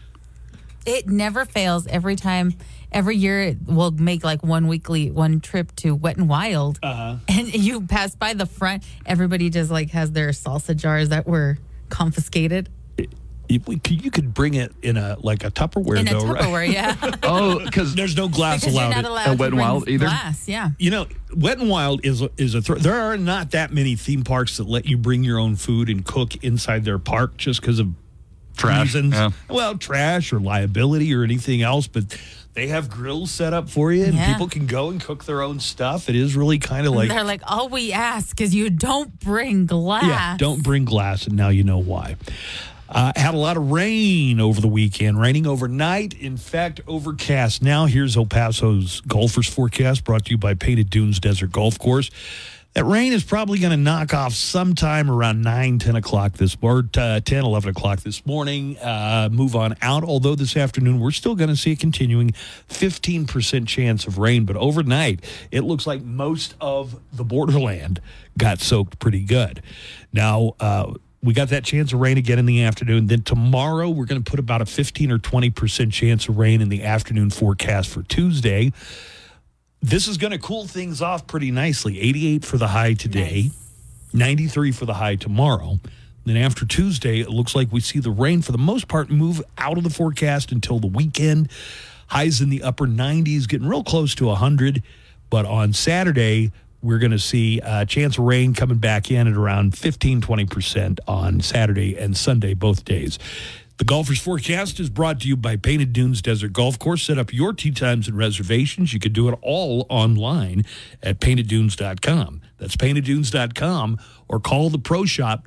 It never fails. Every year we'll make one trip to Wet and Wild, and you pass by the front. Everybody just has their salsa jars that were confiscated. You could bring it in a Tupperware, Tupperware, right? Yeah. Oh, because there's no glass allowed. You're not allowed Wet and Wild either. Glass, yeah. Wet and Wild is there are not that many theme parks that let you bring your own food and cook inside their park just because of trash reasons. Yeah. Well, trash or liability or anything else, but they have grills set up for you, and people can go and cook their own stuff. It is really kind of They're all we ask is you don't bring glass. Yeah, don't bring glass, and now you know why. Had a lot of rain over the weekend, raining overnight. In fact, overcast. Now here's El Paso's golfers forecast, brought to you by Painted Dunes Desert Golf Course. That rain is probably going to knock off sometime around 9, 10 o'clock 10, 11 o'clock this morning. Move on out. Although this afternoon, we're still going to see a continuing 15% chance of rain. But overnight, it looks like most of the borderland got soaked pretty good. Now, we got that chance of rain again in the afternoon. Then tomorrow, we're going to put about a 15 or 20% chance of rain in the afternoon forecast for Tuesday. This is going to cool things off pretty nicely. 88 for the high today, 93 for the high tomorrow. Then after Tuesday, it looks like we see the rain, for the most part, move out of the forecast until the weekend. Highs in the upper 90s, getting real close to 100. But on Saturday, we're going to see a chance of rain coming back in at around 15, 20% on Saturday and Sunday, both days. The Golfers Forecast is brought to you by Painted Dunes Desert Golf Course. Set up your tee times and reservations. You can do it all online at painteddunes.com. That's painteddunes.com, or call the Pro Shop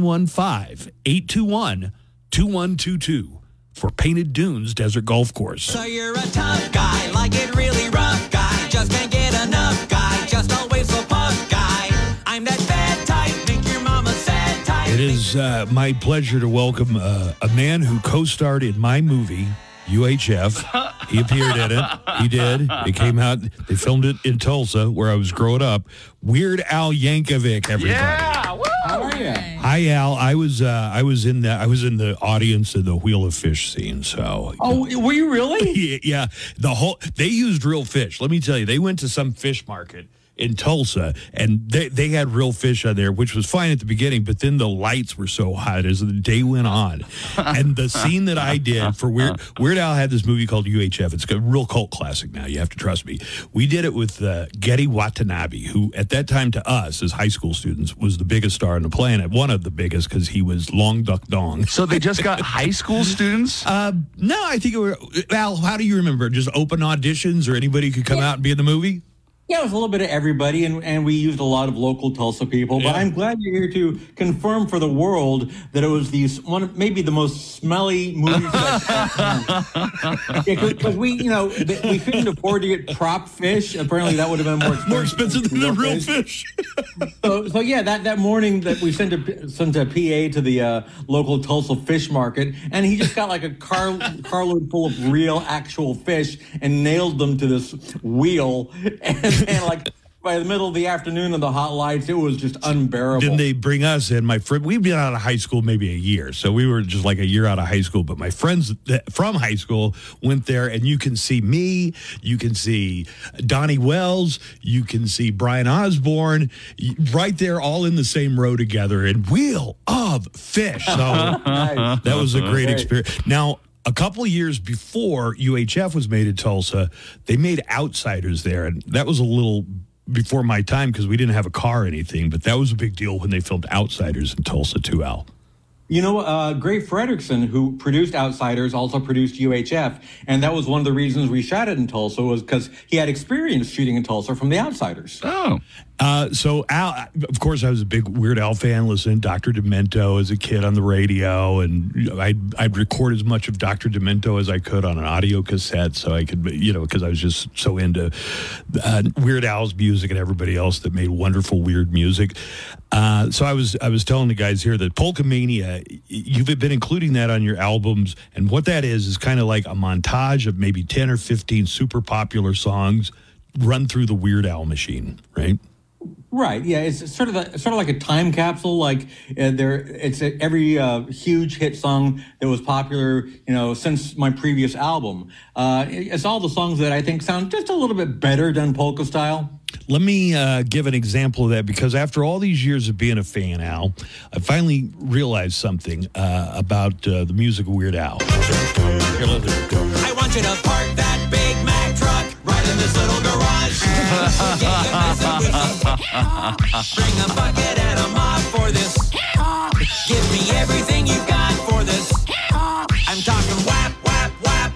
915-821-2122 for Painted Dunes Desert Golf Course. So you're a tough guy, like it really rough guy. Just can't get enough guy, just always so puff guy. I'm that bad type, make your mama sad type. It is my pleasure to welcome a man who co-starred in my movie, UHF. He appeared in it. He did. It came out. They filmed it in Tulsa, where I was growing up. Weird Al Yankovic, everybody. Yeah, woo! How are you? Hi, Al. I was in the audience in the Wheel of Fish scene. So. Oh, were you really? Yeah. They used real fish. Let me tell you, they went to some fish market in Tulsa, and they had real fish on there, which was fine at the beginning, but then the lights were so hot as the day went on. And the scene that I did for Weird Al had this movie called UHF. It's a real cult classic now. You have to trust me. We did it with Geddy Watanabe, who at that time to us as high school students was the biggest star on the planet, one of the biggest because he was Long Duck Dong. So they just got high school students? No, I think it were, Al, how do you remember? Just open auditions or anybody could come out and be in the movie? Yeah, it was a little bit of everybody, and we used a lot of local Tulsa people. But I'm glad you're here to confirm for the world that it was maybe the most smelly movies. Because we couldn't afford to get prop fish. Apparently, that would have been more expensive than the real fish. So yeah, that morning that we sent a PA to the local Tulsa fish market, and he just got like a carload full of real, actual fish and nailed them to this wheel. And like by the middle of the afternoon and the hot lights, it was just unbearable. Then they bring us in. My friend, we've been out of high school maybe a year, so we were just like a year out of high school. But my friends from high school went there, and you can see me, you can see Donnie Wells, you can see Brian Osborne, right there, all in the same row together, and Wheel of Fish. So that was a great experience. Now, a couple of years before UHF was made in Tulsa, they made Outsiders there, and that was a little before my time because we didn't have a car or anything, but that was a big deal when they filmed Outsiders in Tulsa too, Al. You know, Gray Fredrickson, who produced Outsiders, also produced UHF, and that was one of the reasons we shot it in Tulsa was because he had experience shooting in Tulsa from the Outsiders. Oh. So, Al, of course, I was a big Weird Al fan, listening to Dr. Demento as a kid on the radio, and I'd record as much of Dr. Demento as I could on an audio cassette so I could, because I was just so into Weird Al's music and everybody else that made wonderful, weird music. So I was telling the guys here that Polka Mania, you've been including that on your albums, and what that is kind of like a montage of maybe 10 or 15 super popular songs run through the Weird Al machine, right? Right. Yeah, it's sort of like a time capsule. Like it's every huge hit song that was popular, since my previous album. It's all the songs that I think sound just a little bit better than polka style. Let me give an example of that, because after all these years of being a fan, Al, I finally realized something about the music of Weird Al. Here, I want you to park that Big Mac truck right in this little garage. Bring a bucket and a mop for this. Give me everything you got for this. I'm talking whap, whap, whap.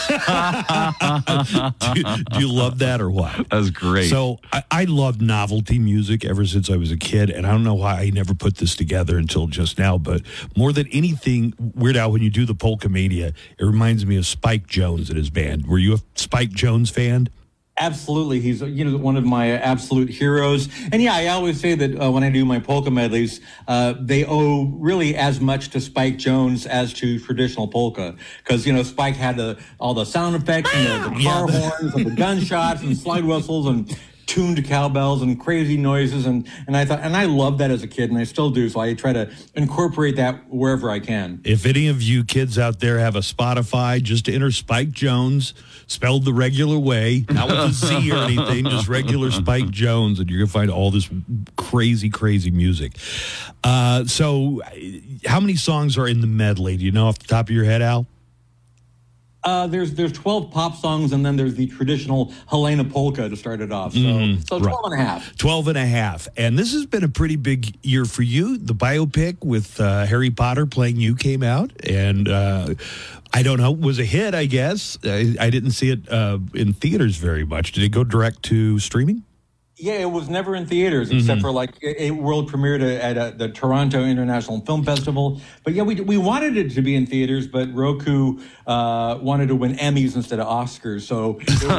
Do you love that or what? That's great. So I loved novelty music ever since I was a kid, and I don't know why I never put this together until just now, but more than anything, Weird Al, when you do the Polka Mania, it reminds me of Spike Jones and his band. Were you a Spike Jones fan? Absolutely. He's one of my absolute heroes. And yeah, I always say that when I do my polka medleys, they owe really as much to Spike Jones as to traditional polka. Because, Spike had all the sound effects and the car horns and the gunshots and slide whistles and tuned cowbells and crazy noises. And I thought, and I loved that as a kid, and I still do. So I try to incorporate that wherever I can. If any of you kids out there have a Spotify, just enter Spike Jones, spelled the regular way, not with a Z or anything, just regular Spike Jones, and you're going to find all this crazy, crazy music. So how many songs are in the medley? Do you know off the top of your head, Al? There's 12 pop songs, and then there's the traditional Helena polka to start it off. So 12 and a half. 12 and a half. And this has been a pretty big year for you. The biopic with Harry Potter playing you came out, and I don't know, was a hit, I guess. I didn't see it in theaters very much. Did it go direct to streaming? Yeah, it was never in theaters except for like a world premiered at the Toronto International Film Festival. But yeah, we wanted it to be in theaters, but Roku wanted to win Emmys instead of Oscars. So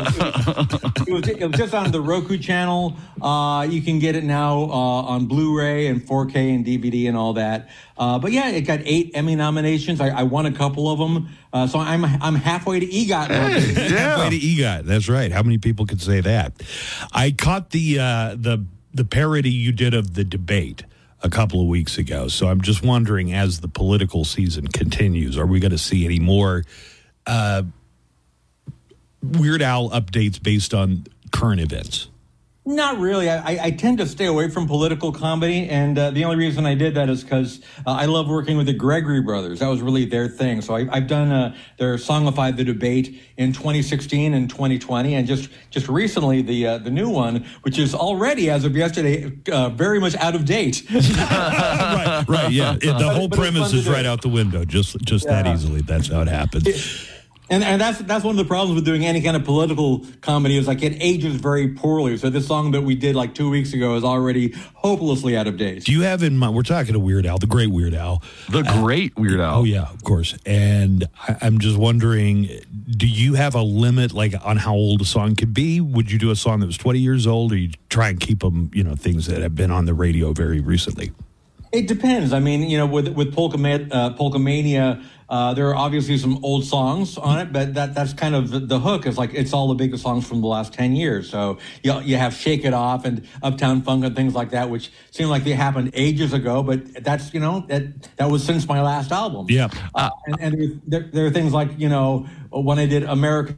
it was just on the Roku channel. You can get it now on Blu-ray and 4K and DVD and all that. But yeah, it got 8 Emmy nominations. I won a couple of them. So I'm halfway to EGOT. Halfway to EGOT. That's right. How many people could say that? I caught the parody you did of the debate a couple of weeks ago. So I'm just wondering, as the political season continues, are we going to see any more Weird Al updates based on current events? Not really. I tend to stay away from political comedy, and the only reason I did that is because I love working with the Gregory Brothers. That was really their thing. So I've done their Songify the Debate in 2016 and 2020, and just recently the new one, which is already, as of yesterday, very much out of date. Right, yeah. The whole premise is right out the window, just that easily. That's how it happens. And that's one of the problems with doing any kind of political comedy is like it ages very poorly. So this song that we did like 2 weeks ago is already hopelessly out of date. Do you have in mind, we're talking to Weird Al, the great Weird Al. The great Weird Al. Oh, yeah, of course. And I'm just wondering, do you have a limit like on how old a song could be? Would you do a song that was 20 years old, or you try and keep them, things that have been on the radio very recently? It depends. I mean, with Polkamania, there are obviously some old songs on it, but that's kind of the hook. Is like it's all the biggest songs from the last 10 years. So you have Shake It Off and Uptown Funk and things like that, which seem like they happened ages ago, but that's that was since my last album. Yeah, and there are things like when I did American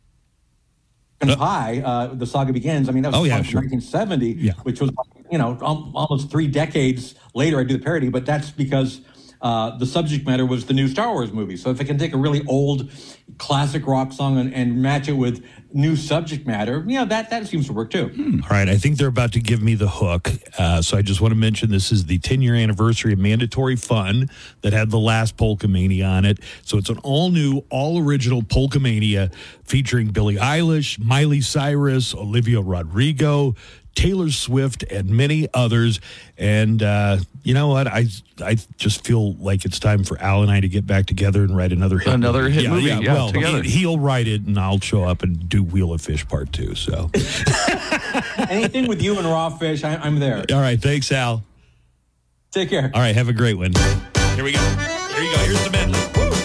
Pie, The Saga Begins. I mean, that was from 1970, which was almost 3 decades later. I do the parody, but that's because the subject matter was the new Star Wars movie. So if I can take a really old classic rock song and match it with new subject matter, that seems to work too. All right, I think they're about to give me the hook. So I just want to mention this is the 10-year anniversary of Mandatory Fun that had the last Polkamania on it. So it's an all-new, all-original Polkamania featuring Billie Eilish, Miley Cyrus, Olivia Rodrigo, Taylor Swift, and many others. And you know what? I just feel like it's time for Al and I to get back together and write another hit movie. Yeah, well, together. He'll write it, and I'll show up and do Wheel of Fish Part 2. So anything with you and Raw Fish, I'm there. All right, thanks, Al. Take care. All right, have a great one. Here we go. Here you go. Here's the medley.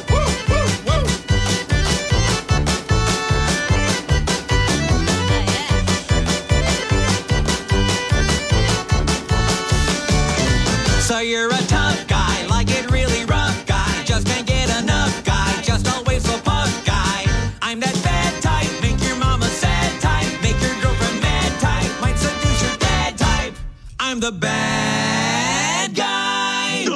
So you're a tough guy, like it really rough guy. Just can't get enough guy, just always so puff guy. I'm that bad type, make your mama sad type, make your girlfriend mad type, might seduce your dad type. I'm the bad guy.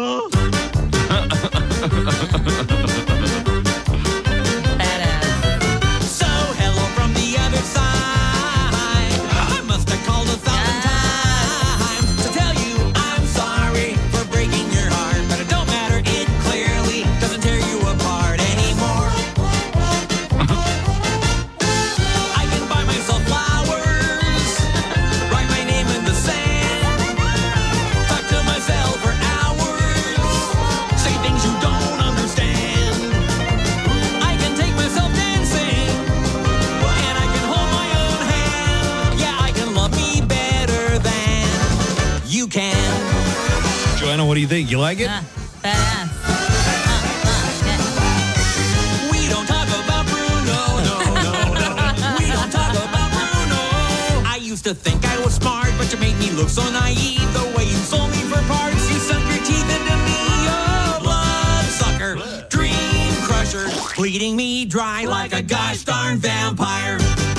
So hello from the other side. I must have called 1,000 times to tell you I'm sorry for breaking your heart, but it don't matter, it clearly doesn't tear you apart anymore. I can buy myself flowers, write my name in the sand, talk to myself for hours, say things you don't understand. I can take myself dancing, and I can hold my own hand. Yeah, I can love me better than you can. Joanna, what do you think? You like it? Badass. We don't talk about Bruno, no. We don't talk about Bruno. I used to think I was smart, but you made me look so naive. The way you sold me for parts, you sunk your teeth into me. Oh, bloodsucker, dream crusher, bleeding me dry like a gosh darn vampire.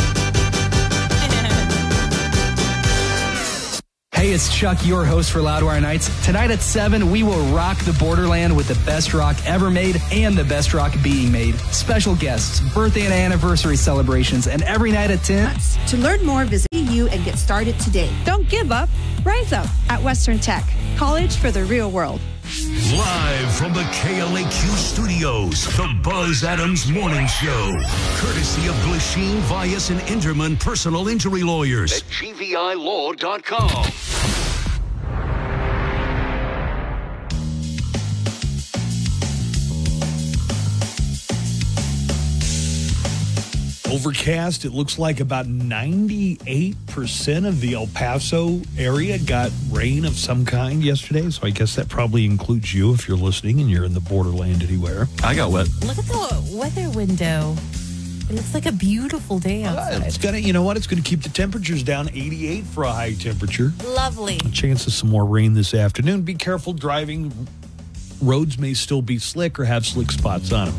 Hey, it's Chuck, your host for Loudwire Nights. Tonight at 7, we will rock the borderland with the best rock ever made and the best rock being made. Special guests, birthday and anniversary celebrations, and every night at 10. To learn more, visit you and get started today. Don't give up. Rise up at Western Tech, college for the real world. Live from the KLAQ studios, the Buzz Adams Morning Show. Courtesy of Glasheen, Vyas, and Enderman Personal Injury Lawyers at GVILaw.com. Overcast. It looks like about 98% of the El Paso area got rain of some kind yesterday. So I guess that probably includes you if you're listening and you're in the borderland anywhere. I got wet. Look at the weather window. It looks like a beautiful day outside. It's gonna, you know what? It's going to keep the temperatures down. 88 for a high temperature. Lovely. A chance of some more rain this afternoon. Be careful driving. Roads may still be slick or have slick spots on them.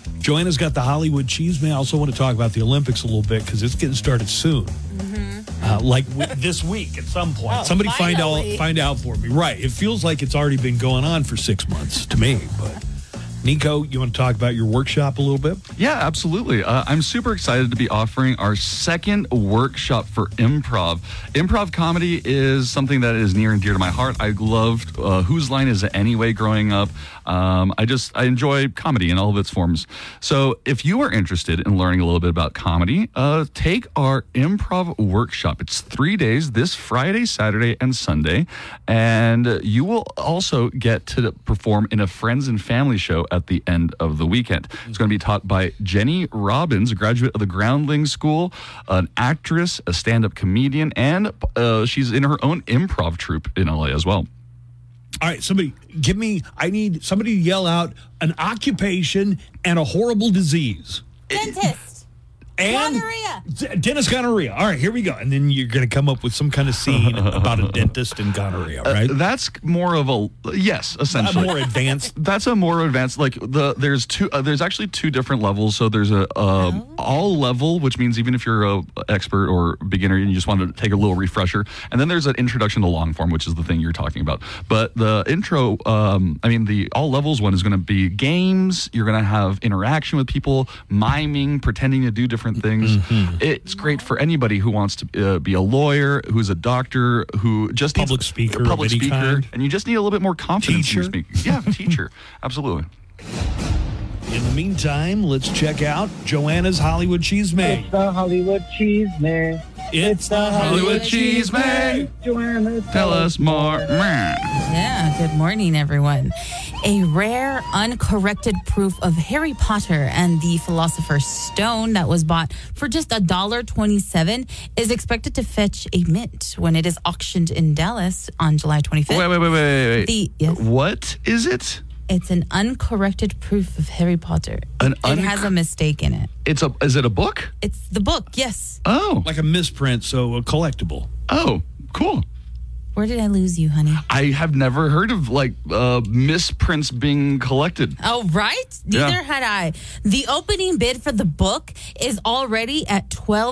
Joanna's got the Hollywood cheese. I also want to talk about the Olympics a little bit because it's getting started soon. this week at some point. Oh, Somebody finally. find out for me. Right. It feels like it's already been going on for 6 months to me. But Nico, you want to talk about your workshop a little bit? Yeah, absolutely. I'm super excited to be offering our second workshop for improv. Improv comedy is something that is near and dear to my heart. I loved Whose Line Is It Anyway growing up. I enjoy comedy in all of its forms. So if you are interested in learning a little bit about comedy, take our improv workshop. It's 3 days, this Friday, Saturday, and Sunday. And you will also get to perform in a friends and family show at the end of the weekend. It's going to be taught by Jenny Robbins, a graduate of the Groundling School, an actress, a stand-up comedian, and she's in her own improv troupe in LA as well. All right, I need somebody to yell out an occupation and a horrible disease. Dentist. And Gonorrhea. Dentist gonorrhea. All right, here we go. And then you're going to come up with some kind of scene about a dentist and gonorrhea, right? That's more of a, yes, essentially. More advanced. That's a more advanced, like there's actually two different levels. So there's a all level, which means even if you're a expert or beginner and you just want to take a little refresher. And then there's an introduction to long form, which is the thing you're talking about. But the intro, the all levels one is going to be games. You're going to have interaction with people, miming, pretending to do different things. Mm-hmm. It's great for anybody who wants to be a lawyer, who's a doctor, who just public needs speaker, a public of any speaker, kind. and you just need a little bit more confidence Teacher. in speaking. Yeah, teacher, absolutely. In the meantime, let's check out Joanna's Hollywood Cheese May. It's the Hollywood Cheese May. It's the Hollywood Cheese May. Joanna, Tell us more. Yeah, good morning, everyone. A rare, uncorrected proof of Harry Potter and the Philosopher's Stone that was bought for just $1.27 is expected to fetch a mint when it is auctioned in Dallas on July 25th. Wait. What is it? It's an uncorrected proof of Harry Potter. It has a mistake in it. Is it a book? It's the book, yes. Oh. Like a misprint, so a collectible. Oh, cool. Where did I lose you, honey? I have never heard of misprints being collected. Oh, right? Neither had I. The opening bid for the book is already at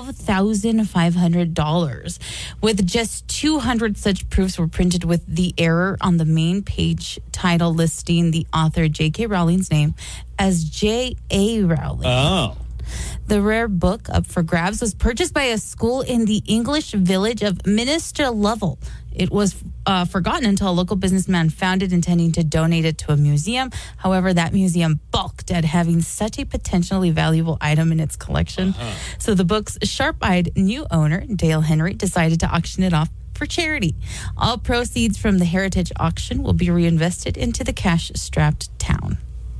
$12,500. With just 200 such proofs were printed with the error on the main page title listing the author J.K. Rowling's name as J.A. Rowling. Oh. The rare book up for grabs was purchased by a school in the English village of Minister Lovell. It was forgotten until a local businessman found it, intending to donate it to a museum. However, that museum balked at having such a potentially valuable item in its collection. So the book's sharp-eyed new owner, Dale Henry, decided to auction it off for charity. All proceeds from the heritage auction will be reinvested into the cash-strapped town.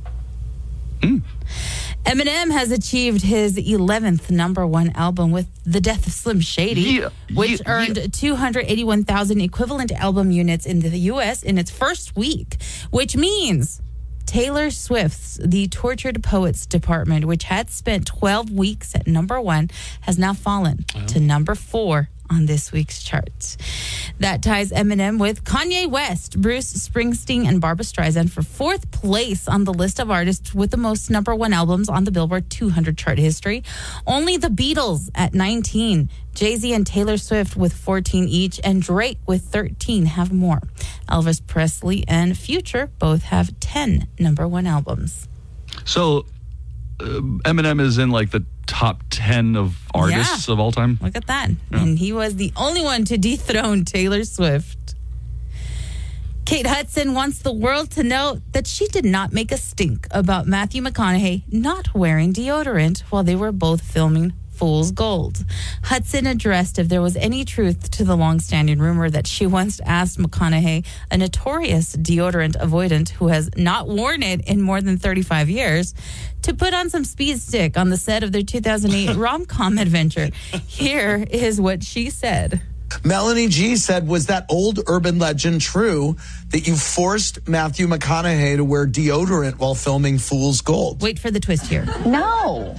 Eminem has achieved his 11th number one album with The Death of Slim Shady, which earned 281,000 equivalent album units in the U.S. in its first week, which means Taylor Swift's The Tortured Poets Department, which had spent 12 weeks at number one, has now fallen to number 4 on this week's charts. That ties Eminem with Kanye West, Bruce Springsteen, and Barbra Streisand for 4th place on the list of artists with the most number one albums on the Billboard 200 chart history. Only the Beatles at 19, Jay-Z and Taylor Swift with 14 each, and Drake with 13 have more. Elvis Presley and Future both have 10 number one albums. So Eminem is in like the top 10 of artists of all time. Look at that. Yeah. And he was the only one to dethrone Taylor Swift. Kate Hudson wants the world to know that she did not make a stink about Matthew McConaughey not wearing deodorant while they were both filming Fool's Gold. Hudson addressed if there was any truth to the long-standing rumor that she once asked McConaughey, a notorious deodorant avoidant who has not worn it in more than 35 years, to put on some Speed Stick on the set of their 2008 rom-com adventure. Here is what she said. Melanie G said, was that old urban legend true that you forced Matthew McConaughey to wear deodorant while filming Fool's Gold? Wait for the twist here. No.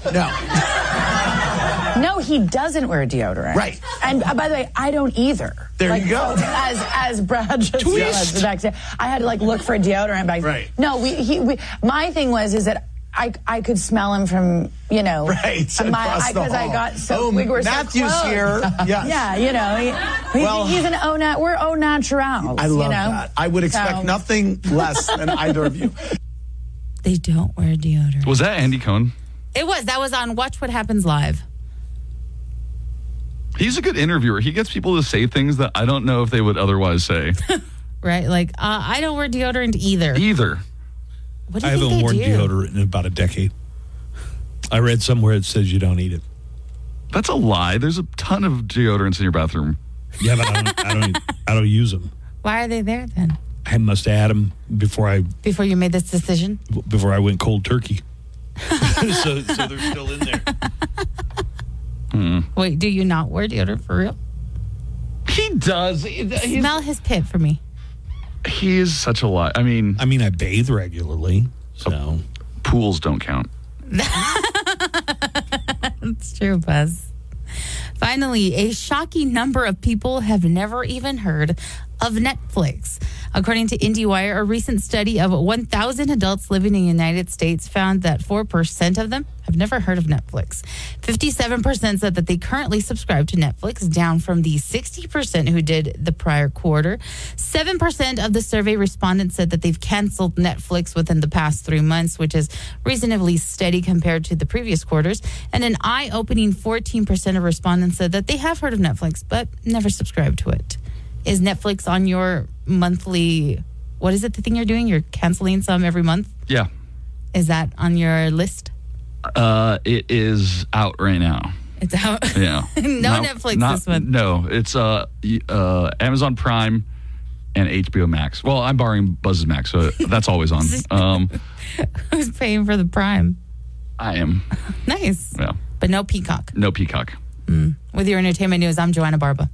No, he doesn't wear deodorant. Right. And by the way, I don't either. There you go. As Brad just said back there, I had to look for a deodorant bag. Right. No, my thing is that I could smell him from, Right, because across the I hall. got so we were Matthew's so close. here. Yes. Yeah, he's an we're au naturals. I love that. I would expect nothing less than either of you. They don't wear deodorant. Was that Andy Cohen? That was on Watch What Happens Live. He's a good interviewer. He gets people to say things that I don't know if they would otherwise say. Right? Like, I don't wear deodorant either. What do you I think haven't they worn do? deodorant in about a decade. I read somewhere it says you don't eat it. That's a lie. There's a ton of deodorants in your bathroom. Yeah, but I don't use them. Why are they there then? I must have had them before you made this decision? Before I went cold turkey. so they're still in there. Wait, do you not wear deodorant for real? He does. Smell his pit for me. He is such a lie. I mean, I bathe regularly, so pools don't count. It's true, Buzz. Finally, a shocking number of people have never even heard of Netflix. According to IndieWire, a recent study of 1,000 adults living in the United States found that 4% of them have never heard of Netflix. 57% said that they currently subscribe to Netflix, down from the 60% who did the prior quarter. 7% of the survey respondents said that they've canceled Netflix within the past 3 months, which is reasonably steady compared to the previous quarters. And an eye-opening 14% of respondents said that they have heard of Netflix, but never subscribed to it. Is Netflix on your monthly, what is it, the thing you're doing? You're canceling some every month? Yeah. Is that on your list? It is out right now. It's out? Yeah. Netflix this month. No, it's Amazon Prime and HBO Max. Well, I'm borrowing Buzz's Max, so that's always on. Who's paying for the Prime? I am. Nice. Yeah. But no Peacock. No Peacock. With your entertainment news, I'm Joanna Barba.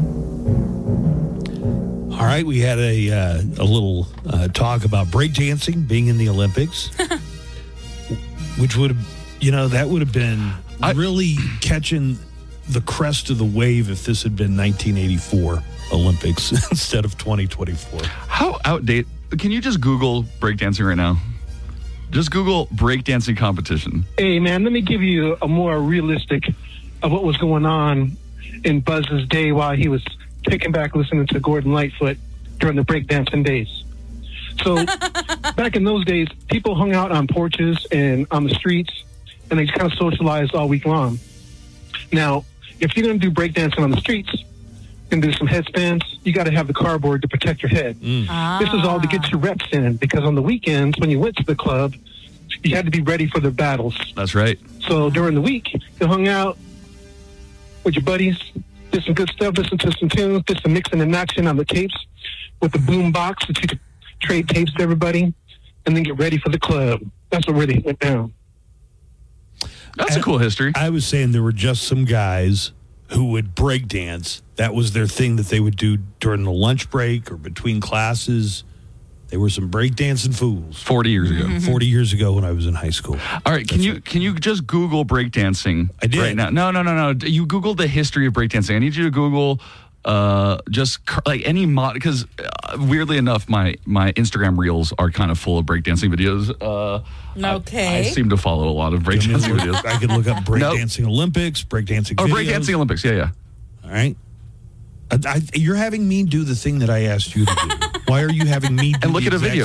All right, we had a little talk about breakdancing being in the Olympics, which would have, that would have been really catching the crest of the wave if this had been 1984 Olympics instead of 2024. How outdated? Can you just Google breakdancing right now? Just Google breakdancing competition. Hey, man, let me give you a more realistic of what was going on in Buzz's day while he was kicking back listening to Gordon Lightfoot during the breakdancing days. So back in those days, people hung out on porches and on the streets, and they just kind of socialized all week long. Now, if you're going to do breakdancing on the streets and do some headstands, you got to have the cardboard to protect your head. This is all to get your reps in, because on the weekends, when you went to the club, you had to be ready for the battles. That's right. So during the week, you hung out with your buddies, did some good stuff, listened to some tunes, did some mixing and matching on the tapes with the boom box that you could trade tapes to everybody, and then get ready for the club. That's what really went down. That's a cool history. I was saying there were just some guys who would break dance. That was their thing that they would do during the lunch break or between classes. They were some breakdancing fools. 40 years ago. 40 years ago when I was in high school. All right, can you just Google breakdancing? I did. Right now? No. You Googled the history of breakdancing. I need you to Google like any mod, because weirdly enough, my Instagram reels are kind of full of breakdancing videos. Okay. I seem to follow a lot of breakdancing videos. I could look up breakdancing Olympics, breakdancing videos. Breakdancing Olympics, yeah. All right. You're having me do the thing that I asked you to do. Why are you having me do and look at a video?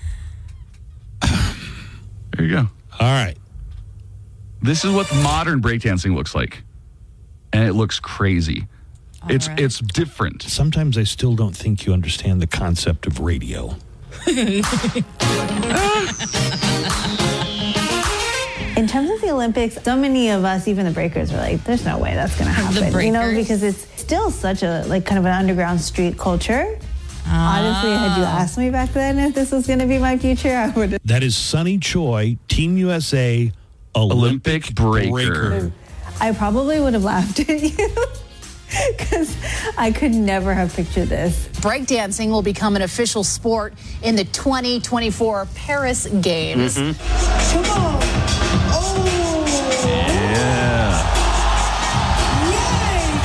There you go. All right. This is what modern breakdancing looks like. And it looks crazy. It's different. Sometimes I still don't think you understand the concept of radio. In terms of the Olympics, so many of us, even the breakers, were like, there's no way that's going to happen. Because it's still such a, kind of an underground street culture. Honestly, had you asked me back then if this was going to be my future, I would have. That is Sunny Choi, Team USA Olympic breaker. I probably would have laughed at you. Because I could never have pictured this. Breakdancing will become an official sport in the 2024 Paris Games. Come on.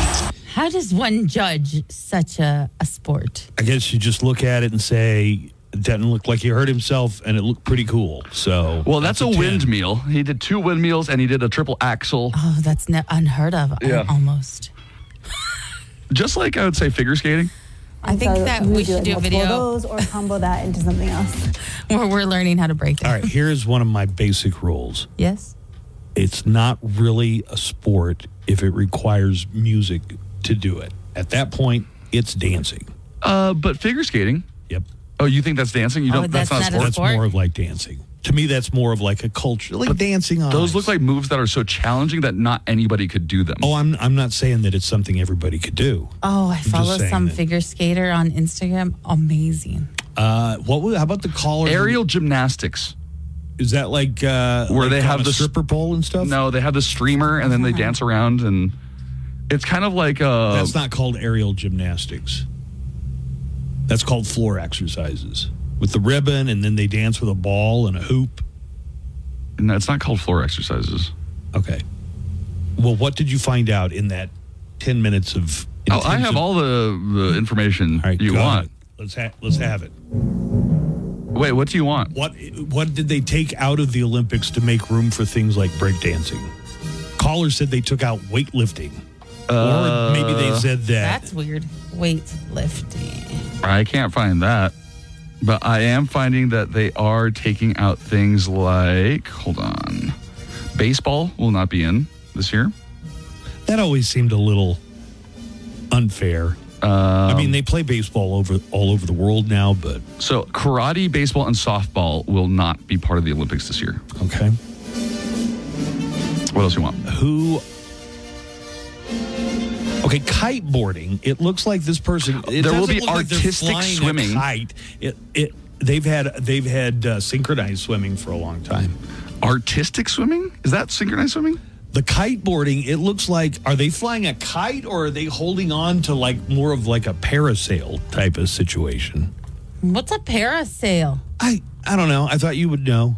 How does one judge such a sport? I guess you just look at it and say, It didn't look like he hurt himself, and it looked pretty cool. So, well, that's a windmill. He did 2 windmills, and he did a triple axel. Oh, that's unheard of. Yeah. Almost. Just like I would say figure skating. I think that we should do a video those or combo that into something else. where we're learning how to break down. All right, here's one of my basic rules. Yes. It's not really a sport if it requires music to do it. At that point, it's dancing. But figure skating. Yep. Oh, you think that's dancing? You don't. That's not a sport. That's more of like dancing. To me, that's more of like a culture, like dancing on Those ice. look like moves that are so challenging that not anybody could do them. Oh, I'm not saying that it's something everybody could do. Oh, I follow saying some that- figure skater on Instagram. Amazing. How about the collar? Aerial gymnastics. Is that like where like they have on a the stripper pole and stuff? No, they have the streamer and then they dance around, and it's kind of like That's not called aerial gymnastics. That's called floor exercises with the ribbon, and then they dance with a ball and a hoop. No, it's not called floor exercises. Okay. Well, what did you find out in that 10 minutes of? Oh, I have all the information you go want. ahead. Let's have it. Wait, what do you want? What did they take out of the Olympics to make room for things like breakdancing? Caller said they took out weightlifting. Or maybe they said that. That's weird. Weightlifting. I can't find that. But I am finding that they are taking out things like, hold on, baseball will not be in this year. That always seemed a little unfair. I mean, they play baseball all over the world now, but... So karate, baseball, and softball will not be part of the Olympics this year. Okay. What else do you want? Okay, kiteboarding. It looks like this person... There will be artistic swimming. Kite. They've had synchronized swimming for a long time. Artistic swimming? Is that synchronized swimming? The kiteboarding, it looks like, are they flying a kite or are they holding on to like more of like a parasail type of situation? What's a parasail? I don't know. I thought you would know.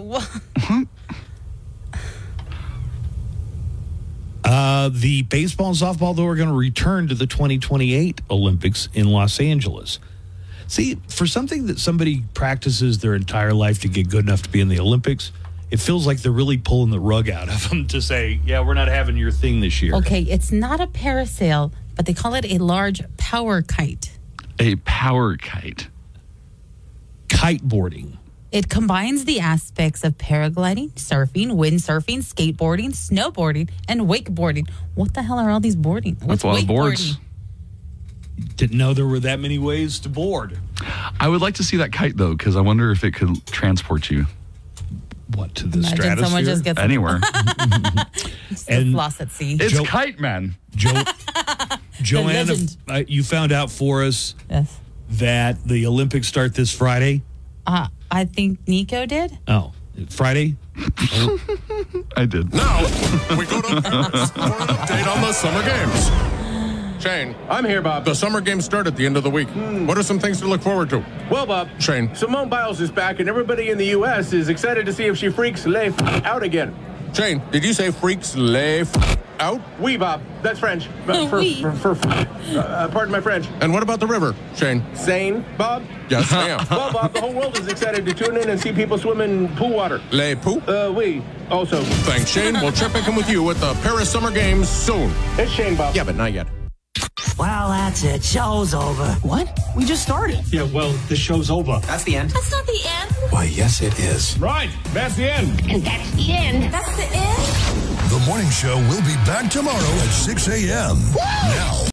The baseball and softball, though, are going to return to the 2028 Olympics in Los Angeles. See, for something that somebody practices their entire life to get good enough to be in the Olympics, it feels like they're really pulling the rug out of them to say, yeah, we're not having your thing this year. Okay, it's not a parasail, but they call it a large power kite. A power kite. Kiteboarding. It combines the aspects of paragliding, surfing, windsurfing, skateboarding, snowboarding, and wakeboarding. What the hell are all these boarding? What's That's a lot of boards. Didn't know there were that many ways to board. I would like to see that kite, though, because I wonder if it could transport you. What, to the Imagine stratosphere? someone just gets anywhere. And lost at sea. It's Kite Man. Joanna, you found out for us that the Olympics start this Friday. I think Nico did. Oh, Friday? I did. Now, we go to Paris for an update on the Summer Games. Shane. I'm here, Bob. The Summer Games start at the end of the week. What are some things to look forward to? Well, Bob. Shane. Simone Biles is back, and everybody in the U.S. is excited to see if she freaks life out again. Shane, did you say freaks life out? Oui, Bob. That's French. Pardon my French. And what about the river, Shane? Sane, Bob? Yes, I am. Well, Bob, the whole world is excited to tune in and see people swim in pool water. Les poux? Oui, also. Thanks, Shane. We'll check back in with you at the Paris Summer Games soon. It's Shane, Bob. Yeah, but not yet. Well, that's it. Show's over. What? We just started. Yeah, well, the show's over. That's the end. That's not the end. Why, yes, it is. Right, that's the end. And that's the end. That's the end. The morning show will be back tomorrow at 6 a.m. Now.